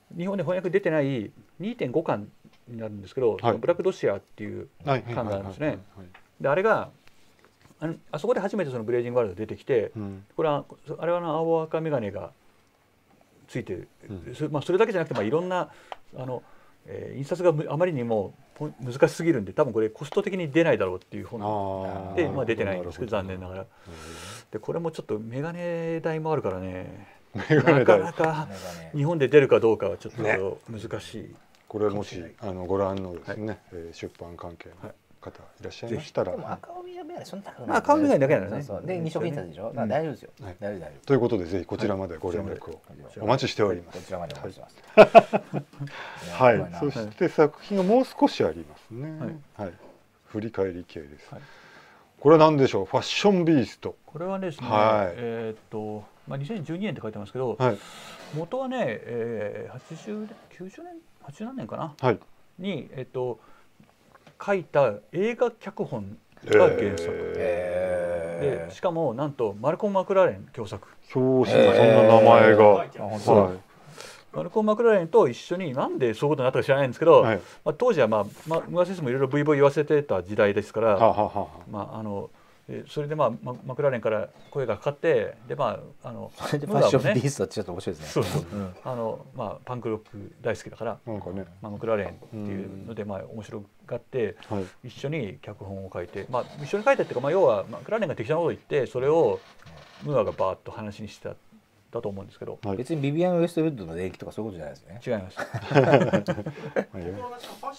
日本で翻訳出てない にてんご 巻になるんですけど、はい、ブラックドシアっていう巻があるんですね。であれがあのあそこで初めてそのブレイジングワールド出てきて、うん、これはあれはの青赤眼鏡がついてる、うんそまあ、それだけじゃなくて、まあ、いろんなあの、えー、印刷があまりにも難しすぎるんで多分これコスト的に出ないだろうっていう本でまあ、出てないんですけど残念ながら。でこれもちょっと眼鏡代もあるからねなかなか日本で出るかどうかはちょっと難しい、ね、 これもしあのご覧のですね、はいえー、出版関係の方いらっしゃいましたら、 でも赤帯眼鏡そんな高くない。赤帯眼鏡だけなんですね。で二色印刷でしょ。大丈夫ですよ。大丈夫大丈夫。 ということでぜひこちらまでご連絡をお待ちしております。 こちらまでお待ちしてます。 はい。そして作品がもう少しありますね。はい。振り返り系です。これは何でしょう。ファッションビースト。 これはですね。えっとまあにせんじゅうにねんって書いてますけど、元はねえはちじゅうきゅうじゅうねんはちじゅうなんねんかな。はい。にえっと書いた映画脚本が原作、えー、でしかもなんとマルコム・マクラーレン共作表紙にそんな名前が、はい、 マルコム・マクラーレンと一緒になんでそういうことになったか知らないんですけど、はいまあ、当時はまあまあムーア先生もいろいろブイブイ言わせてた時代ですから、はははまああのそれでまあママクラーレンから声がかかってでまああのそれでファッションビーストってちょっと面白いですね。 そうそう、うん、あのまあパンクロック大好きだからなんかね、まあ、マクラーレンっていうのでまあ面白がって、はい、一緒に脚本を書いてまあ一緒に書いてっていうかまあ要はマクラーレンが適当なことを言ってそれをムーアがバーッと話にしてただと思うんですけど、 はい、別にビビアン・ウエストウッドの電気とかそういうことじゃないですね。 違います。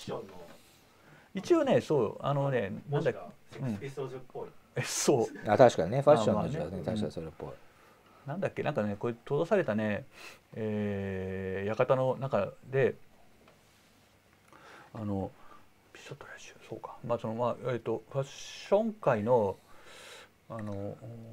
一応ねそうあのねなんだっけ、うん、そうあ確かにねファッションの字はね確かにそれっぽい、 うん、なんだっけなんかねこれ閉ざされたね、えー、館の中であのピショット練習そうかまあそのまあえっ、ー、とファッション界のあの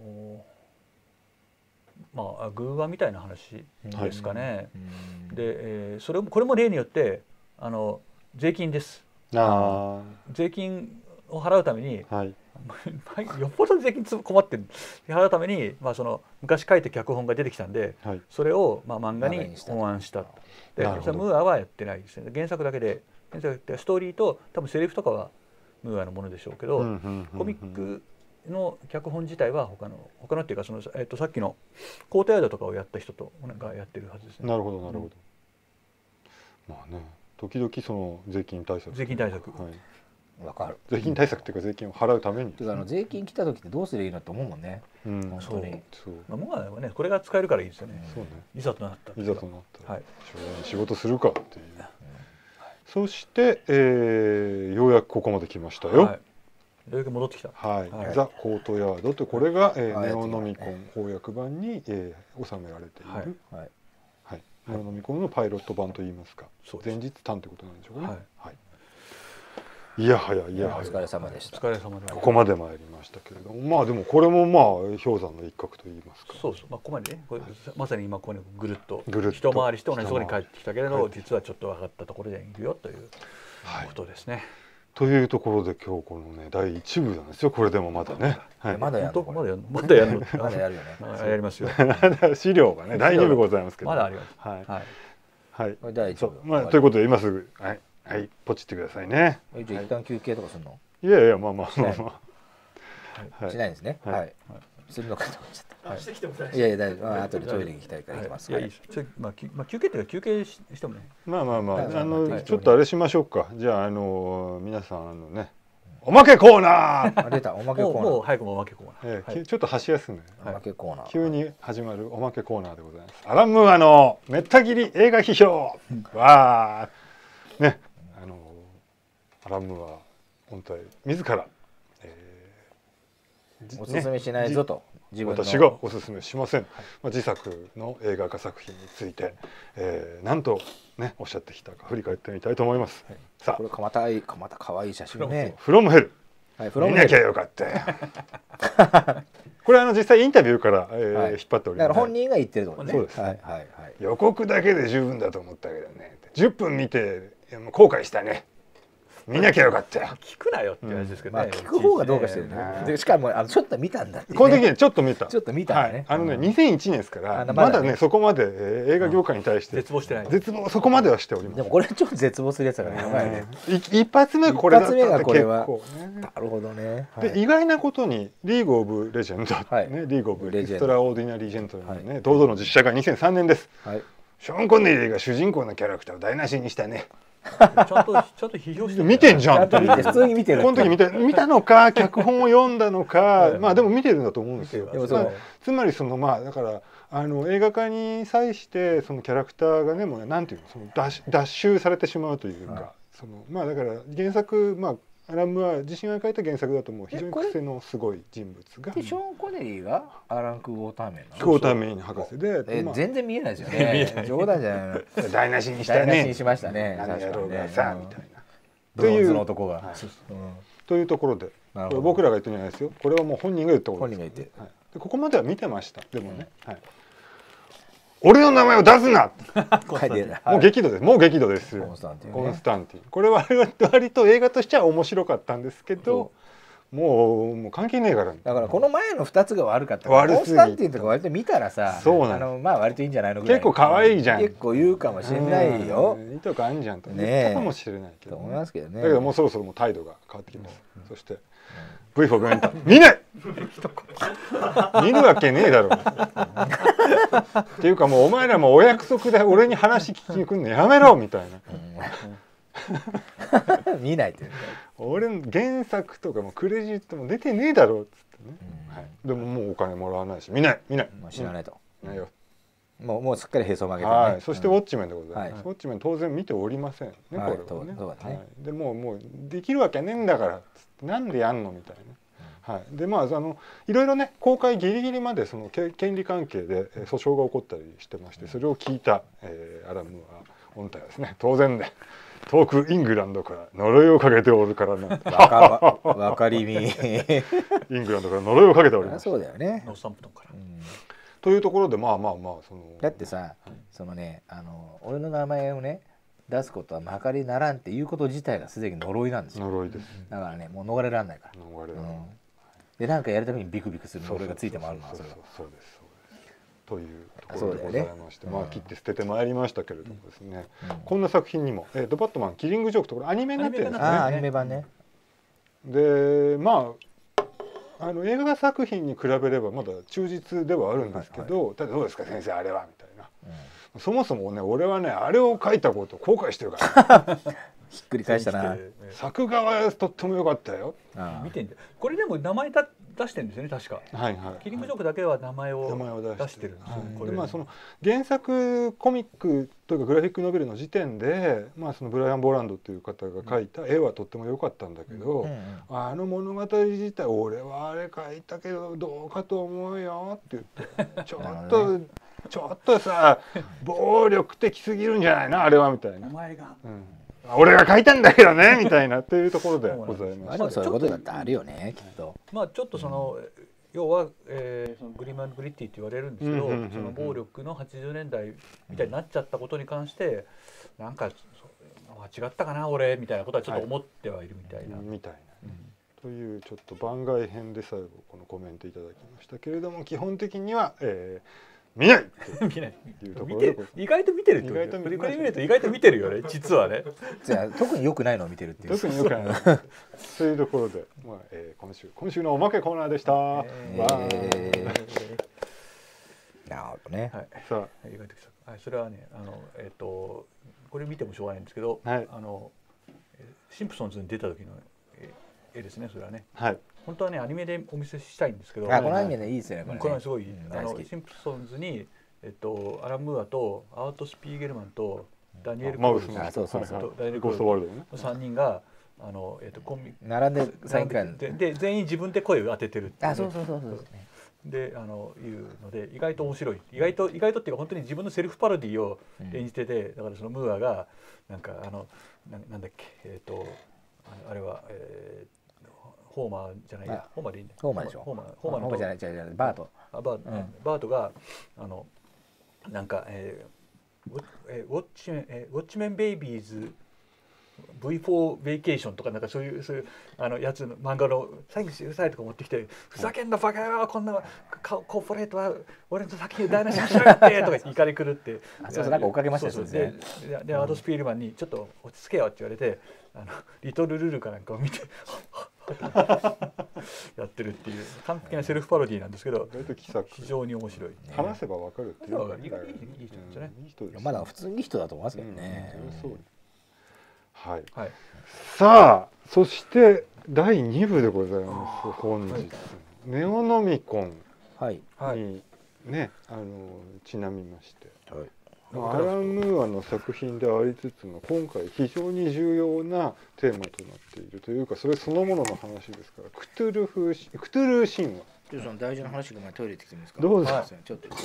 まあ偶話みたいな話ですかね、はい、で、えー、それこれも例によってあの税金ですあ税金を払うために、はい、よっぽど税金困ってる払うために、まあ、その昔書いた脚本が出てきたんで、はい、それをまあ漫画に本案したでそれムーアはやってないですね原作だけで原作ってストーリーと多分セリフとかはムーアのものでしょうけど、うんうんうんうん、コミックの脚本自体は他の他のっていうかその、えー、とさっきのコートヤードとかをやった人とがやってるはずですね。 なるほどなるほど、うん、まあね時々その税金対策税金対策、はい 、分かる税金対策っていうか税金を払うために、 うん、あの税金来た時ってどうすればいいのって思うもんね、うん、本当にそうまあもうねこれが使えるからいいですよね、うん、そうねいざとなったいざとなったら、はい、将来に仕事するかっていう、うんはい、そして、えー、ようやくここまで来ましたよ、はい、 ようやく戻ってきたはい、はい、ザ・コートヤードとこれが、えー、ネオノミコン翻訳版に、えー、収められている、はいはいネオノミコンのパイロット版といいますか前日短ってことなんでしょうかね、はいはい、いやはやいやはやお疲れ様でした。 お疲れ様でした。 ここまで参りましたけれどもまあでもこれもまあ氷山の一角といいますかそうそう、まあ、ここまでねこれまさに今ここにぐるっと一回りして同じところに帰ってきたけれど実はちょっと上がったところでいるよということですね、はいというところで今日このねだいいち部なんですよこれでもまだね、 はい、まだやるのまだやるのまだやるのまだやるよねやりますよ資料がねだいに部ございますけどまだありますはいはい、はい、 これだいいち部まあということで今すぐはいはいポチってくださいねじゃあ一旦休憩とかするのいやいやまあまあまあまあしないんですねはいするのかと思っちゃった。いやいや大丈夫。後でトイレに行きたいから行きます。 いやいいです。まあまあ休憩っていうか休憩してもね。 まあまあまああのちょっとあれしましょうか。じゃああの皆さんあのねおまけコーナー。出たおまけコーナー。 もう早くもおまけコーナー。ちょっと箸休め。 おまけコーナー。 急に始まるおまけコーナーでございます。アランムーアのめった切り映画批評。わあねあのアランムーア本体自ら。 おすすめしないぞと、 自分の私がおすすめしません、はいまあ、自作の映画化作品について、えー、なんとねおっしゃってきたか振り返ってみたいと思います、はい、 さあこれかまたいかまた可愛い写真ねフロムヘル、 はい、 見なきゃよかったよこれあの実際インタビューから、えーはい、引っ張っております。 だから本人が言ってるところね。 そうです、 はいはいはい、 予告だけで十分だと思ったけどねじゅっぷん見て後悔したね見なきゃよかったよ。 聞くなよって話ですけどね。 聞く方がどうかしてるね。でしかもあのちょっと見たんだって。 この時にちょっと見た。 ちょっと見たね。 あのねにせんいちねんですからまだねそこまで映画業界に対して絶望してない。 絶望そこまではしております。 でもこれちょっと絶望するやつだからやばいね。 一発目これだったんで結構ね。なるほどね。 で意外なことにリーグオブレジェンドねリーグオブエクストラオーディナリージェントルマンね堂々の実写がにせんさんねんです。ショーン・コネリーが主人公のキャラクターを台無しにしたね。 ちゃんとちゃんと批評して見てんじゃん。 普通に見てる。 この時見て見たのか脚本を読んだのかまあでも見てるんだと思うんですよ。つまりそのまあだからあの映画化に際してそのキャラクターがねもうなんていうのその脱脱臭されてしまうというかそのまあだから原作まあアラン・ムーア自身が書いた原作だともう非常に癖のすごい人物が。 でショーン・コネリーがアラン・クォーターメンなの？ クォーターメン博士で、 え全然見えないですよね。冗談じゃない。 台無しにしたね。 台無しにしましたね。 何やろうがさみたいな。 ブロンズの男が。 というところで僕らが言ってるんじゃないですよ。これはもう本人が言ったことです。 本人が言って。 でここまでは見てました。でもね。俺の名前を出すなもう激怒ですもう激怒ですコンスタンティン、コンスタンティンこれは割と映画としては面白かったんですけどもうもう関係ねえからだからこの前のふたつが悪かったからコンスタンティンとか割と見たらさそうなのまあ割といいんじゃないのぐらい結構可愛いじゃん結構言うかもしれないよいいとこあんじゃんと言ったかもしれないけど思いますけどねだけどもうそろそろもう態度が変わってきますそして ブイフォー エンター見ない見るわけねえだろっていうかもうお前らもお約束で俺に話聞きに来るのやめろみたいな見ないって俺の原作とかもクレジットも出てねえだろっつってね、はい、でももうお金もらわないし見ない見ない知らないと、 うん、ないよもうもうすっかりへそ曲げて、 ねはい、そしてウォッチメンでございます、はい、ウォッチメン当然見ておりませんね、はい、これはね、はい、でもうもうできるわけねえんだからなんでやんのみたいな、はい、でまああのいろいろね公開ギリギリまでその権利関係で訴訟が起こったりしてましてそれを聞いた、えー、アラムはオンタイはですね当然で遠くイングランドから呪いをかけておるからなわかりみイングランドから呪いをかけておりますそうだよねノーサンプトンから、うん、 というところでまあまあまあそのだってさ、はい、そのねあの俺の名前をね出すことはまかりならんっていうこと自体がすでに呪いなんですよ呪いですだからねもう逃れられないから逃れられない、うん、 でなんかやるためにビクビクする呪いがついてもあるのはそれはそうですというところでございまして、ね、まあ切って捨ててまいりましたけれどもですね、うん、こんな作品にも「えー、ドバットマンキリングジョーク」とこれアニメになってるんですねアニメ版ねでまああの映画作品に比べればまだ忠実ではあるんですけど、はいはい、ただどうですか先生あれはみたいな、うん、そもそもね俺はねあれを書いたことを後悔してるからひっくり返したな作画はとっても良かったよ見てんでこれでも名前だ出してるんですよね確か、 はいはい、 キリングジョークだけは名前を出してるんですよ、 はい、でまあその原作コミックというかグラフィックノベルの時点で、まあ、そのブライアン・ボーランドという方が描いた絵はとっても良かったんだけど、うんうん、あの物語自体俺はあれ描いたけどどうかと思うよって言ってちょっとちょっとさ暴力的すぎるんじゃないのあれはみたいな。お前が、うん俺が書いたんだけどねみたいなというところでございます。 まあそういうことだってあるよねきっと。 まあちょっとその、うん、要は、えー、そのグリマングリッティって言われるんですけど、その暴力のはちじゅうねんだいみたいになっちゃったことに関して、うん、なんか間違ったかな俺みたいなことはちょっと思ってはいるみたいな。 はい、みたいな、うん、というちょっと番外編で最後このコメントいただきましたけれども基本的には、えー見ない見ない見て意外と見てるって意外と見ると意外と見てるよね実はねじゃあ特に良くないのを見てるっていう特に良くないのというところで、まあえー、今週今週のおまけコーナーでした、えー、 なるほどね、 はい、さあ意外ときた、はい、それはねあのえっ、ー、とこれ見てもしょうがないんですけど、はい、あのシンプソンズに出た時の絵ですねそれはねはい本当はねアニメでお見せしたいんですけどあこのアニメねいいですよねこれねこれすごい、うん、あのシンプソンズに、えっと、アラン・ムーアとアート・スピーゲルマンとダニエル・コールあそうそうそうダニエル・コールのさんにんがあの、えっと、コンビ並んでサイン会でで全員自分で声を当ててるって、 ね、あそうそうそうそうであのいうので意外と面白い意外と意外とっていうか本当に自分のセルフパロディを演じてて、うん、だからそのムーアがなんかあの な, なんだっけえっ、とあれはえーホーマーじゃないや、ホーマーでいいね。 ホーマーでしょ。 ホーマー、ホーマーのホーマーじゃない、じゃない、バート。 あ、バート、うん、バートがあのなんか、えー、ウォッチメン、えー、ウォッチメンベイビーズブイフォー ベイケーションとかなんかそういうそういうあのやつの漫画のサインしてくださいとか持ってきてふざけんなバカ野郎こんなコーポレートは俺の先に台無しにしやがってとか怒り狂ってそうそうなんか追っかけましたよね。 ででアドスピールマンにちょっと落ち着けよって言われてあのリトルルルかなんかを見てやってるっていう完璧なセルフパロディなんですけど非常に面白い。 話せばわかるっていうのがいい人ですね。 まだ普通にいい人だと思いますけどね。 はい、 はい、 さあそしてだいに部でございます本日、はい、ネオノミコンにね、あのちなみまして、はい、アラン・ムーアの作品でありつつも今回非常に重要なテーマとなっているというかそれそのものの話ですからクトゥルフクトゥルー神話ちょっとその大事な話が前トイレ行ってきてもいいですか。 どうぞ、はい、 ちょっと、はい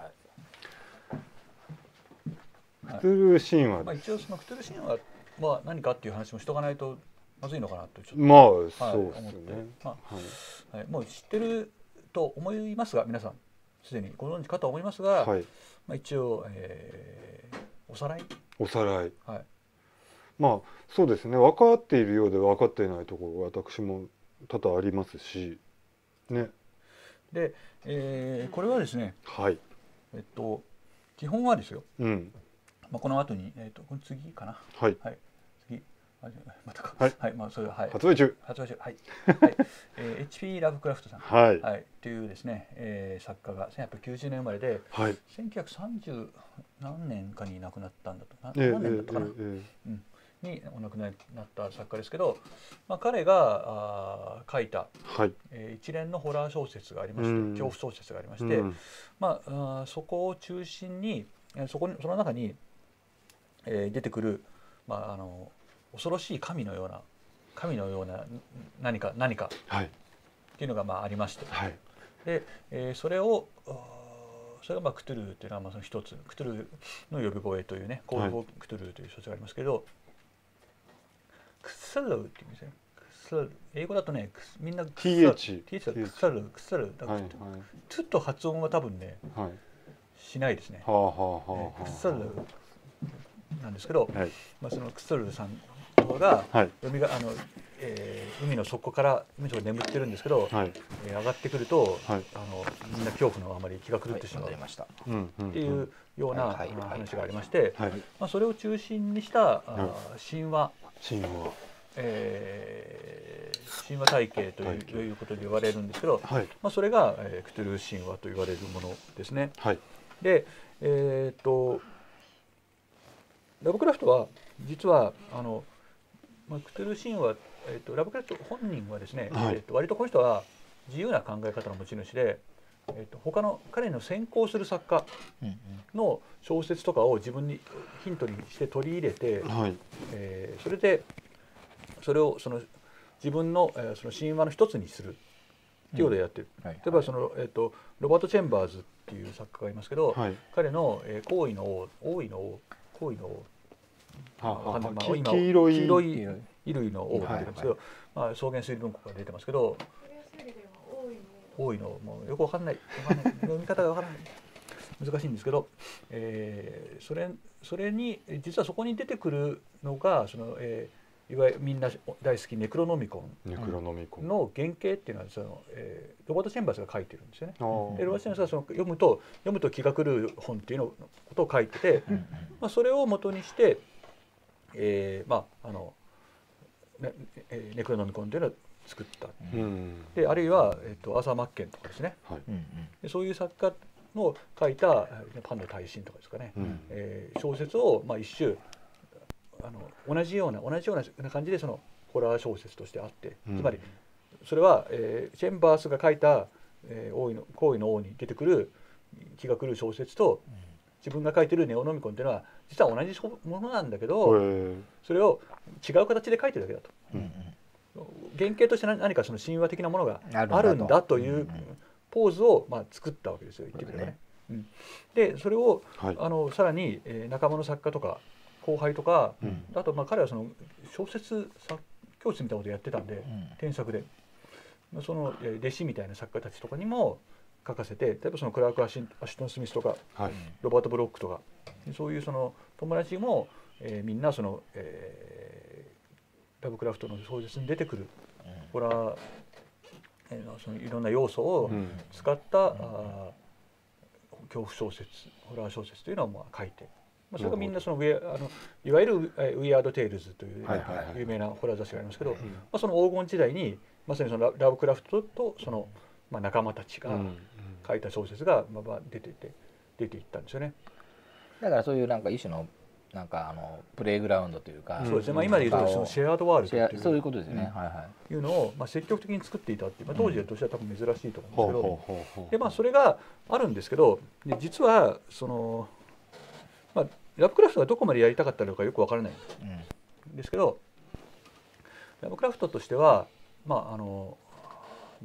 クトゥルー神話、 まあ、一応そのクトゥルー神話は何かっていう話もしとかないとまずいのかなとちょっとまあそうですね。 まあはい、もう知ってると思いますが皆さんすでにご存知かと思いますが、はい、まあ一応、えー、おさらいおさらい、 はい、 まあそうですね分かっているようで分かっていないところが私も多々ありますしね。 で、えー、これはですね、 はい、 えっと基本はですよ、 うんまあ、この後に、えー、とこの次かな、 はい、 はい、次またか、 はい、 はい、まあそれは、はい、 発売中、 発売中、はい、はい、えー、エイチピー ラブクラフトさん、 はい、 はい、というですね、えー、作家がせんはっぴゃくきゅうじゅうねん生まれで、 はい、 せんきゅうひゃくさんじゅう何年かに亡くなったんだと、 えー、 何年だったかな、 えーえーうん、にお亡くなりになった作家ですけど、まあ、彼があ書いた、 はい、 えー、一連のホラー小説がありまして、 うん、 恐怖小説がありまして、うん、まあ、あそこを中心にそこにその中に、えー、出てくる、まあ、あの恐ろしい神のような神のような何か何かっていうのがまあありまして、 はい、 で、えー、それをそれがまあクトゥルーというのはまあその一つクトゥルーの呼び声というねコール・フォー・クトゥルーという小説がありますけど、はい、クサルーっていうんですね。クサル英語だとねみんなクサルティーエイチティーエイチ だクサルクサルだから、はいはい、ちょっと発音は多分ね、はい、しないですね。 はあはあはあはあ、 クサルなんですけど、 はい、 まあそのクサルさんが、はい、海があの、えー、海の底から海の底に眠ってるんですけど、はい、えー、上がってくると、はい、あのみんな恐怖のあまり気が狂ってしまう、はい、っていうような話がありまして、はい、まあ、それを中心にした、はい、あ神話、 神話、 えー、神話体系という、いうことで言われるんですけど、はい、まあ、それが、えー、クトゥルー神話と言われるものですね。はい、で、えー、っとラブクラフトは実はあのまあ、クトゥルー神話、えー、とラブクラフト本人はですね、はい、えー、と割とこの人は自由な考え方の持ち主で、えー、と他の彼の先行する作家の小説とかを自分にヒントにして取り入れて、はい、えー、それでそれをその自分の、えー、その神話の一つにするっていうことでやってる、うん、はい、例えばその、えー、とロバート・チェンバーズっていう作家がいますけど、はい、彼の、えー、行為の王王位の王行為の王黄色い黄色い衣類の王って言うんですけど、まあ、草原推理文庫から出てますけど、多いのもうよくわかんない読み方がわからない難しいんですけど、えー、それそれに実はそこに出てくるのがその、えー、いわゆるみんな大好きネクロノミコンの原型っていうのはその、えー、ロバート・チェンバースが書いてるんですよね。でロバート・チェンバースはその読むと読むと気が狂う本っていうのことを書いてて、まあ、それを元にしてえー、まああのね、ネクロノミコンというのを作った、うん、であるいは、えー、とアーサー・マッケンとかですね、はい、でそういう作家の書いたパンの大神とかですかね、うん、えー、小説を、まあ、一種あの同じような同じような感じでそのホラー小説としてあって、うん、つまりそれは、えー、チェンバースが書いた、えー、王位の行為の王に出てくる気が狂う小説と、うん、自分が書いてるネオノミコンというのは実は同じものなんだけど、それを違う形で書いてるだけだと、うんうん、原型として何かその神話的なものがあるんだというポーズをまあ作ったわけですよ、言ってみればね。うん、でそれを、はい、あのさらに、えー、仲間の作家とか後輩とか、うん、あとまあ彼はその小説作教室みたいなことをやってたんで、うん、添削でその弟子みたいな作家たちとかにも書かせて、例えばそのクラーク・アシュトン・スミスとか、はい、ロバート・ブロックとかそういうその友達も、えー、みんなその、えラブクラフトの小説に出てくるホラー、えー、そのいろんな要素を使った、うん、あ恐怖小説ホラー小説というのをまあ書いて、まあ、それがみんなそのウェあのいわゆるウィアード・テイルズという有名なホラー雑誌がありますけど、まあ、その黄金時代にまさにそのラブクラフトとその、まあ、仲間たちが書いた小説がまあ出ていて出ていったんですよね。 だからそういうなんか一種のなんかあのプレイグラウンドというか、 そうですね、まあ、今で言うとそのシェアードワールドっていうそういうことですね、はいはい、 いうのをまあ積極的に作っていたっていう、まあ、当時としては多分珍しいと思うんですけど、でまあそれがあるんですけど、で実はその、まあ、ラブクラフトがどこまでやりたかったのかよくわからないんですけど、ラブクラフトとしてはまああの、うん、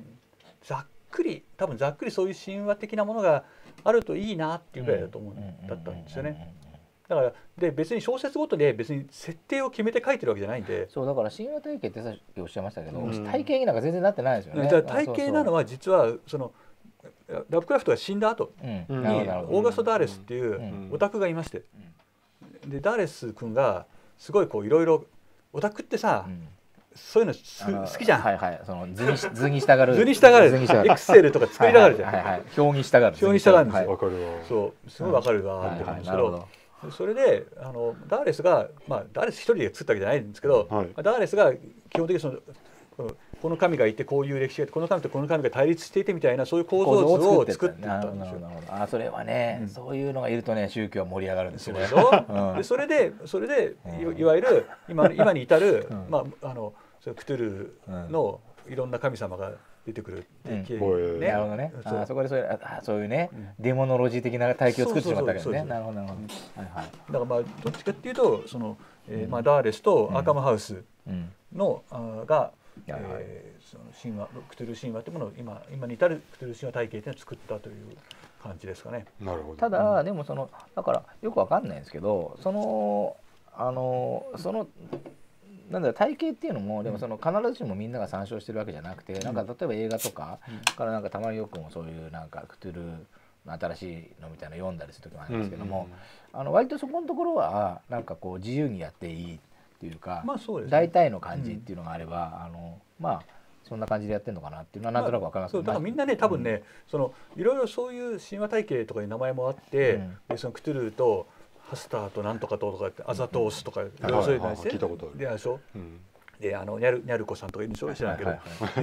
ざっくり多分ざっくりそういう神話的なものがあるといいなっていうぐらいだと思う、だったんですよね。だからで別に小説ごとで別に設定を決めて書いてるわけじゃないんで、 そうだから神話体系ってさっきおっしゃいましたけど、うん、体系になんか全然なってないですよね。 だから体系なのは実はそのラブクラフトが死んだ後に、うん、オーガスト・ダーレスっていうオタクがいまして、うん、でダーレス君がすごいこういろいろオタクってさ、うん、そういうの好きじゃん。 はいはい、その図に図に従う。 図に従う。エクセルとか作りたがるじゃん。 はいはい。表に従う。 表に従うんですよ。 わかるわ。 そうすごいわかるわって思うんですけど、それであのダーレスがまあダーレス一人で作ったわけじゃないんですけど、はい、ダーレスが基本的にそのこの神がいてこういう歴史がこの神とこの神が対立していてみたいなそういう構造図を作っていったんですよ。 あそれはね、うん、そういうのがいるとね宗教は盛り上がるんですよね。 うん、でそれでそれで い, いわゆる今今に至る、うん、まああのそのクトゥルーのいろんな神様が出てくるっていう、 ね、なるほどね。そうあそこでそういうあそういうね、うん、デモノロジー的な体系を作ってしまったわけですね。なるほどなるほど。はいはい。 だからまあどっちかっていうとその、えーまあ、ダーレスとアーカムハウスの、うん、あが、えー、その神話クトゥルー神話というものを今今に至るクトゥルー神話体系というのを作ったという感じですかね。 なるほど。 ただ、うん、でもそのだからよくわかんないんですけど、そのあのそのなんだろう体系っていうのもでもその必ずしもみんなが参照してるわけじゃなくて、うん、なんか例えば映画とかからなんかたまによくもそういうなんかクトゥルー新しいのみたいなの読んだりする時もあるんですけども、うん、あの割とそこのところはなんかこう自由にやっていいっていうか、 まあそうですね、 大体の感じっていうのがあれば、うん、あのまあそんな感じでやってるのかなっていうのはなんとなく分かりますけど、 まあ、だからみんなね多分ね、うん、そのいろいろそういう神話体系とかいう名前もあって、うん、でそのクトゥルーとハスターとなんとかととかってアザトースとかいろいろそういうのですね。 聞いたことある。 であるでしょ。うんであのニャルニャルコさんとかいるんでしょ知らんけど、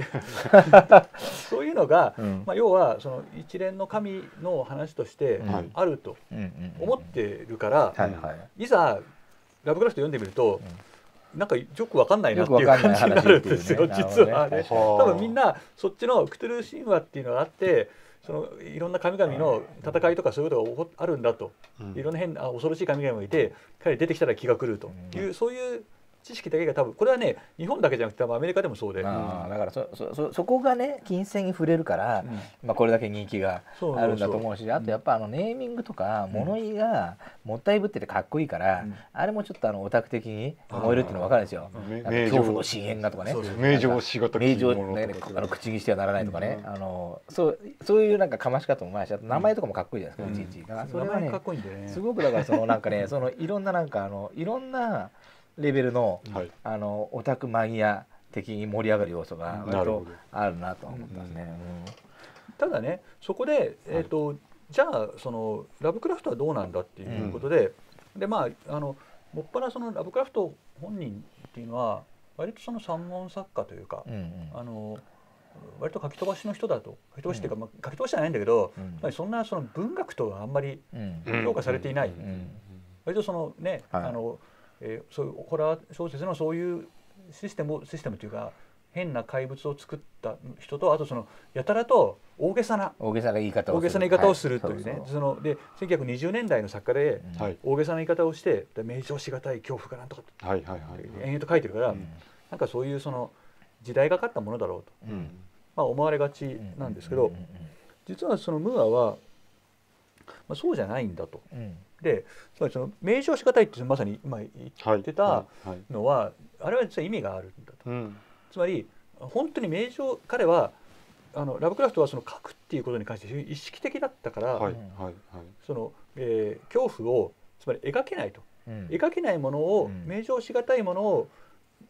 そういうのが、うん、まあ、要はその一連の神の話としてあると思ってるから、いざラブクラフト読んでみると、うん、なんかよくわかんないなっていう感じになるんですよ、実はね。多分みんなそっちのクトゥルー神話っていうのがあって、そのいろんな神々の戦いとかそういうことがあるんだと、うん、いろんな変な恐ろしい神々がいて彼出てきたら気が狂うという、うん、そういう知識だけが多分これはね日本だけじゃなくてアメリカでもそうで、 あだからそそそそこがね金銭に触れるから、うん、まあ、これだけ人気があるんだと思うし、あとやっぱあのネーミングとか物言いがもったいぶっててかっこいいから、うん、あれもちょっとあのオタク的に思えるっていうの分かるんですよ。恐怖の深淵がとかね、 名城しがたきものとか、あの口にしてはならないとかね、うん、あのそうそういうなんかかまし方も前し、あと名前とかもかっこいいじゃないですか、うん、いちいち。だからそれはね、かっこいいんでね、すごくだからそのなんかねそのいろんななんかあのいろんなレベルの、はい、あのオタクマニア的に盛り上がる要素が割とあるなと思ったんですね。 うん、ただねそこで、えーとはい、じゃあそのラブクラフトはどうなんだっていうことで、うん、でまああのもっぱらそのラブクラフト本人っていうのは割とその三文作家というか、うんうん、あの割と書き飛ばしの人だと、書き飛ばしっていうか、うん、まあ、書き飛ばしじゃないんだけど、うん、まあ、そんなその文学とはあんまり評価されていない、うんうんうん、割とそのね、はい、あのえー、そういうホラー小説のそういうシステムシステムというか変な怪物を作った人と、あとそのやたらと大げさな大げさな言い方をする、 大げさな言い方をするというね、はい、そのでせんきゅうひゃくにじゅうねんだいの作家で大げさな言い方をして、うん、名状しがたい恐怖かなんとかって延々と書いてるから、うん、なんかそういうその時代がかったものだろうと、うん、まあ、思われがちなんですけど、実はそのムーアは、まあ、そうじゃないんだと。うん、でつまりその名状しがたいってまさに今言ってたのは、はいはいはい、あれは実は意味があるんだと、うん、つまり本当に名状、彼はあのラブクラフトはその書くっていうことに関して意識的だったから、はいはいはい、その、えー、恐怖をつまり描けないと、うん、描けないものを、うん、名状しがたいものを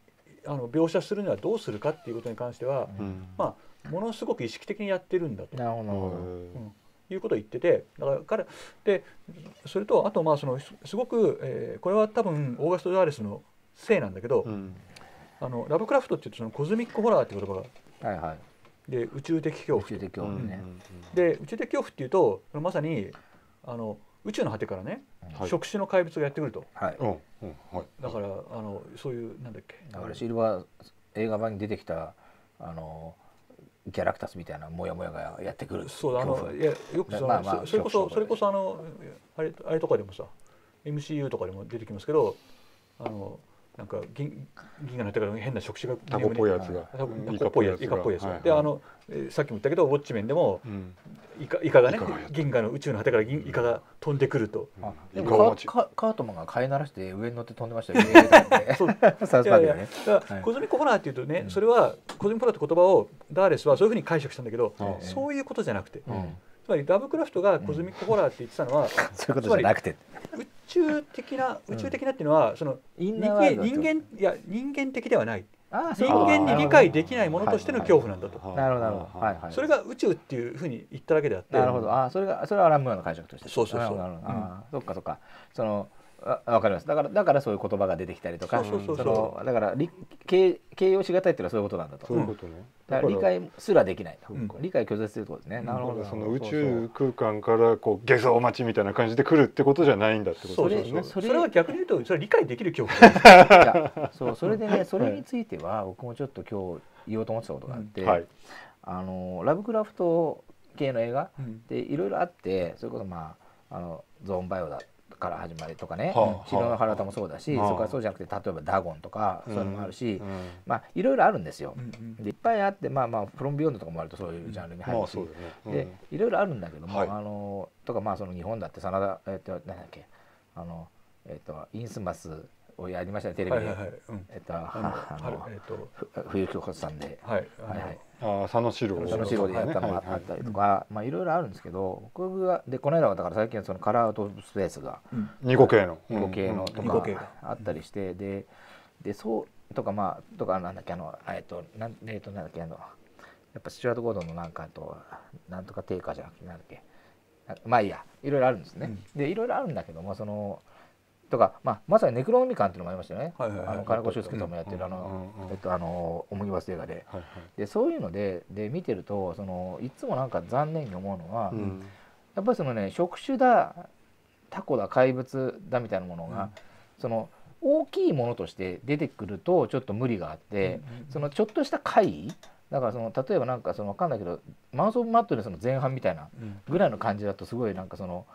あの描写するにはどうするかっていうことに関しては、うん、まあものすごく意識的にやってるんだと。なるほど、うんいうことを言ってて、だから彼でそれとあとまあそのすごく、えー、これは多分オーガスト・ダーレスのせいなんだけど、うん、あのラブクラフトっていうとそのコズミックホラーっていう言葉が、はいはい、で宇宙的恐怖、宇宙的恐怖ね、で宇宙的恐怖っていうとまさにあの宇宙の果てからね、はい、触手の怪物がやってくると、はいうんうんはい、だからあのそういうなんだっけ、 だからシルバー映画版に出てきたあのギャラクタスみたいなモヤモヤがやってくる。 そうあのいやよくその、まあまあ、それこそそれこそあのあれあれとかでもさ エムシーユー とかでも出てきますけど、あのなんか銀銀河の手から変な触手がタコっぽいやつがタコっぽいやつイカっぽいやつが、はいはい、であのさっきも言ったけどウォッチメンでも、うん、イカイカがね銀河の宇宙の果てから銀イカが飛んでくると、 うん、でもカカートマンが飼いならして上に乗って飛んでましたよ。そういやいやだからコズミックホラーっていうとね、うん、それはコズミックホラーって言葉をダーレスはそういうふうに解釈したんだけど、うん、そういうことじゃなくて、うん、つまりラブクラフトがコズミックホラーって言ってたのは、うん、 そういうことじゃなくて宇宙的な宇宙的なっていうのはその人間人間いや人間的ではない。人間に理解できないものとしての恐怖なんだと。 なるほどなるほど。はいはい。 それが宇宙っていうふうに言っただけであって。 なるほど。あ、それがそれはアラン・ムーアの解釈として。 そうそうそう。 あ、そっかそっか。そのわかります。だからだからそういう言葉が出てきたりとか、そのだから形形容しがたいっていうのはそういうことなんだと。 そういうことね。 だから理解すらできないと。理解拒絶するところですね。なるほど。 その宇宙空間からこう下層待ちみたいな感じで来るってことじゃないんだってことですね。 それは逆に言うとそれは理解できる恐怖。 そうそれでね、それについては僕もちょっと今日言おうと思ってたことがあって、あのラブクラフト系の映画でいろいろあって、それこそまああのゾーンバイオだから始まりとかね、城の原田もそうだし、それからそうじゃなくて例えばダゴンとかそういうのもあるし、まあいろいろあるんですよ。でいっぱいあって、まあまあフロムビヨンドとかもあるとそういうジャンルに入るし、でいろいろあるんだけども、あのとかまあその日本だって真田えっと何だっけあのえっとインスマスをやりましたねテレビで、えっとあの冬木浩さんで、はいはいあ佐野史郎佐野史郎でやったのがあったりとか、まあいろいろあるんですけど、僕がでこの間はだから最近そのカラーアウトスペースがにこ系のにこ系のとかあったりして、ででそうとかまあとかなんだっけあのえっとなんえっとなんだっけあのやっぱスチュワート・ゴードンのなんかとなんとか定価じゃなくてなんだっけまあいいやいろいろあるんですね。でいろいろあるんだけどもそのとか、まあ、まさにネクロノミカンっていうのもありましたよね。金子俊介ともやってるあのえっとあのオムニバス映画で、でそういうのでで見てるとそのいつもなんか残念に思うのは、うん、やっぱりそのね触手だタコだ怪物だみたいなものが、うん、その大きいものとして出てくるとちょっと無理があって、うん、そのちょっとした怪異だからその例えばなんかその分かんないけどマウス・オブ・マットネスの前半みたいなぐらいの感じだとすごいなんかその、うん、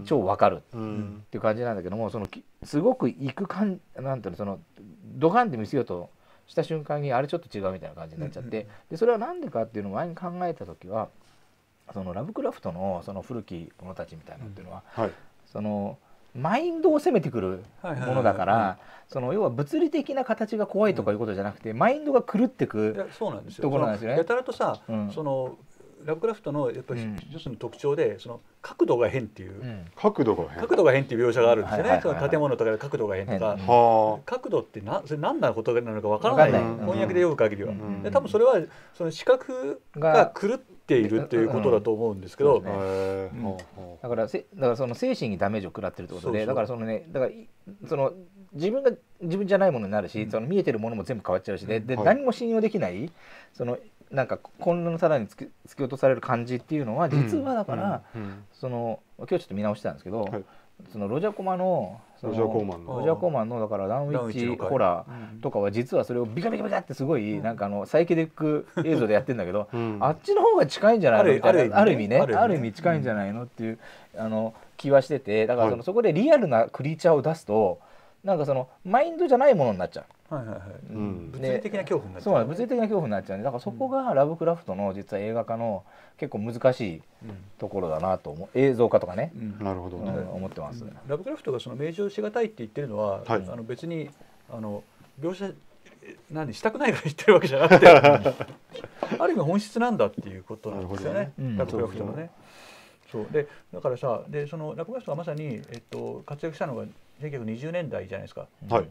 超分かるっていう感じなんだけども、そのすごくいく感なんていうのそのドカンって見せようとした瞬間にあれちょっと違うみたいな感じになっちゃって、でそれは何でかっていうのを前に考えた時はそのラブクラフトのその古き者たちみたいなのっていうのは、うんはい、そのマインドを攻めてくるものだからその要は物理的な形が怖いとかいうことじゃなくて、うん、マインドが狂ってくところなんですよね。 やたらとさ、うん、そのラブクラフトのやっぱり一つの特徴で、うん、その角度が変っていう、うん、 角度が変角度が変っていう描写があるんですよね。その建物とかで角度が変とか、うん、角度ってなそれ何なことなのかわからない、うん、翻訳で読む限りは、うん、で多分それはその視覚が狂ってているっていうことだと思うんですけど、 だからせだからその精神にダメージを食らってるってことで、だからそのねだからその自分が自分じゃないものになるし、うん、その見えてるものも全部変わっちゃうしで、で、はい、何も信用できないそのなんか混乱のさらに突き、突き落とされる感じっていうのは実はだから、うんうんうん、その今日ちょっと見直してたんですけど、はい、そのロジャコマのロジャーコーマンのロジャーコーマンのだからランウィッチホラーとかは実はそれをビカビカビカってすごいなんかあのサイケデック映像でやってるんだけど、うん、あっちの方が近いんじゃないのみたいな、ある意味ねある意味近いんじゃないのっていうあの気はしてて、だからそのそこでリアルなクリーチャーを出すとなんかそのマインドじゃないものになっちゃう。 はいはいはい。うん、物理的な恐怖になっちゃう、ね。 そう、物理的な恐怖になっちゃうんで、だからそこがラブクラフトの実は映画化の結構難しいところだなと思う、映像化とかね。 うん、なるほど、ね、 うん、思ってます、うん。 ラブクラフトがその明示をしがたいって言ってるのは、はい、あの別にあの描写何したくないから言ってるわけじゃなくて、ある意味本質なんだっていうことなんですよね。ラブクラフトのね。そうでだからさでそのラブクラフトはまさに、えっと、活躍したのがせんきゅうひゃくにじゅうねんだいじゃないですか。 はい、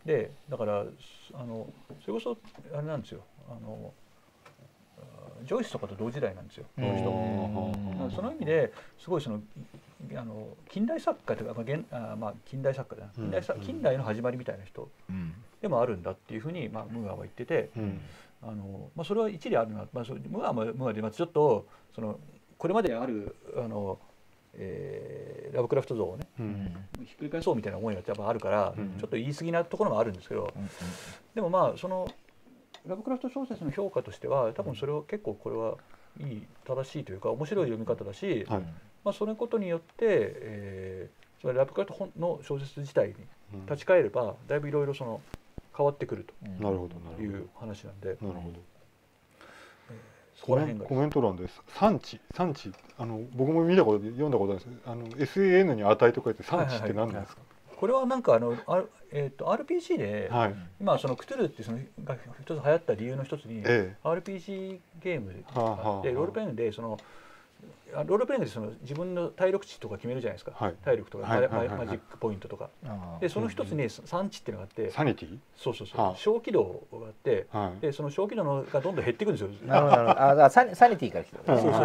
でだからあのそれこそあれなんですよ、あのジョイスとかと同時代なんですよ、この人。その意味ですごいそのあの近代作家というか、まあ現あまあ、近代作家だな、近代作、近代の始まりみたいな人でもあるんだっていうふうに、まあ、ムーアは言ってて、あのまあ、それは一理あるな、まあ、ムーアもムーアでまあちょっとそのこれまであるあの、えー、ラブクラフト像をね、うん、ひっくり返そうみたいな思いがやっぱあるから、うん、ちょっと言い過ぎなところもあるんですけど、うん、でもまあそのラブクラフト小説の評価としては多分それは結構これはいい正しいというか面白い読み方だし、はい、まあ、そのことによって、えー、それラブクラフトの小説自体に立ち返ればだいぶいろいろその変わってくるという話なんで。なるほど。 コメント欄です。産地、産地、あの僕も見たこと読んだことあるんですけど、あの エスエーエヌ に値と書いて産地って何ですか？ これはなんかあのあえっと アールピージー で、はい、今そのクトゥルってそのが一つ流行った理由の一つに、ええ、アールピージー ゲームがあって、ロールプレイングでそのロールプレイングでその自分の体力値とか決めるじゃないですか、はい、体力とか、はい、マジックポイントとかで、その一つに産地っていうのがあって、 サニティ、 そうそうそう、小気度があって、はい、でその小気度のがどんどん減っていくんですよ。 なるほど、ああ、サニティから来てる。そうそうそう。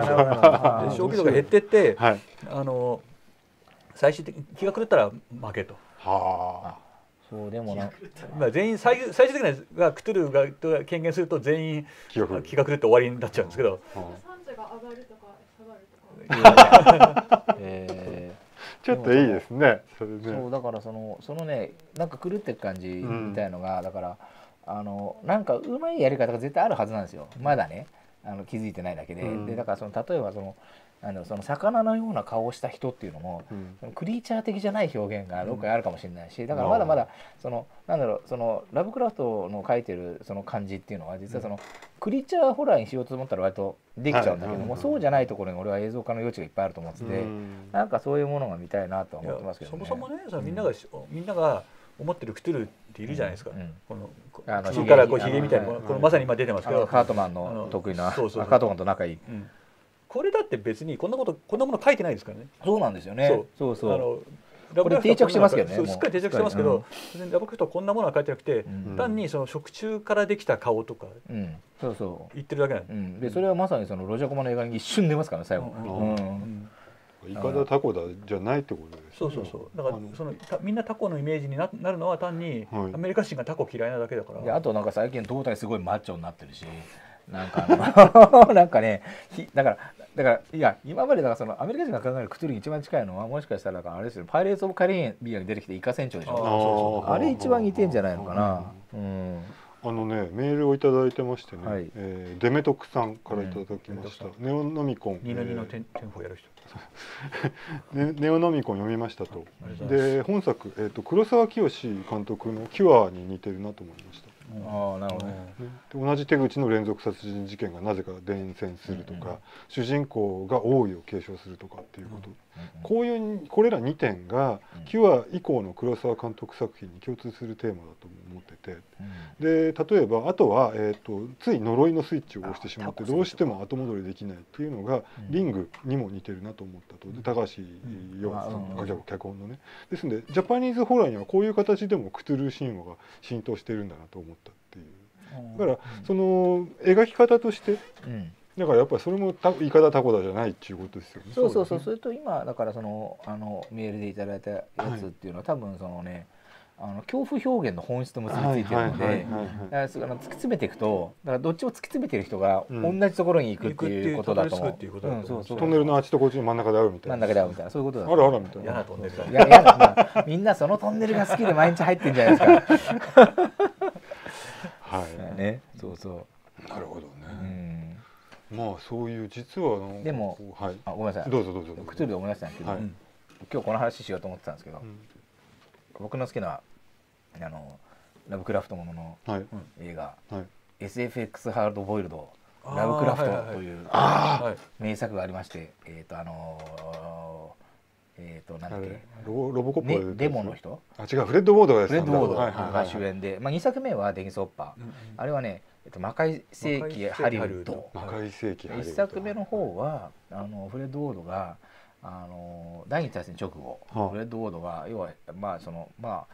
小気度が減ってって、はい、あの最終的に気が狂ったら負けと。はあ。そうでもな、まあ全員最最終的にはクトゥルがと権限すると全員気が狂って終わりになっちゃうんですけど。 えー、ちょっといいですね。 それね。そうだからそのそのね、なんか狂ってる感じみたいのが、うん、だからあのなんかうまいやり方が絶対あるはずなんですよ。まだね、あの気づいてないだけで、うん、でだからその例えばそのあのその魚のような顔をした人っていうのも、うん、そのクリーチャー的じゃない表現がどっかにあるかもしれないし、だからまだまだそのなんだろう、そのラブクラフトの書いてるその感じっていうのは実はその、うん、クリーチャーホラーにしようと思ったら割とできちゃうんだけども、はい、そうじゃないところに俺は映像化の余地がいっぱいあると思ってて、うん、なんかそういうものが見たいなとは思ってますけどね。 そもそもね、そのみんなが、うん、みんなが思ってるクトゥルっているじゃないですか。うん、この口からこうヒゲみたいな、このまさに今出てますけど、 カートマンの得意な、そうそうそう、カートマンと仲いい。うん、 これだって別にこんなことこんなもの書いてないですからね。 そうなんですよね。そうそうそう。あのこれ定着してますけどね。 すっかり定着してますけど、ラブクラフトこんなものは書いてなくて、単にその食虫からできた顔とかそうそう言ってるだけなんで、それはまさにそのロジャコマの映画に一瞬出ますからね、最後。 イカダタコだじゃないってことです。 そうそうそう。だからそのみんなタコのイメージになるのは単にアメリカ人がタコ嫌いなだけだから。 あとなんか最近胴体すごいマッチョになってるし。なんかなんかね、だからだからいや今までだからそのアメリカ人が考えるクトゥルに一番近いのはもしかしたらあれですよ、パイレーツ・オブ・カリビアンに出てきてイカ船長でしょ。あれ一番似てんじゃないのかな。うん。 あのね、メールをいただいてましてね、はい、えー、デメトクさんからいただきました、うん、ネオノミコンニノニの天保やる人ね、ネオノミコン読みましたと。で本作、えー、と黒沢清監督の「キュア」に似てるなと思いました。 ああ、なるほどね。 同じ手口の連続殺人事件がなぜか伝染するとか、うん、主人公が王位を継承するとかっていうこと、うん、こういうこれらにてんが、うん、キュア以降の黒沢監督作品に共通するテーマだと思ってて、うん、で例えばあとは、えー、とつい呪いのスイッチを押してしまってどうしても後戻りできないっていうのが、うん、リングにも似てるなと思ったと。で高橋洋さんが脚本のね、ですのでジャパニーズホラーにはこういう形でもクトゥルー神話が浸透してるんだなと思ったっていう。だからその描き方として、うん、だからやっぱりそれもイカダタコダじゃないっていうことですよね。 そうそうそう。それと今だからそのあのメールでいただいたやつっていうのは、はい、多分そのね、あの恐怖表現の本質と結びついてるので、突き詰めていくと、だからどっちも突き詰めてる人が同じところに行くっていうことだと思う。 トンネルのあっちとこっちの真ん中で会うみたいな。 真ん中で会うみたいな、そういうことだ。 あらあらみたいな。 嫌なトンネルだ。 いや嫌な、まあ、みんなそのトンネルが好きで毎日入ってんじゃないですか。 はいね、そうそう。 なるほどね。うん、まあそういう実はでも、はい、あ、ごめんなさい。 どうぞどうぞ。 クトゥルで思い出したんですけど、はい、今日この話しようと思ってたんですけど、うん、僕の好きなあのラブクラフトものの映画、はい、エスエフエックス ハードボイルドラブクラフトという名作がありまして、えっとあのえっとなんだっけ、 ロボコップデモの人、 あ違う、フレッド・ウォードがフレッド・ウォードが主演で、まあにさくめはデニス・ホッパー、あれはね、えっと魔界世紀ハリウッド、 魔界世紀ハリウッド、 いっさくめの方はあのフレッド・ウォードがあの第二次大戦直後、フレッド・ウォードが要はまあそのまあ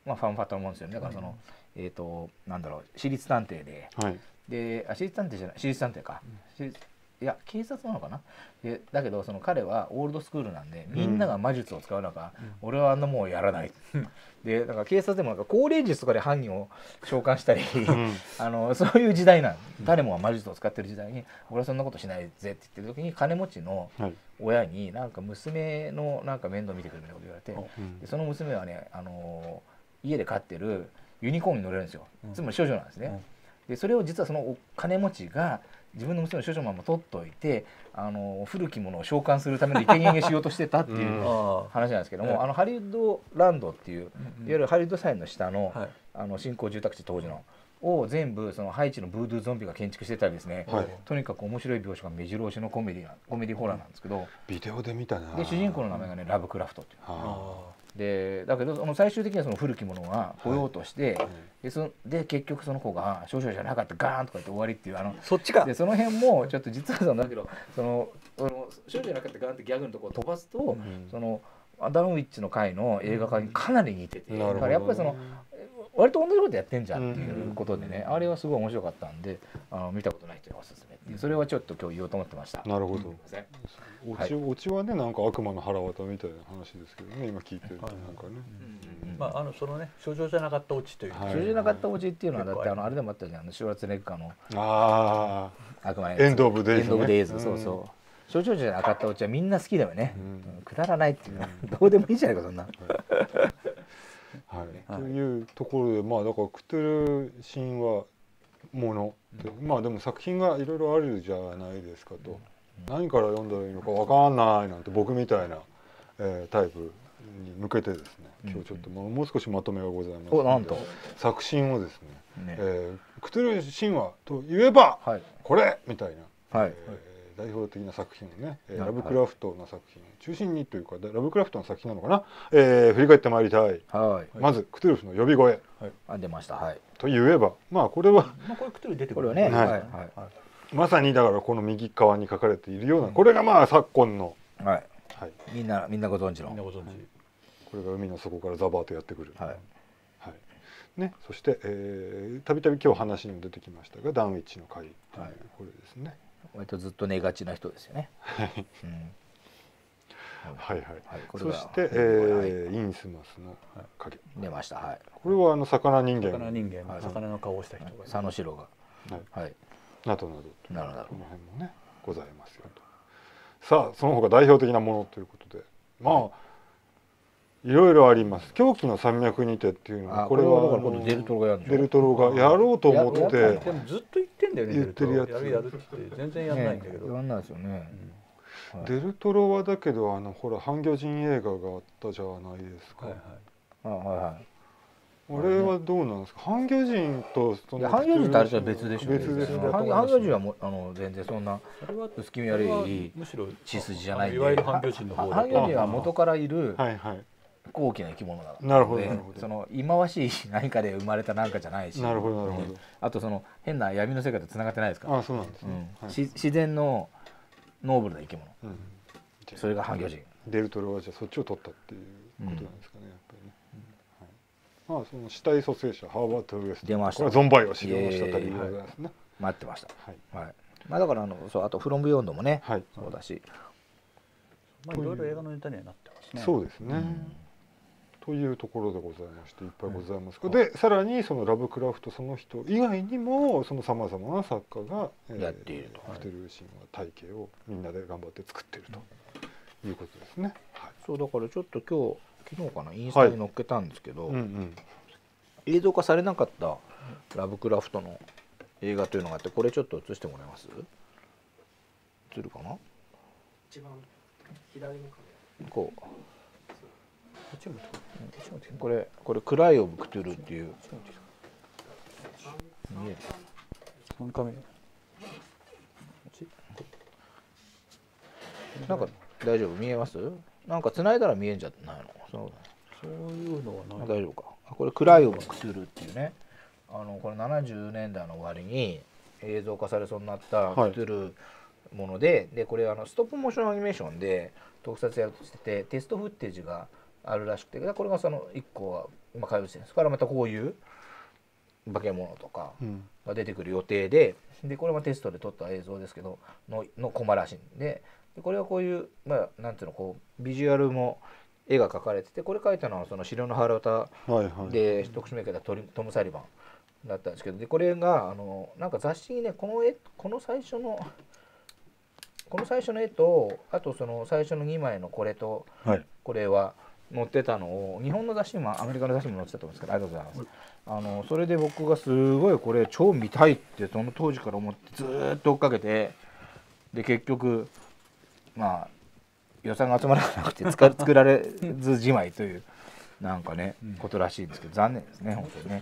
まあファンファと思うんですよね。だからその、うん、えっ、ー、となんだろう私立探偵で、はい、であ私立探偵じゃない私立探偵か、うん、いや警察なのかな。でだけどその彼はオールドスクールなんでみんなが魔術を使う中、うん、俺はあんなもんやらない。でだから警察でもなんか高齢術とかで犯人を召喚したり、うん、あのそういう時代なん、誰もが魔術を使ってる時代に俺はそんなことしないぜって言ってる時に金持ちの親になんか娘のなんか面倒見てくれるみたいなこと言われて、うん、でその娘はね、あの家で飼ってるユニコーンに乗れるんですよ。つまり処女なんですね。うん、でそれを実はその金持ちが自分の娘の処女まま取っといて、あの古きものを召喚するための生贄しようとしてたっていう話なんですけども、うん、あのハリウッドランドっていう、うん、いわゆるハリウッドサインの下の、はい、あの新興住宅地当時のを全部そのハイチのブードゥーゾンビが建築してたりですね、はい、とにかく面白い描写が目白押しのコメディコメディホラーなんですけど、 ビデオで見たな。 で主人公の名前がねラブクラフトっていう。でだけどその最終的にはその古きものが来ようとして、はい、で, そで結局その子が少々じゃなかったガーンとか言って終わりっていう、あのそっちかでその辺もちょっと実はそのだけどその少々じゃなかったガーンってギャグのところを飛ばすと、うん、そのダンウィッチの回の映画化にかなり似てて、うん、だからやっぱりその割と同じことやってんじゃんっていうことでね、うん、あれはすごい面白かったんで、あの見たことない人におすすめっていう、それはちょっと今日言おうと思ってました。 なるほど。オチ、はい、オチはねなんか悪魔の腹渡みたいな話ですけどね、今聞いてるとなんかね。 うんうん、まああのそのね症状じゃなかったオチという、 はい、症状じゃなかったオチっていうのはだってあのあれでもあったじゃん、シュワルツェネッガーのああ悪魔のエンドオブデイズ、ね、 エンドオブデイズ、そうそう。症状じゃなかったオチはみんな好きだよね。うん、くだらないっていう、うん、どうでもいいじゃないかそんな。はいはい、というところで、まあだからクトゥル神話ものって、うん、まあでも作品がいろいろあるじゃないですかと、うん、何から読んだらいいのかわかんないなんて僕みたいな、えー、タイプに向けてですね、今日ちょっともう少しまとめがございますので、 なんと作品をですね、ねえー、クトゥル神話といえば、はい、これみたいな、はい、えー代表的な作品をね、ラブクラフトの作品を中心にというかラブクラフトの作品なのかな、えー、振り返ってまいりたい。はい、まずクトゥルフの呼び声、 はい、あ出ました。はい、 といえばまあこれは、 まあ、これクトゥルフ出てくるね。はいはいはい、 まさにだからこの右側に書かれているような、うん、これがまあ昨今の、 はいはい、みんなみんなご存知の、 みんなご存知、はい、 これが海の底からザバーとやってくる。はいはいね、そしてたびたび今日話にも出てきましたがダンウィッチの会という、はい、これですね。 割とずっと寝がちな人ですよね。うん、 はいはい。そして、えー、インスマスの影出ました。はい。 これはあの魚人間。 魚人間、魚の顔をした人が佐野史郎が。 はい。などなど。 なるほど。 この辺もねございますよと。さあその他代表的なものということで、まあ。いろいろあります。狂気の山脈にてっていうのはこれはデルトロがやるデルトロがやろうと思ってでもずっと言ってんだよね。 言ってるやつやるやるって全然やんないんだけど。 やんないですよね。 デルトロはだけどあのほら半魚人映画があったじゃないですか。はいはい。はいはい。 あれはどうなんですか。半魚人とその半魚人とあれじゃ別でしょ。別です。半魚人はもあの全然そんな薄気味悪いむしろ血筋じゃないんで。 いわゆる半魚人の方。 半魚人は元からいる。 はいはい。 大きな生き物なので、 なるほどなるほど、 その忌まわしい何かで生まれたなんかじゃないし、 なるほどなるほど、 あとその変な闇の世界とつながってないですから。 あ、そうなんですね、 うんはい、自然のノーブルな生き物、うん、それが半魚人。 デルトロはじゃあそっちを取ったっていうことなんですかね、やっぱりね、うんはい、まあその死体蘇生者ハーバート・ウエスト、 出ました。 これはゾンバイを修行したたりでございますね、はい、 待ってました。はい、はい、まあだからあのそうあとフロムビヨンドもね、はい、そうだし、 まあいろいろ映画のネタにはなってますね。 そうですね。うんというところでございましていっぱいございます、うん、でさらにそのラブクラフトその人以外にもそのさまざまな作家がやっていると、 クトゥルフ神話体系をみんなで頑張って作っているということですね、はい、 そうだからちょっと今日昨日かなインスタに載っけたんですけど、はいうんうん、映像化されなかったラブクラフトの映画というのがあって、これちょっと映してもらえます？映るかな？ 一番左のカメラこうこれこれクライオブクトゥルっていうなんか大丈夫見えます？なんか繋いだら見えんじゃないの？そうそういうのはない。 大丈夫か。これクライオブクトゥルっていうね、あのこれななじゅうねんだいの終わりに映像化されそうになったクトゥルもので、はい、でこれあのストップモーションアニメーションで特撮やるとしてて、テストフッテージがあるらしくて、これがそのいっこは今開発してるんです。からまたこういう化け物とかが出てくる予定で、でこれもテストで撮った映像ですけどののコマらしいんで、でこれはこういうまあなんていうのこうビジュアルも絵が描かれてて、これ描いたのはその白の腹歌で特殊メーカーだトトム・サリバンだったんですけど、でこれがあのなんか雑誌にねこの絵この最初のこの最初の絵とあとその最初のにまいのこれと、はい、これは載ってたのを日本の雑誌にもアメリカの雑誌にも載ってたと思うんですけど、ありがとうございます。あのそれで僕がすごいこれ超見たいってその当時から思ってずーっと追っかけて、で結局まあ予算が集まらなくて作られずじまいというなんかね、うん、ことらしいんですけど、残念ですね本当にね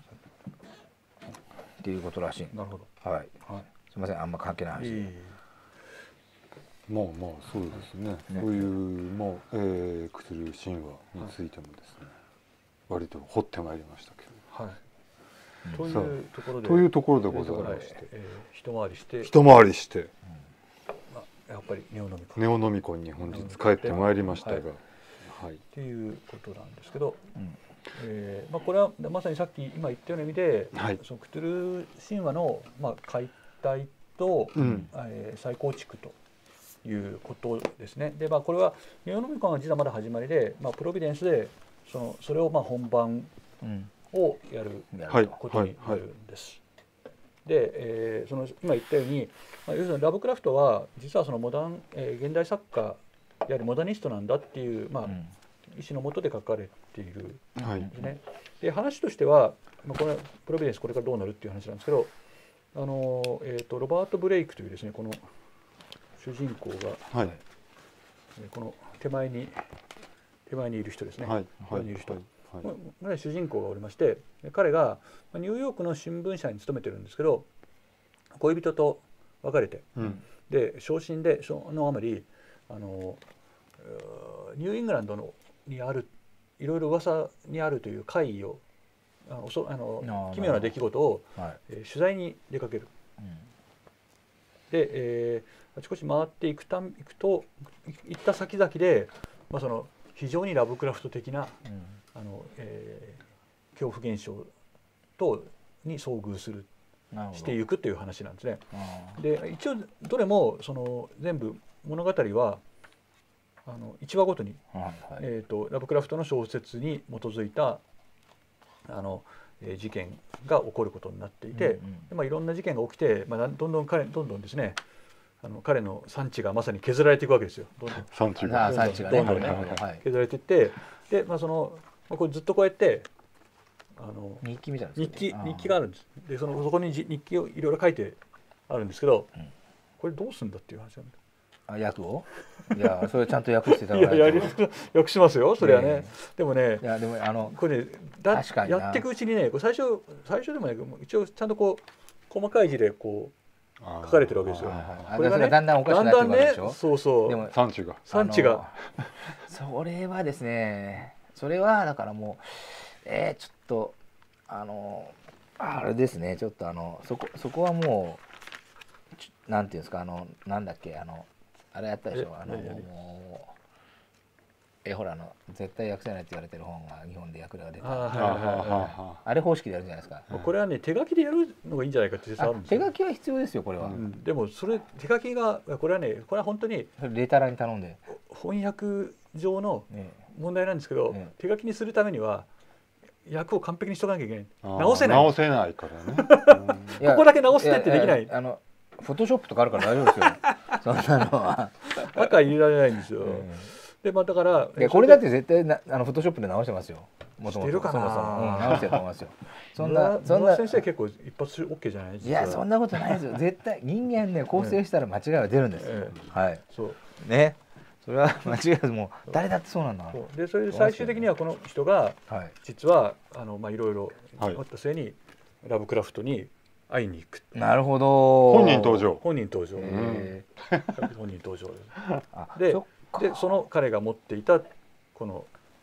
っていうことらしい。 なるほど。 はい、はい、すみませんあんま関係ない話で。いいまあまあそうですね。ねそういうまあ、えー、クトゥルフ神話についてもですね、はい、割と掘ってまいりましたけど。はい。 というところで、 というところでございまして、 えー、一回りして、 一回りして、うん、 まあ、やっぱりネオノミコン、 ネオノミコンに本日帰ってまいりましたが、はい、 はい、っていうことなんですけど、うん、えー、まあこれはまさにさっき今言ったような意味で、はい、そのクトゥルフ神話のまあ解体と、うん、えー、再構築ということですね。でまあこれはネオノミコンは実はまだ始まりで、まあ、プロビデンスでそのそれをまあ本番をやることになるんです。で、えー、その今言ったように、まあ、要するにラブクラフトは実はそのモダン、えー、現代作家でありモダニストなんだっていう、まあ、うん、意思のもとで書かれているんですね。はい、で話としては、まあ、これプロビデンスこれからどうなるっていう話なんですけど、あの、えー、とロバート・ブレイクというですねこの主人公が、はい、この手前に手前にいる人ですね。はい、手前にいる人、はいはい、主人公がおりまして、彼がニューヨークの新聞社に勤めてるんですけど、恋人と別れて、うん、で昇進でそのあまりあのニューイングランドのにあるいろいろ噂にあるという会議をあのそあの奇妙な出来事を、はい、えー、取材に出かける。うん、で、えーあちこち回っていくた行くと行った先々で、まあ、その非常にラブクラフト的な、うん、あのえー、恐怖現象等に遭遇するしていくという話なんですね。で一応どれもその全部物語はあのいちわごとに、はいはい、えーと、ラブクラフトの小説に基づいたあの、えー、事件が起こることになっていて、うんうん、でまあ、いろんな事件が起きて、まあ、どんどん彼どんどんですねあの彼の産地がまさに削られていくわけですよ。どんどん産地がどんどんね削られていって、で、まあ、そのこれずっとこうやってあの日記みたいな日記日記があるんです。でそのそこに日記をいろいろ書いてあるんですけど、うん、これどうするんだっていう話なんだ。 あ、訳をいやそれちゃんと訳してたらいやいや訳しますよそれはね。ねでもね、 いやでもあのこれねだやっていくうちにね、最初最初でもね一応ちゃんとこう細かい字でこう書かれてるわけですよ。 これがねだんだんおかしくなってくるでしょ。 ね、そうそう。 でも産地が産地がそれはですね、それはだからもうえー、ちょっとあのあれですね、ちょっとあのそこそこはもうなんていうんですか、あのなんだっけあのあれやったでしょ、あのもうえほらあの絶対訳せないって言われてる本が日本で訳が出た あ, あれ方式でやるじゃないですか。 これはね手書きでやるのがいいんじゃないかって説あるんですよ。 手書きは必要ですよこれは、うん、 でもそれ手書きがこれはねこれは本当にレタラに頼んで翻訳上の問題なんですけど、ねね、手書きにするためには訳を完璧にしとかなきゃいけない。直せない直せないからねここだけ直してってできない。 あのフォトショップとかあるから大丈夫ですよそんなのは赤入れられないんですよ、うん、でまあだからいやこれだって絶対なあのフォトショップで直してますよ。 もともとしてるかな、 そもそも、うん、直してると思いますよ。 そんなそんな先生結構一発 OK じゃないですか。 いやそんなことないですよ絶対人間ね構成したら間違いは出るんです、ええ、はいそうね、それは間違いずもう誰だってそうなんだ。 そうでそれで最終的にはこの人が実はあのまあいろいろあった末にラブクラフトに会いに行く。 なるほど。 本人登場。 本人登場。本人登場で、でその彼が持っていたこの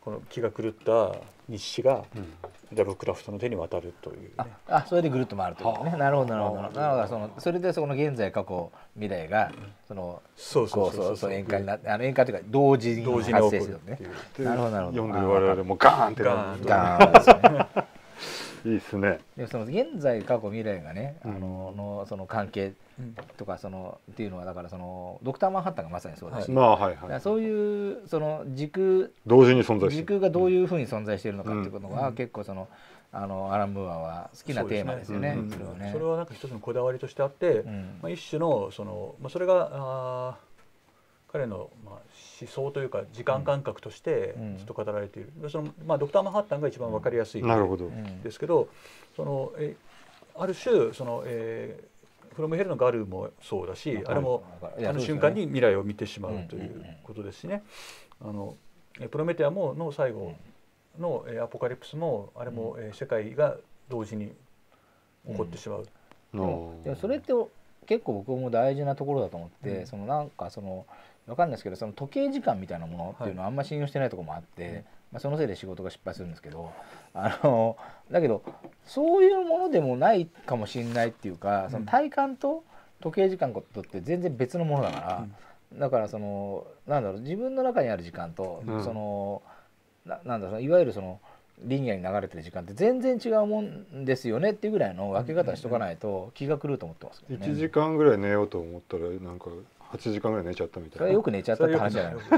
この気が狂った日誌がラブクラフトの手に渡るという、ね、 ああ、それでぐるっと回るというね。なるほどなるほど。なるほど。そのそれでそこの現在過去未来がそのそうそうそうそう演歌になってあの演歌というか同時に発生するね。なるほどなるほど。 読んでる我々もガーンってガーンガーンですよね。 いいですね。 でその現在過去未来がね、あののその関係とかそのっていうのはだからそのドクターマンハッタンがまさにそうだし、 まあはいはい。 そういうその時空同時に存在して時空がどういうふうに存在しているのかっていうことが結構そのあのアラン・ムーアは好きなテーマですよね。 それはね。それはなんか一つのこだわりとしてあって、まあ一種のそのまあそれがあ彼のまあ思想というか時間感覚としてずっと語られている。そのまあドクターマンハッタンが一番わかりやすいですけど、そのえある種そのえー、フロムヘルのガルもそうだし、あれもあの瞬間に未来を見てしまうということですしね。あのプロメテアもの最後のアポカリプスもあれも世界が同時に起こってしまう。 でもそれって結構僕も大事なところだと思って、そのなんかそのわかんないですけど、その時計時間みたいなものっていうのはあんまり信用してないところもあって、まあそのせいで仕事が失敗するんですけど、あのだけどそういうものでもないかもしれないっていうか、その体感と時計時間とって全然別のものだから、だからそのなんだろう、自分の中にある時間とそのななんだろう、いわゆるそのリニアに流れてる時間って全然違うもんですよねっていうぐらいの分け方しとかないと気が狂うと思ってますけどね。 いちじかんぐらい寝ようと思ったらなんかはちじかんぐらい寝ちゃったみたいな。 それはよく寝ちゃったって話じゃないの。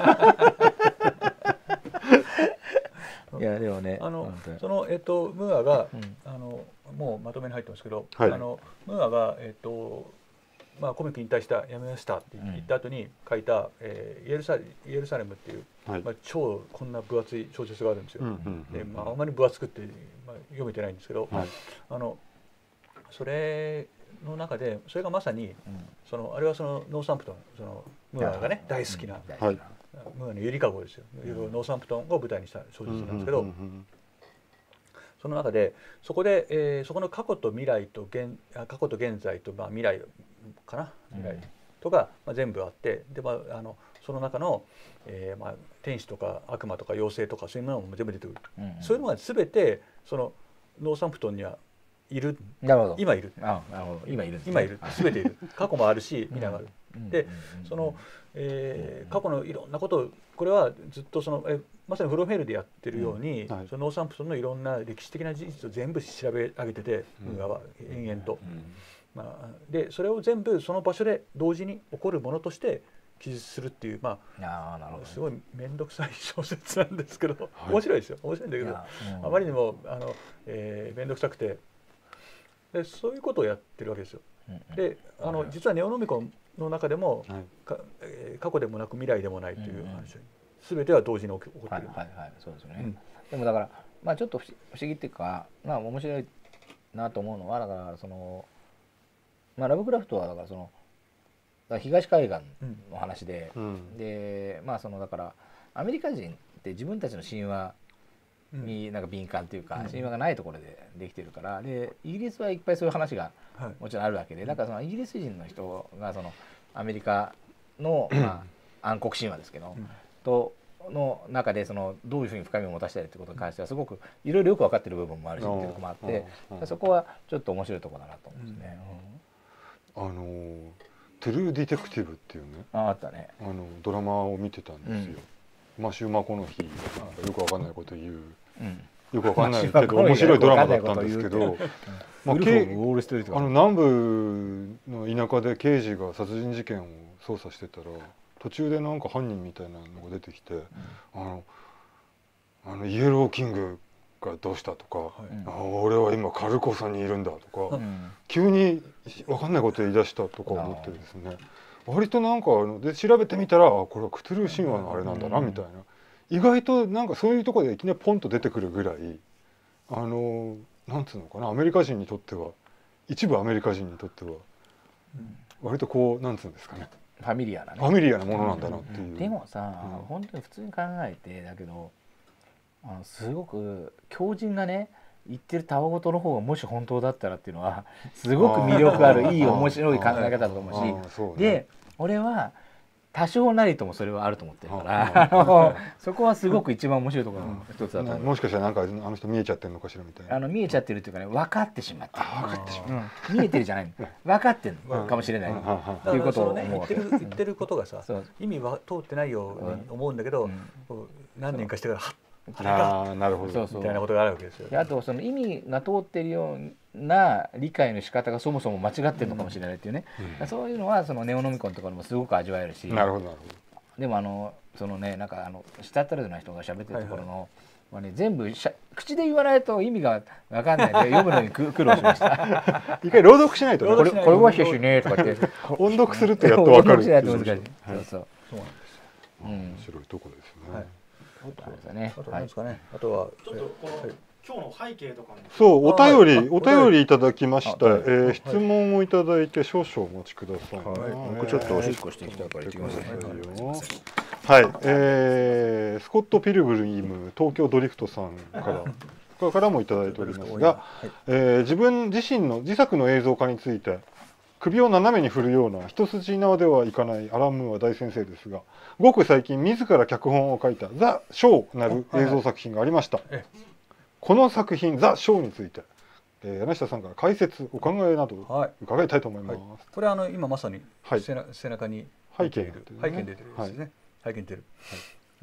いやでもね、 あのそのえっとムーアが、うん、あのもうまとめに入ってますけど、はい、あのムーアがえっとまあコミック引退したやめましたって言った後に書いた、えー、イエルサイエルサレムっていう、はい、まあ超こんな分厚い小説があるんですよ。で、まああまり分厚くって、まあ、読めてないんですけど、はい、あのそれの中でそれがまさに、うん、そのあれはそのノーサンプトン、そのムーアがね大好きな、はい、ムーアのゆりかごですよ。うん、ノーサンプトンを舞台にした小説なんですけど、その中でそこで、えー、そこの過去と未来と現過去と現在と、まあ、未来かな未来とか、まあ、全部あって、で、まあ、あのその中の、えーまあ、天使とか悪魔とか妖精とかそういうものも全部出てくる、うんうん、そういうのが全てそのノーサンプトンにはいる。 なるほど。 今いる。 あ、なるほど。今いる。 今いる。全ている。過去もあるし未来もある。うん、で、その、えー、過去のいろんなことをこれはずっとそのえまさにフロフェルでやってるように、うんはい、そのノーサンプトンのいろんな歴史的な事実を全部調べ上げてて、ムーアは延々と。うんまあ、でそれを全部その場所で同時に起こるものとして記述するっていう、まあ、あすごい面倒くさい小説なんですけど、はい、面白いですよ。面白いんだけど、うん、あまりにもあの、えー、面倒くさくてでそういうことをやってるわけですよ。であの実はネオノミコンの中でも、はいかえー、過去でもなく未来でもないという話、うん、全ては同時に起こっている。 はいはいはい、そうですよね。うん、でもだから、まあ、ちょっと不思議っていうか、まあ、面白いなと思うのはだからその、まあ、ラブクラフトはだからその東海岸の話で、うん、でまあそのだからアメリカ人って自分たちの神話になんか敏感というか、うん、神話がないところでできてるから、でイギリスはいっぱいそういう話がもちろんあるわけで、はい、だからそのイギリス人の人がそのアメリカの、まあ、暗黒神話ですけど、うん、との中でそのどういうふうに深みを持たせたりということに関してはすごくいろいろよく分かってる部分もあるしっていうところもあって、そこはちょっと面白いところだなと思うんですね。 うんうん、あのトゥルーディテクティブっていうね、 ああったね、 あのドラマを見てたんですよ。うん、マシュー・マコノヒーがなんかよくわかんないこと言う、うん、よくわかんないけど面白いドラマだったんですけど、まあ、あの南部の田舎で刑事が殺人事件を捜査してたら途中でなんか犯人みたいなのが出てきて、うん、あのあのイエローキングがどうしたとか、はい、あ俺は今カルコサにいるんだとか、うん、急に分かんないこと言い出したとか思ってですね、割となんかで調べてみたらあこれはクトゥルー神話のあれなんだなみたいな、意外となんかそういうところでいきなりポンと出てくるぐらい、あのなんつうのかな、アメリカ人にとっては一部アメリカ人にとっては割とこうなんつうんですかね、 ファミリアなね、 ファミリアなものなんだなっていう。 うん、でもさ、うん、本当に普通に考えてだけどあのすごく強靭なね言ってるたわごとの方がもし本当だったらっていうのはすごく魅力あるいい面白い考え方だと思うし、で俺は多少なりともそれはあると思ってるからそこはすごく一番面白いところの一つだと思う。 もしかしたらなんかあの人見えちゃってるのかしらみたいな。 あの見えちゃってるっていうかね、分かってしまって分かってしまう、見えてるじゃない分かってるのかもしれないということを思う。 言ってることがさ意味は通ってないように思うんだけど、何年かしてからはっああ、なるほど。 みたいなことがあるわけですよ。 あとその意味が通ってるような理解の仕方がそもそも間違ってるのかもしれないっていうね、うん、そういうのはそのネオノミコンとかでもすごく味わえるし。 なるほどなるほど。 でもあのそのね、なんかあの下ったるな人が喋ってるところの、はいはい、はね、全部しゃ口で言わないと意味が分かんないで読むのに苦労しました一回朗読しないとね、 これこれはししねとかって音読するとやっと分かるっていう。 そうそうそうなんですよ。 面白いとこですね。はい、 そうですね。あと何ですかね。あとはちょっとこの今日の背景とかも。 そう、お便りお便りいただきました。え質問をいただいて少々お待ちください。 僕ちょっとおしっこしてきたから行ってきますね。 はい、えスコット・ピルグリム東京ドリフトさんからからもいただいておりますが、え自分自身の自作の映像化について。首を斜めに振るような一筋縄ではいかないアラン・ムーア大先生ですが、ごく最近自ら脚本を書いた「ザ・ショー」なる映像作品がありました。この作品「ザ・ショー」について、えー、柳下さんから解説お考えなどを伺いたいと思います。はいはい、 これはあの今まさに背中、はい、背中に背景、ね、 背景に出てるやつですね。はい、背景に出る。はい、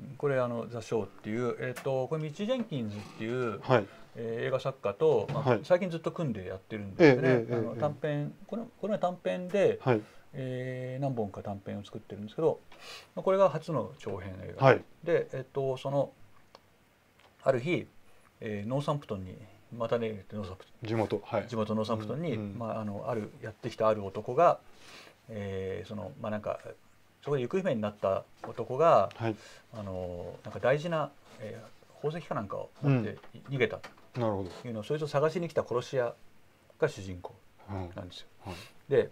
これあのザ・ショーっていうえっ、ー、とこれミッチー・ジェンキンズっていう、はい、えー、映画作家と、まあはい、最近ずっと組んでやってるんですよね。えーえー、あの短編これこれは短編で、はい、えー、何本か短編を作ってるんですけど、これが初の長編映画、はい、で、えっ、ー、とそのある日、えー、ノーサンプトンにまたねノーサンプトン地元、はい、 地元ノーサンプトンに、うんうん、まああのあるやってきたある男が、えー、そのまあなんかそこで行方不明になった男が、はい、あのなんか大事な、えー、宝石かなんかを持って逃げたというのを、そいつを探しに来た殺し屋が主人公なんですよ。うんはい、で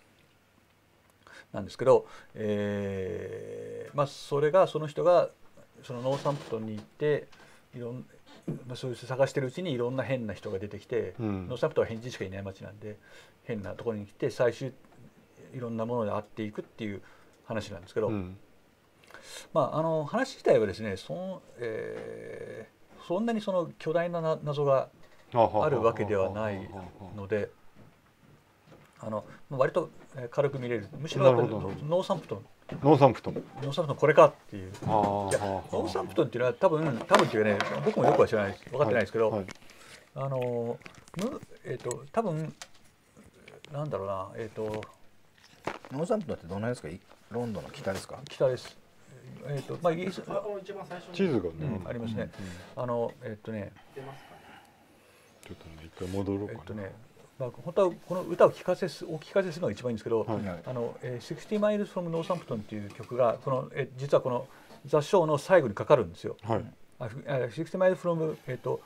なんですけど、えー、まあそれがその人がそのノーサンプトンに行っていろんまあ、そういう探してるうちにいろんな変な人が出てきて、うん、ノーサンプトンは変人しかいない町なんで変なところに来て最終いろんなもので会っていくっていう話なんですけど、うん、まああの話自体はですね そ, えー、そんなにその巨大な謎があるわけではないので、あの割と軽く見れる。むしろノーサンプトンノーサンプトンノーサンプトンこれかっていう。いやノーサンプトンっていうのは多分多分っていうかね、僕もよくは知らない分かってないですけど、はいはい、あのえっ、ー、と多分なんだろうなえっ、ー、とノーサンプトンってどの辺ですか？ロンドンの北ですか？ 北です。えっ、ー、とまあイギリス地図がね、 うん、ありますね。うん、あのえっ、ー、とねちょっとね一回戻ろうかな。 えっとねまあ、本当はこの歌を聴かせすお聞かせするのが一番いいんですけど、はい、あのえー、シックスティー Miles from Northampton っていう曲がこのえ実はこのザ・ショーの最後にかかるんですよ。はい、あシックスティー Miles from えっ、ー、と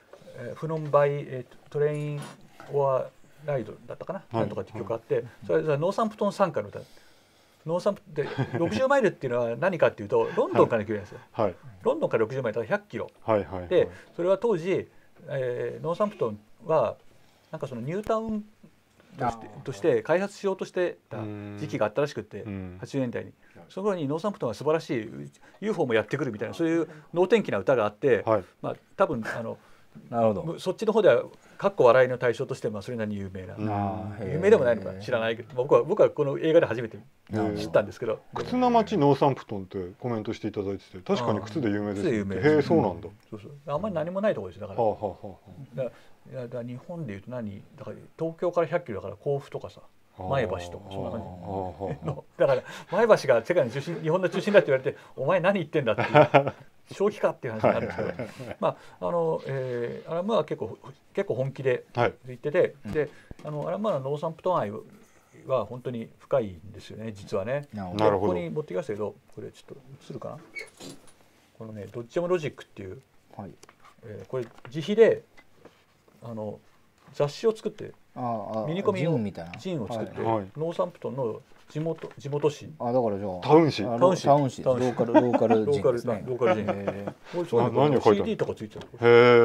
from by えー、Train or Ride だったかな、はい、なんとかっていう曲があって、はい、それはノーサンプトン参加の歌。ノーサンプでろくじゅうマイルっていうのは何かっていうとロンドンから行けるんですよ。はい、ロンドンからろくじゅうマイルだからひゃっキロ。はいはいはい、でそれは当時、えー、ノーサンプトンはなんかそのニュータウンとして、として開発しようとしてた時期があったらしくて、はちじゅうねんだいにその頃にノーサンプトンは素晴らしい ユーフォー もやってくるみたいなそういう能天気な歌があって、はい、まあ多分あのなるほどそっちの方ではかっこ笑いの対象としてまあそれなりに有名な有名でもないのか知らないけど僕は僕はこの映画で初めて知ったんですけど、 靴な町ノーサンプトンってコメントしていただいてて確かに靴で有名ですね。へえそうなんだ。 そうそうあんまり何もないところですよだから。はあはあはあ、だいやだから日本でいうと何だから東京からひゃっキロだから甲府とかさ前橋とかそんな感じだから前橋が世界の中心日本の中心だって言われてお前何言ってんだっていう正気かっていう話になるんですけどまああの、えー、アラムーアは結構結構本気で言ってて、はい、であのアラムーアのノーサンプトン愛は本当に深いんですよね実はね。なるほど。ここに持ってきましたけどこれちょっと映るかなこのねどっちもロジックっていう、はいえー、これ自費であの雑誌を作ってミニコミのジンを作って、はい、ノーサンプトンの地元地元紙あだからじゃあタウン紙タウン紙タウン紙ローカルローカルジンですね。 ローカルジン。 何を書いたの？ シーディー とかついてる。 へえ。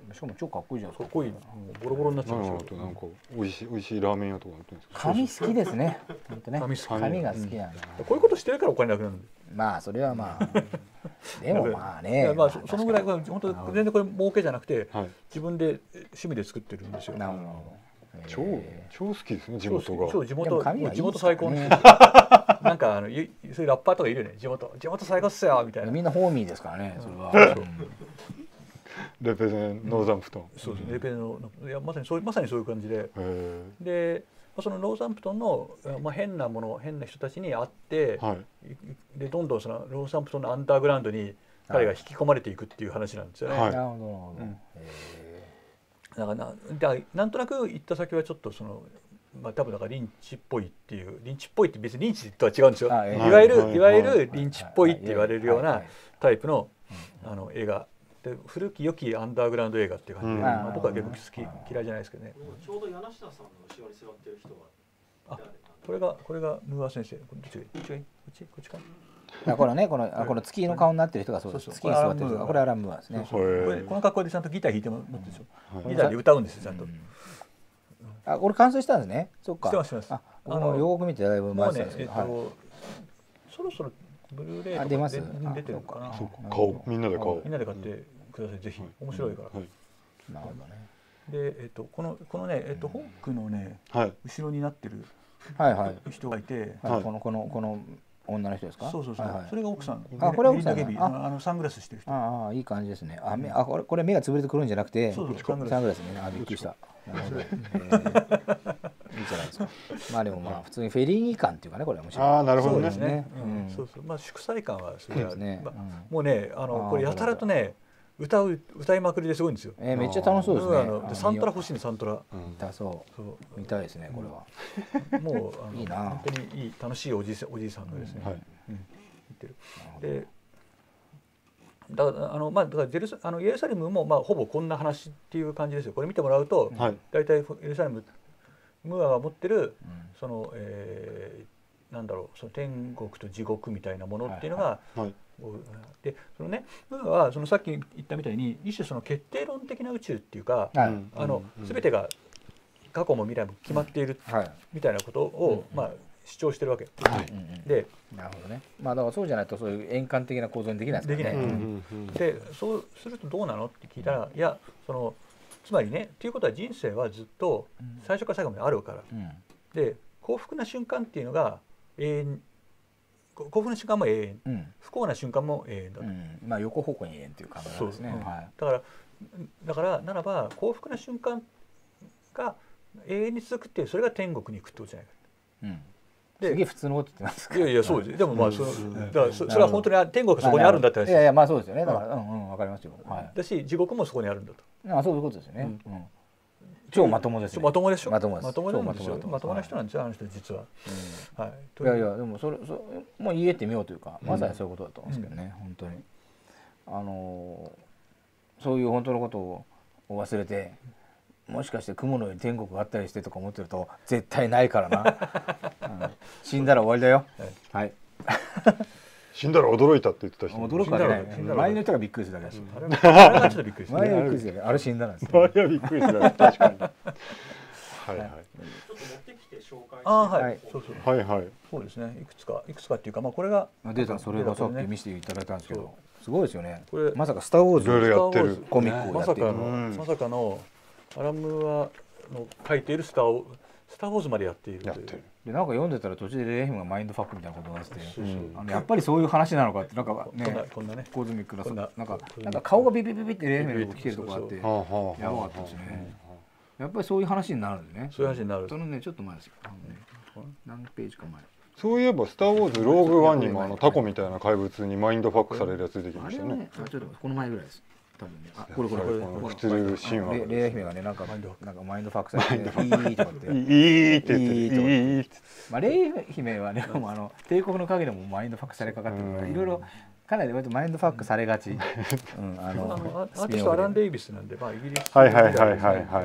しかも超かっこいいじゃん。 かっこいい。ボロボロになっちゃう。 なんか美味しい美味しいラーメン屋とかあってんですか。 紙好きですね。本当ね。 紙好き。 紙が好きなんだ。 こういうことしてるからお金なくなる。 まあそれはまあ。でもまあね。 まあそのぐらい本当全然これ儲けじゃなくて自分で趣味で作ってるんですよ。 なるほど。 超超好きですね、地元が。 そう地元地元最高。なんかあのそういうラッパーとかいるよね。地元地元最高っすよみたいな。 みんなホーミーですからね。それは。 レペゼンノーザンプトン。 そうですね。レペゼンのいやまさにそうまさにそういう感じで。でそのノーザンプトンのまあ変なもの変な人たちに会ってでどんどんそのノーザンプトンのアンダーグラウンドに彼が引き込まれていくっていう話なんですよね。 なるほど。 だからなだなんとなく行った先はちょっとその、まあ、多分だからリンチっぽいっていうリンチっぽいって別にリンチとは違うんですよ。いわゆるいわゆるリンチっぽいって言われるようなタイプのあの映画で古き良きアンダーグラウンド映画っていう感じで、まあ、僕は結構好き嫌いじゃないですけどね。 ちょうど柳下さんの後ろに座ってる人はあこれがこれがムーア先生。こっちこっちこっちこっちか。 あこのねこのこの月の顔になってる人がそうです。月に座ってる人がこれアラン・ムーアですね。 これこの格好でちゃんとギター弾いてもらってるでしょ。ギターで歌うんですよちゃんと。 あこれ完成したんですね。そっか。 してますしてます。 あ僕も予告見てだいぶ前ですけど。 そろそろブルーレイとか出てるかな。 顔みんなで顔。 みんなで買ってくださいぜひ。面白いから。 なるほどね。 でえっとこのこのねえっとホークのね後ろになってる人がいて、 このこのこの女の人ですか。 そうそうそう。それが奥さん。 あこれ奥さん。 あのサングラスしてる人。 ああいい感じですね。あ目あこれこれ目が潰れてくるんじゃなくて、サングラスね。あびっくりした。なるほど。いいじゃないですか。まあでもまあ普通にフェリーニ感っていうかねこれはもちろん。 ああなるほどね。 そうそう。まあ祝祭感はそうですね。 もうねあのこれやたらとね。歌う歌いまくりですごいんですよ。 えー、めっちゃ楽しそうですね。 でサントラ欲しいねサントラ。 だそう。そう見たいですねこれは。 もうあのいいな。 本当にいい楽しいおじいおじいさんがですね。はい。言ってる。で、だからあのまあだからジェルサあのイエルサレムもまあほぼこんな話っていう感じですよ。これ見てもらうと、だいたいイエルサレムムーアが持ってるそのえなんだろうその天国と地獄みたいなものっていうのが。でそのねムーアはそのさっき言ったみたいに一種その決定論的な宇宙っていうか、あの全てが過去も未来も決まっているみたいなことをまあ主張してるわけで、 なるほどね。まあだからそうじゃないとそういう円環的な構造にできないですからね。 でそうするとどうなのって聞いたら、いやそのつまりねっていうことは人生はずっと最初から最後まであるから、で幸福な瞬間っていうのが永遠幸福な瞬間も永遠、うん、不幸な瞬間も永遠だと、うん、 まあ横方向に永遠という考えですね。 はい、だからだからならば幸福な瞬間が永遠に続くっていうそれが天国に行くってことじゃないか。 うん、ですげえ普通のこと言ってますか。 いやいやそうです。でもまあそのだからそれは本当に天国がそこにあるんだって話。 いやいやまあそうですよね。だからうんうんわかりますよ。 はい。だし地獄もそこにあるんだと。 あそういうことですよね。うん。超まともですね。 まともでしょ。 まともです。 まともなんですよ。まともな人なんですよあの人実は。 はい。いやいやでもそれそもう言えてみようというかまさにそういうことだと思うんですけどね本当にあのそういう本当のことを忘れてもしかして雲の上に天国があったりしてとか思ってると絶対ないからな。死んだら終わりだよ。はい。 死んだら驚いたって言ってた人。 驚くわけない。周りの人がびっくりするだけです。 あれはちょっとびっくりする。 周りがびっくりする。あれ死んだなんです。 周りはびっくりする。確かに。はいはい。ちょっと持ってきて紹介して。 あはい。そうそう。 はいはい。 そうですね。いくつかいくつかっていうかまあこれが出たそれがさっき見せていただいたんですけど、すごいですよね。これまさかスターウォーズいろいろやってるコミックをまさかのまさかのアラムーアの書いているスタースターウォーズまでやっているという。 でなんか読んでたら途中でレイヒムがマインドファックみたいなことを言ってて、あのやっぱりそういう話なのかってなんかねこんなねコズミックななんかなんか顔がビビビビってレイヒムのとこ来てるとこあってやばかったですね。やっぱりそういう話になるんでね。 そういう話になる。 そのねちょっと前ですよ。何ページか前。 そういえばスターウォーズローグワンにもあのタコみたいな怪物にマインドファックされるやつ出てきましたね。 あちょっとこの前ぐらいです。多分ね。あこれこれこれ。 普通神話。 レイ姫がねなんかなんかマインドファックされていいとかって。 いいって言ってる。いいって。 まあレイ姫はねもうあの帝国の影でもマインドファックされかかってるからいろいろかなり割とマインドファックされがち。うんあのアーティストアラン・デイビスなんでまあイギリス。 はいはいはいはいはい。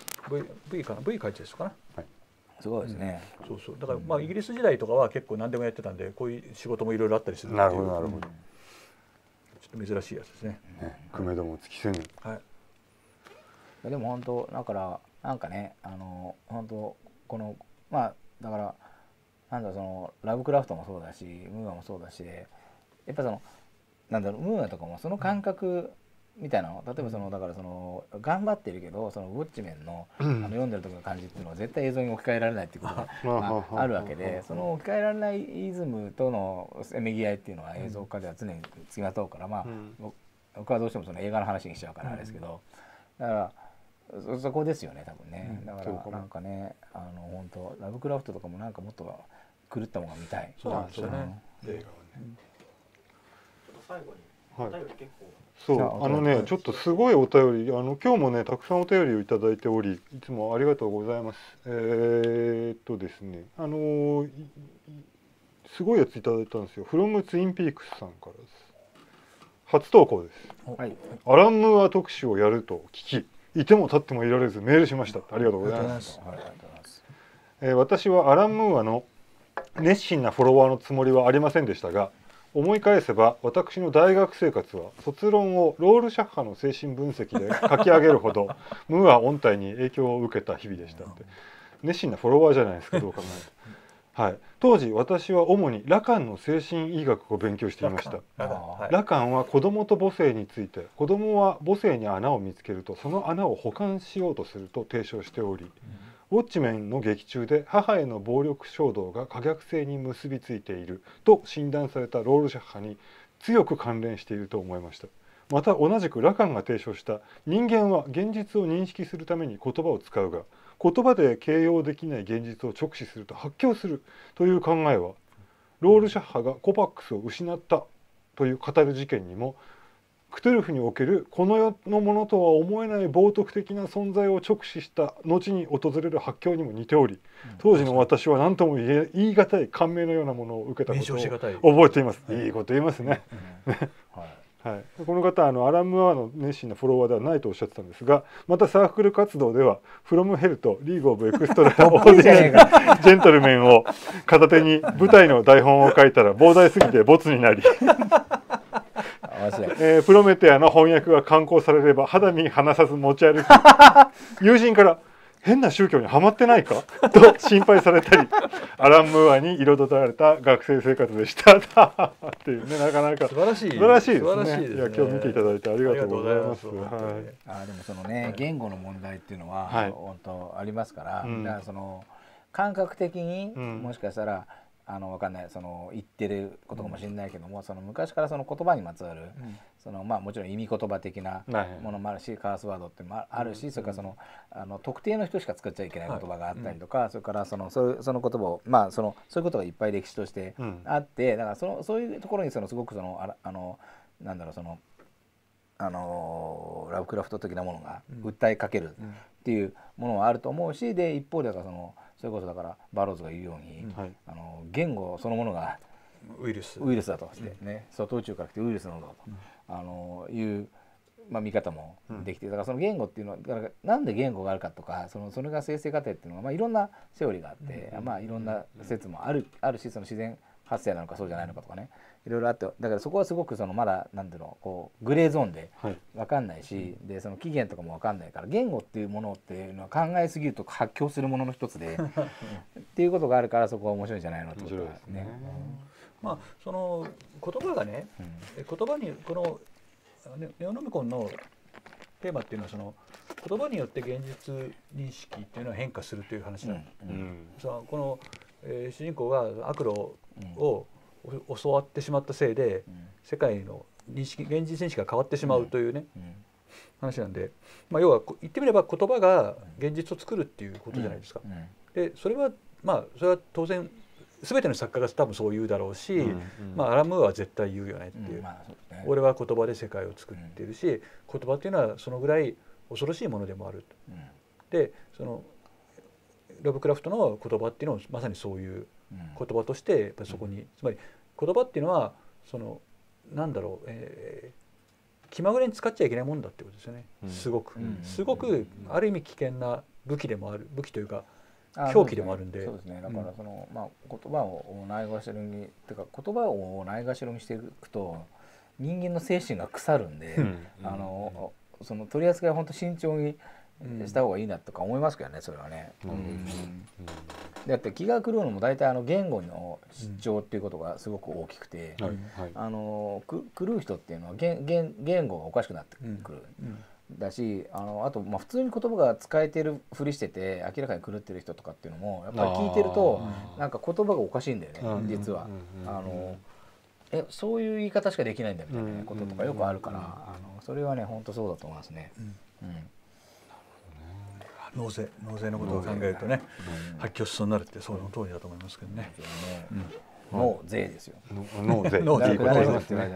V V かな V 書いてる人かな。 はい。すごいですね。 そうそうだからまあイギリス時代とかは結構何でもやってたんでこういう仕事もいろいろあったりする。 なるほどなるほど。 ちょっと珍しいやつですね。 くめども尽きせぬ。 はい。 でも本当だからなんかねあの本当このまあだからなんだろうそのラブクラフトもそうだしムーアもそうだしやっぱそのなんだろうムーアとかもその感覚みたいなの例えばそのだからその頑張ってるけどそのウォッチメンのあの読んでる時の感じっていうのは絶対映像に置き換えられないっていうことが、まあ、あるわけでその置き換えられないイズムとのせめぎ合いっていうのは映像化では常につきまとうからまあ僕はどうしてもその映画の話にしちゃうからあれですけどだからそ, そこですよね多分ねだからなんかねあの本当ラブクラフトとかもなんかもっと狂ったものが見たい。 そうなんですよね。映画はね。 ちょっと最後にお便り結構。 そうあのねちょっとすごいお便りあの今日もねたくさんお便りをいただいておりいつもありがとうございます。えー、っとですねあのすごいやついただいたんですよ。フロムツインピークスさんからです。初投稿です。はい、アラン・ムーア特集をやると聞きいても立ってもいられずメールしました。ありがとうございます。えー、私はアラン・ムーアの熱心なフォロワーのつもりはありませんでしたが思い返せば私の大学生活は卒論をロールシャッハの精神分析で書き上げるほどムーア音体に影響を受けた日々でしたって。熱心なフォロワーじゃないですかどう考えても、はい、当時私は主にラカンの精神医学を勉強していました。ラカンは子供と母性について子供は母性に穴を見つけるとその穴を補完しようとすると提唱しており、ウォッチメンの劇中で母への暴力衝動が可逆性に結びついていると診断されたロールシャッハに強く関連していると思いました。また同じくラカンが提唱した人間は現実を認識するために言葉を使うが言葉で形容できない現実を直視すると発狂するという考えはロールシャッハがコパックスを失ったという語る事件にもクトゥルフにおけるこの世のものとは思えない冒涜的な存在を直視した後に訪れる発狂にも似ており当時の私は何とも言え言い難い感銘のようなものを受けたことを覚えています。いいこと言いますね。はい、この方はあのアラン・ムーアの熱心なフォロワーではないとおっしゃってたんですがまたサークル活動ではフロムヘルとリーグ・オブ・エクストラ・オーディナリー・ジェントルメンを片手に舞台の台本を書いたら膨大すぎてボツになりえー、プロメテアの翻訳が刊行されれば肌身離さず持ち歩き友人から変な宗教にはまってないかと心配されたりアラン・ムーアに彩られた学生生活でしたっていうねなかなか素晴らしい素晴らしいですね。いや今日見ていただいてありがとうございます。はい、 あでもそのね言語の問題っていうのは、はい、本当ありますから、うん、だからその感覚的に、うん、もしかしたらあの分かんないその言ってることかもしれないけども、うん、その昔からその言葉にまつわる、うん、そのまあもちろん意味言葉的なものもあるし、はい、カースワードってもあるし、うん、それからそのあの特定の人しか使っちゃいけない言葉があったりとか、はい、それからそのそういうその言葉をまあそのそういうことがいっぱい歴史としてあって、うん、だからそのそういうところにそのすごくそのああのなんだろうそのあのラブクラフト的なものが訴えかけるっていうものはあると思うし、で一方でだからそのそれこそだからバローズが言うように、うん、あの言語そのものがウイルスウイルスだとしてね、うん、外宇宙から来てウイルスなのだと、うん、あのいう、まあ、見方もできて、だからその言語っていうのはだからなんで言語があるかとかそのそれが生成過程っていうのは、まあ、いろんなセオリーがあって、うん、まあいろんな説もあるあるしその自然発生なのかそうじゃないのかとかねいろいろあってだからそこはすごくそのまだなんていうのこうグレーゾーンで分かんないし、はい、でその起源とかも分かんないから言語っていうものっていうのは考えすぎると発狂するものの一つでっていうことがあるからそこは面白いんじゃないのってことですね。 うん、まあその言葉がね、うん、言葉にこのネオノミコンのテーマっていうのはその言葉によって現実認識っていうのは変化するという話なんです。うんうん、そのこの、えー、主人公が悪路を、うん教わってしまったせいで、うん、世界の認識現実認識が変わってしまうというね、うんうん、話なんで、まあ、要は言ってみれば言葉が現実を作るっていうことじゃないですか。でそれはまあそれは当然全ての作家が多分そう言うだろうし、うんうんまあ、アラン・ムーアは絶対言うよねっていう、うんまあそうですね、俺は言葉で世界を作っているし、うん、言葉っていうのはそのぐらい恐ろしいものでもある、うん、でそのラブクラフトの言葉っていうのはまさにそういう言葉としてやっぱりそこに、うん、つまり言葉っていうのはそのなんだろう、えー、気まぐれに使っちゃいけないもんだってことですよね、うん、すごく、うん、すごくある意味危険な武器でもある武器というか狂気でもあるんで、 そうですね。だからその、うん、まあ言葉をないがしろにっていうか言葉をないがしろにしていくと人間の精神が腐るんで、うん、あのその取り扱いは本当慎重にした方がいいなとか思いますけどね、それはね。だって気が狂うのも大体あの言語の主張っていうことがすごく大きくて、あの狂う人っていうのは言言言語がおかしくなってくる。だし、あのあとまあ普通に言葉が使えてるふりしてて明らかに狂ってる人とかっていうのもやっぱり聞いてるとなんか言葉がおかしいんだよね、実は。あのえそういう言い方しかできないんだみたいなこととかよくあるから、あのそれはね本当そうだと思いますね。 納税納税のことを考えるとね、発狂しそうになるってその通りだと思いますけどね。 納税ですよ。 納税。納税。納税。はい。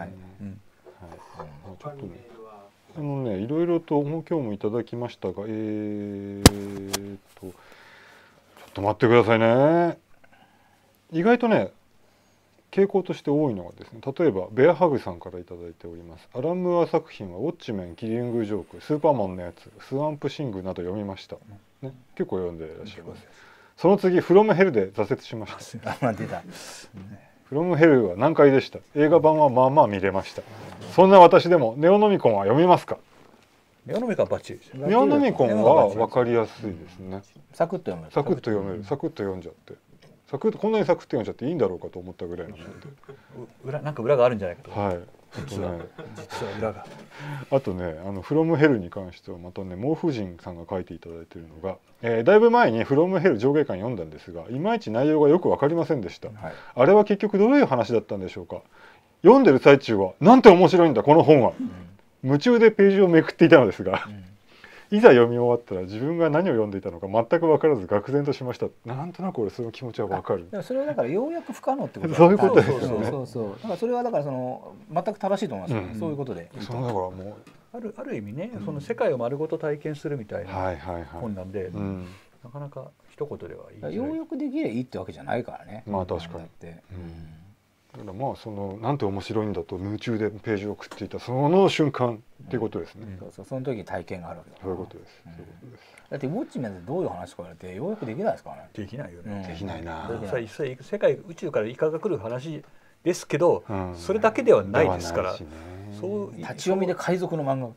ちょっとね。あのね、いろいろと今日もいただきましたが、えーとちょっと待ってくださいね。意外とね傾向として多いのがですね、例えばベアハグさんからいただいております。アラン・ムーア作品はウォッチメン、キリング・ジョーク、スーパーマンのやつ、スワンプ・シングなど読みました、ね、結構読んでいらっしゃいます。その次フロム・ヘルで挫折しました。 出たフロム・ヘルは難解でした。映画版はまあまあ見れました。そんな私でもネオノミコンは読みますか？ ネオノミコンはバッチリです。 ネオノミコンは分かりやすいですね。 サクッと読める。 サクッと読める。サクッと読んじゃって。サクッとこんなにサクッと読んじゃっていいんだろうかと思ったぐらいなので。 裏なんか裏があるんじゃないかと。 はい。 実は実は裏が。 あとね、あのフロムヘルに関してはまたね、毛布人さんが書いていただいているのが、えー、だいぶ前にフロムヘル上下巻読んだんですが、いまいち内容がよく分かりませんでした。はい、あれは結局どういう話だったんでしょうか。読んでる最中はなんて面白いんだこの本は。うん、夢中でページをめくっていたのですが。うんいざ読み終わったら自分が何を読んでいたのか全く分からず愕然としました。なんとなく俺その気持ちは分かる。 でもそれはだからようやく不可能ってことそういうことですよね。 そうそうそう。だからそれはだからその全く正しいと思いますよ、うん、そういうことで。 そうだからもうあるある意味ね、その世界を丸ごと体験するみたいな本なんで、なかなか一言ではいいない。 ようやくできればいいってわけじゃないからね。 まあ確かに。だからまあそのなんて面白いんだと夢中でページを送っていたその瞬間っていうことですね。 そうそう、その時に体験があるわけだ。 そういうことです。 だってウォッチメンでどういう話とか言われてようやくできないですからね。 できないよね。 できないな。 世界宇宙からイカが来る話ですけど、それだけではないですから。 そう立ち読みで海賊の漫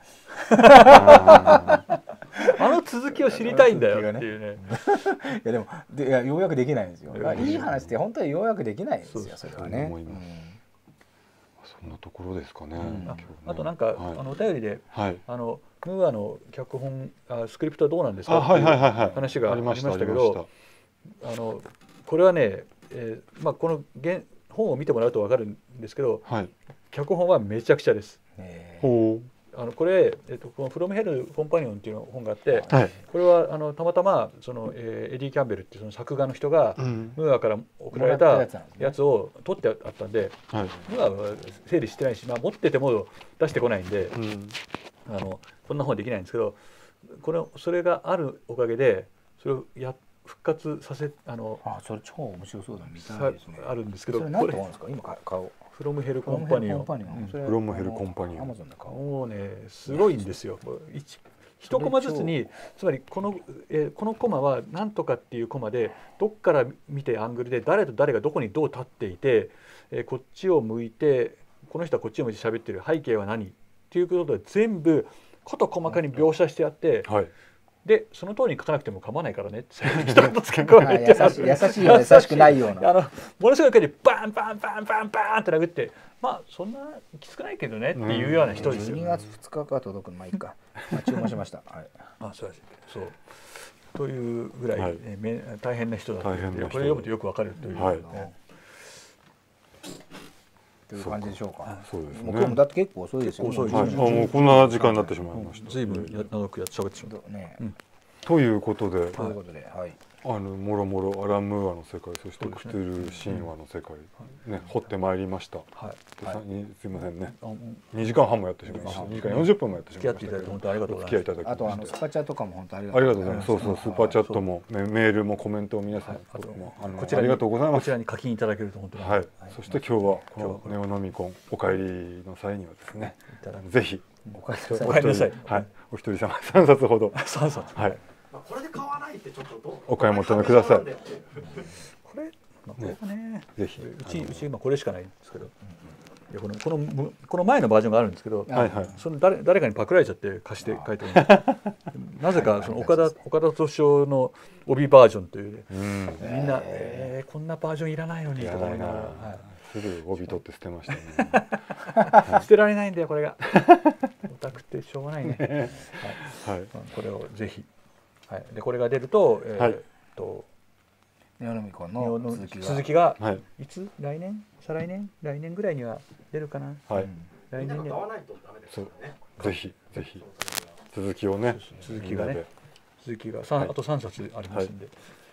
画。あの続きを知りたいんだよっていうね。 いやでもでいやようやくできないんですよ。いい話って本当にようやくできないんですよ。それはね。 そんなところですかね。 あとなんかあのお便りであのムーアの脚本スクリプトはどうなんですかっていう話がありましたけど、あのこれはね、まあこの原本を見てもらうと分かるんですけど、脚本はめちゃくちゃです。あのこれ、えっと、この「フロムヘルコンパニオン」っていうの本があって、はい、これはあのたまたまその、えー、エディ・キャンベルっていうその作画の人が、うん、ムーアから送られたやつを取ってあったんで、はい、ムーアは整理してないし、まあ、持ってても出してこないんで、うん、あのこんな本できないんですけど、これそれがあるおかげでそれをや復活させあのあそれ超面白そうだみたいですね。 あるんですけど、 それ何て思うんですか今顔。 フロムヘルコンパニオン。 フロムヘルコンパニオン。 もうねすごいんですよ。一コマずつにつまりこのえこのコマは何とかっていうコマでどっから見てアングルで誰と誰がどこにどう立っていて、えこっちを向いてこの人はこっちを向いて喋ってる背景は何っていうことで全部事細かに描写してあって。はいでその通りに書かなくても構わないからねって一言付け加えて優しい優しいよ優しくないようなあのものすごい書いてバンバンバンバンバンって殴ってまあそんなきつくないけどねっていうような人ですよ。 じゅうにがつふつかか届くのまあいいか注文しました。はい。 あそうですそうというぐらい、ねめ大変な人だってこれ読むとよくわかるという。はいという感じでしょうか。 そうですね。 今日もだって結構遅いですよ。 遅い。もうこんな時間になってしまいました。 ずいぶん長くやって喋ってしまった。 ね。ということで、 ということで、はい。 あのもろもろアラン・ムーアの世界、そしてクトゥル神話の世界ね掘ってまいりました。はい。すいませんね。にじかんはんもやってしまいました。にじかんよんじゅっぷんもやってしまいました。 付き合っていただいて本当にありがとうございます。 あとあのスーパーチャットとかも本当ありがとうございます。そうそうスーパーチャットもメールもコメントも皆さんあのありがとうございます。 こちらに課金いただけると本当に。 はい。そして今日はこのネオノミコンお帰りの際にはですね、ぜひお帰りなさい。 はい。お一人様さんさつほど。 さんさつ。 はい。 これで買わないってちょっとお買い求めください。 これ、まあ、これはね、 ぜひうちうち今これしかないんですけど、 いやこのこのこの前のバージョンがあるんですけど、 はいはい、 その誰誰かにパクられちゃって貸して書いてるなぜかその岡田岡田敏夫の帯バージョンという、ね、うん、みんな、えー、こんなバージョンいらないのにとか思いながら、はい、 すぐ帯取って捨てましたね捨てられないんだよこれがオタクってしょうがないね、はいはい、これをぜひ、はい、でこれが出ると、えー、はい、とネオノミコンの続きが、続きがはい、いつ来年再来年来年ぐらいには出るかな。はい。来年には。 そう。ぜひぜひ続きをね。 続きがね。続きが三、はい、あと三冊ありますんで、はい、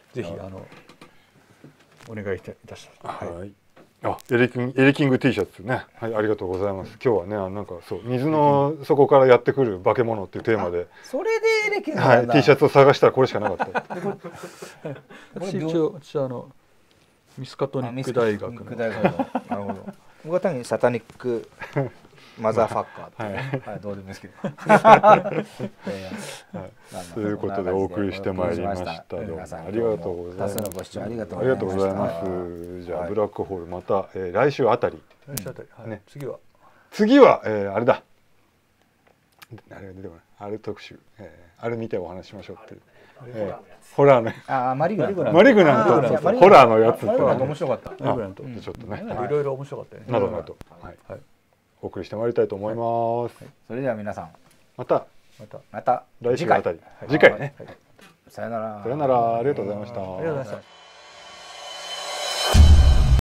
ぜひあのお願いいたします。 はい。あ、エレキンエレキング T シャツね。はい、ありがとうございます。今日はね、あなんかそう水の底からやってくる化け物っていうテーマで。 それでエレキングなんだ。はい。T シャツを探したらこれしかなかった。 私一応私あのミスカトニック大学の。 なるほど。僕は単にサタニックマザーファッカーって、ね、はい、どうでもいいですけど。 ということでお送りしてまいりました。どうもありがとうございます。 多数のご視聴ありがとうございます。じゃあブラックホールまた、えー、来週あたり。 来週あたり。はい、ね。次は。 次は、えー、あれだ。あれ出てこない。あれ特集、えー。あれ見てお話ししましょうっていう。えー、ホラーのあマリグナントマリグナントホラーのやつって面白かった。 マリグナントちょっとねいろいろ面白かったね。 などなどはいお送りしてまいりたいと思います。 それでは皆さんまたまたまた来週あたり次回ね。 さよなら。 さよなら。ありがとうございました。 ありがとうございました。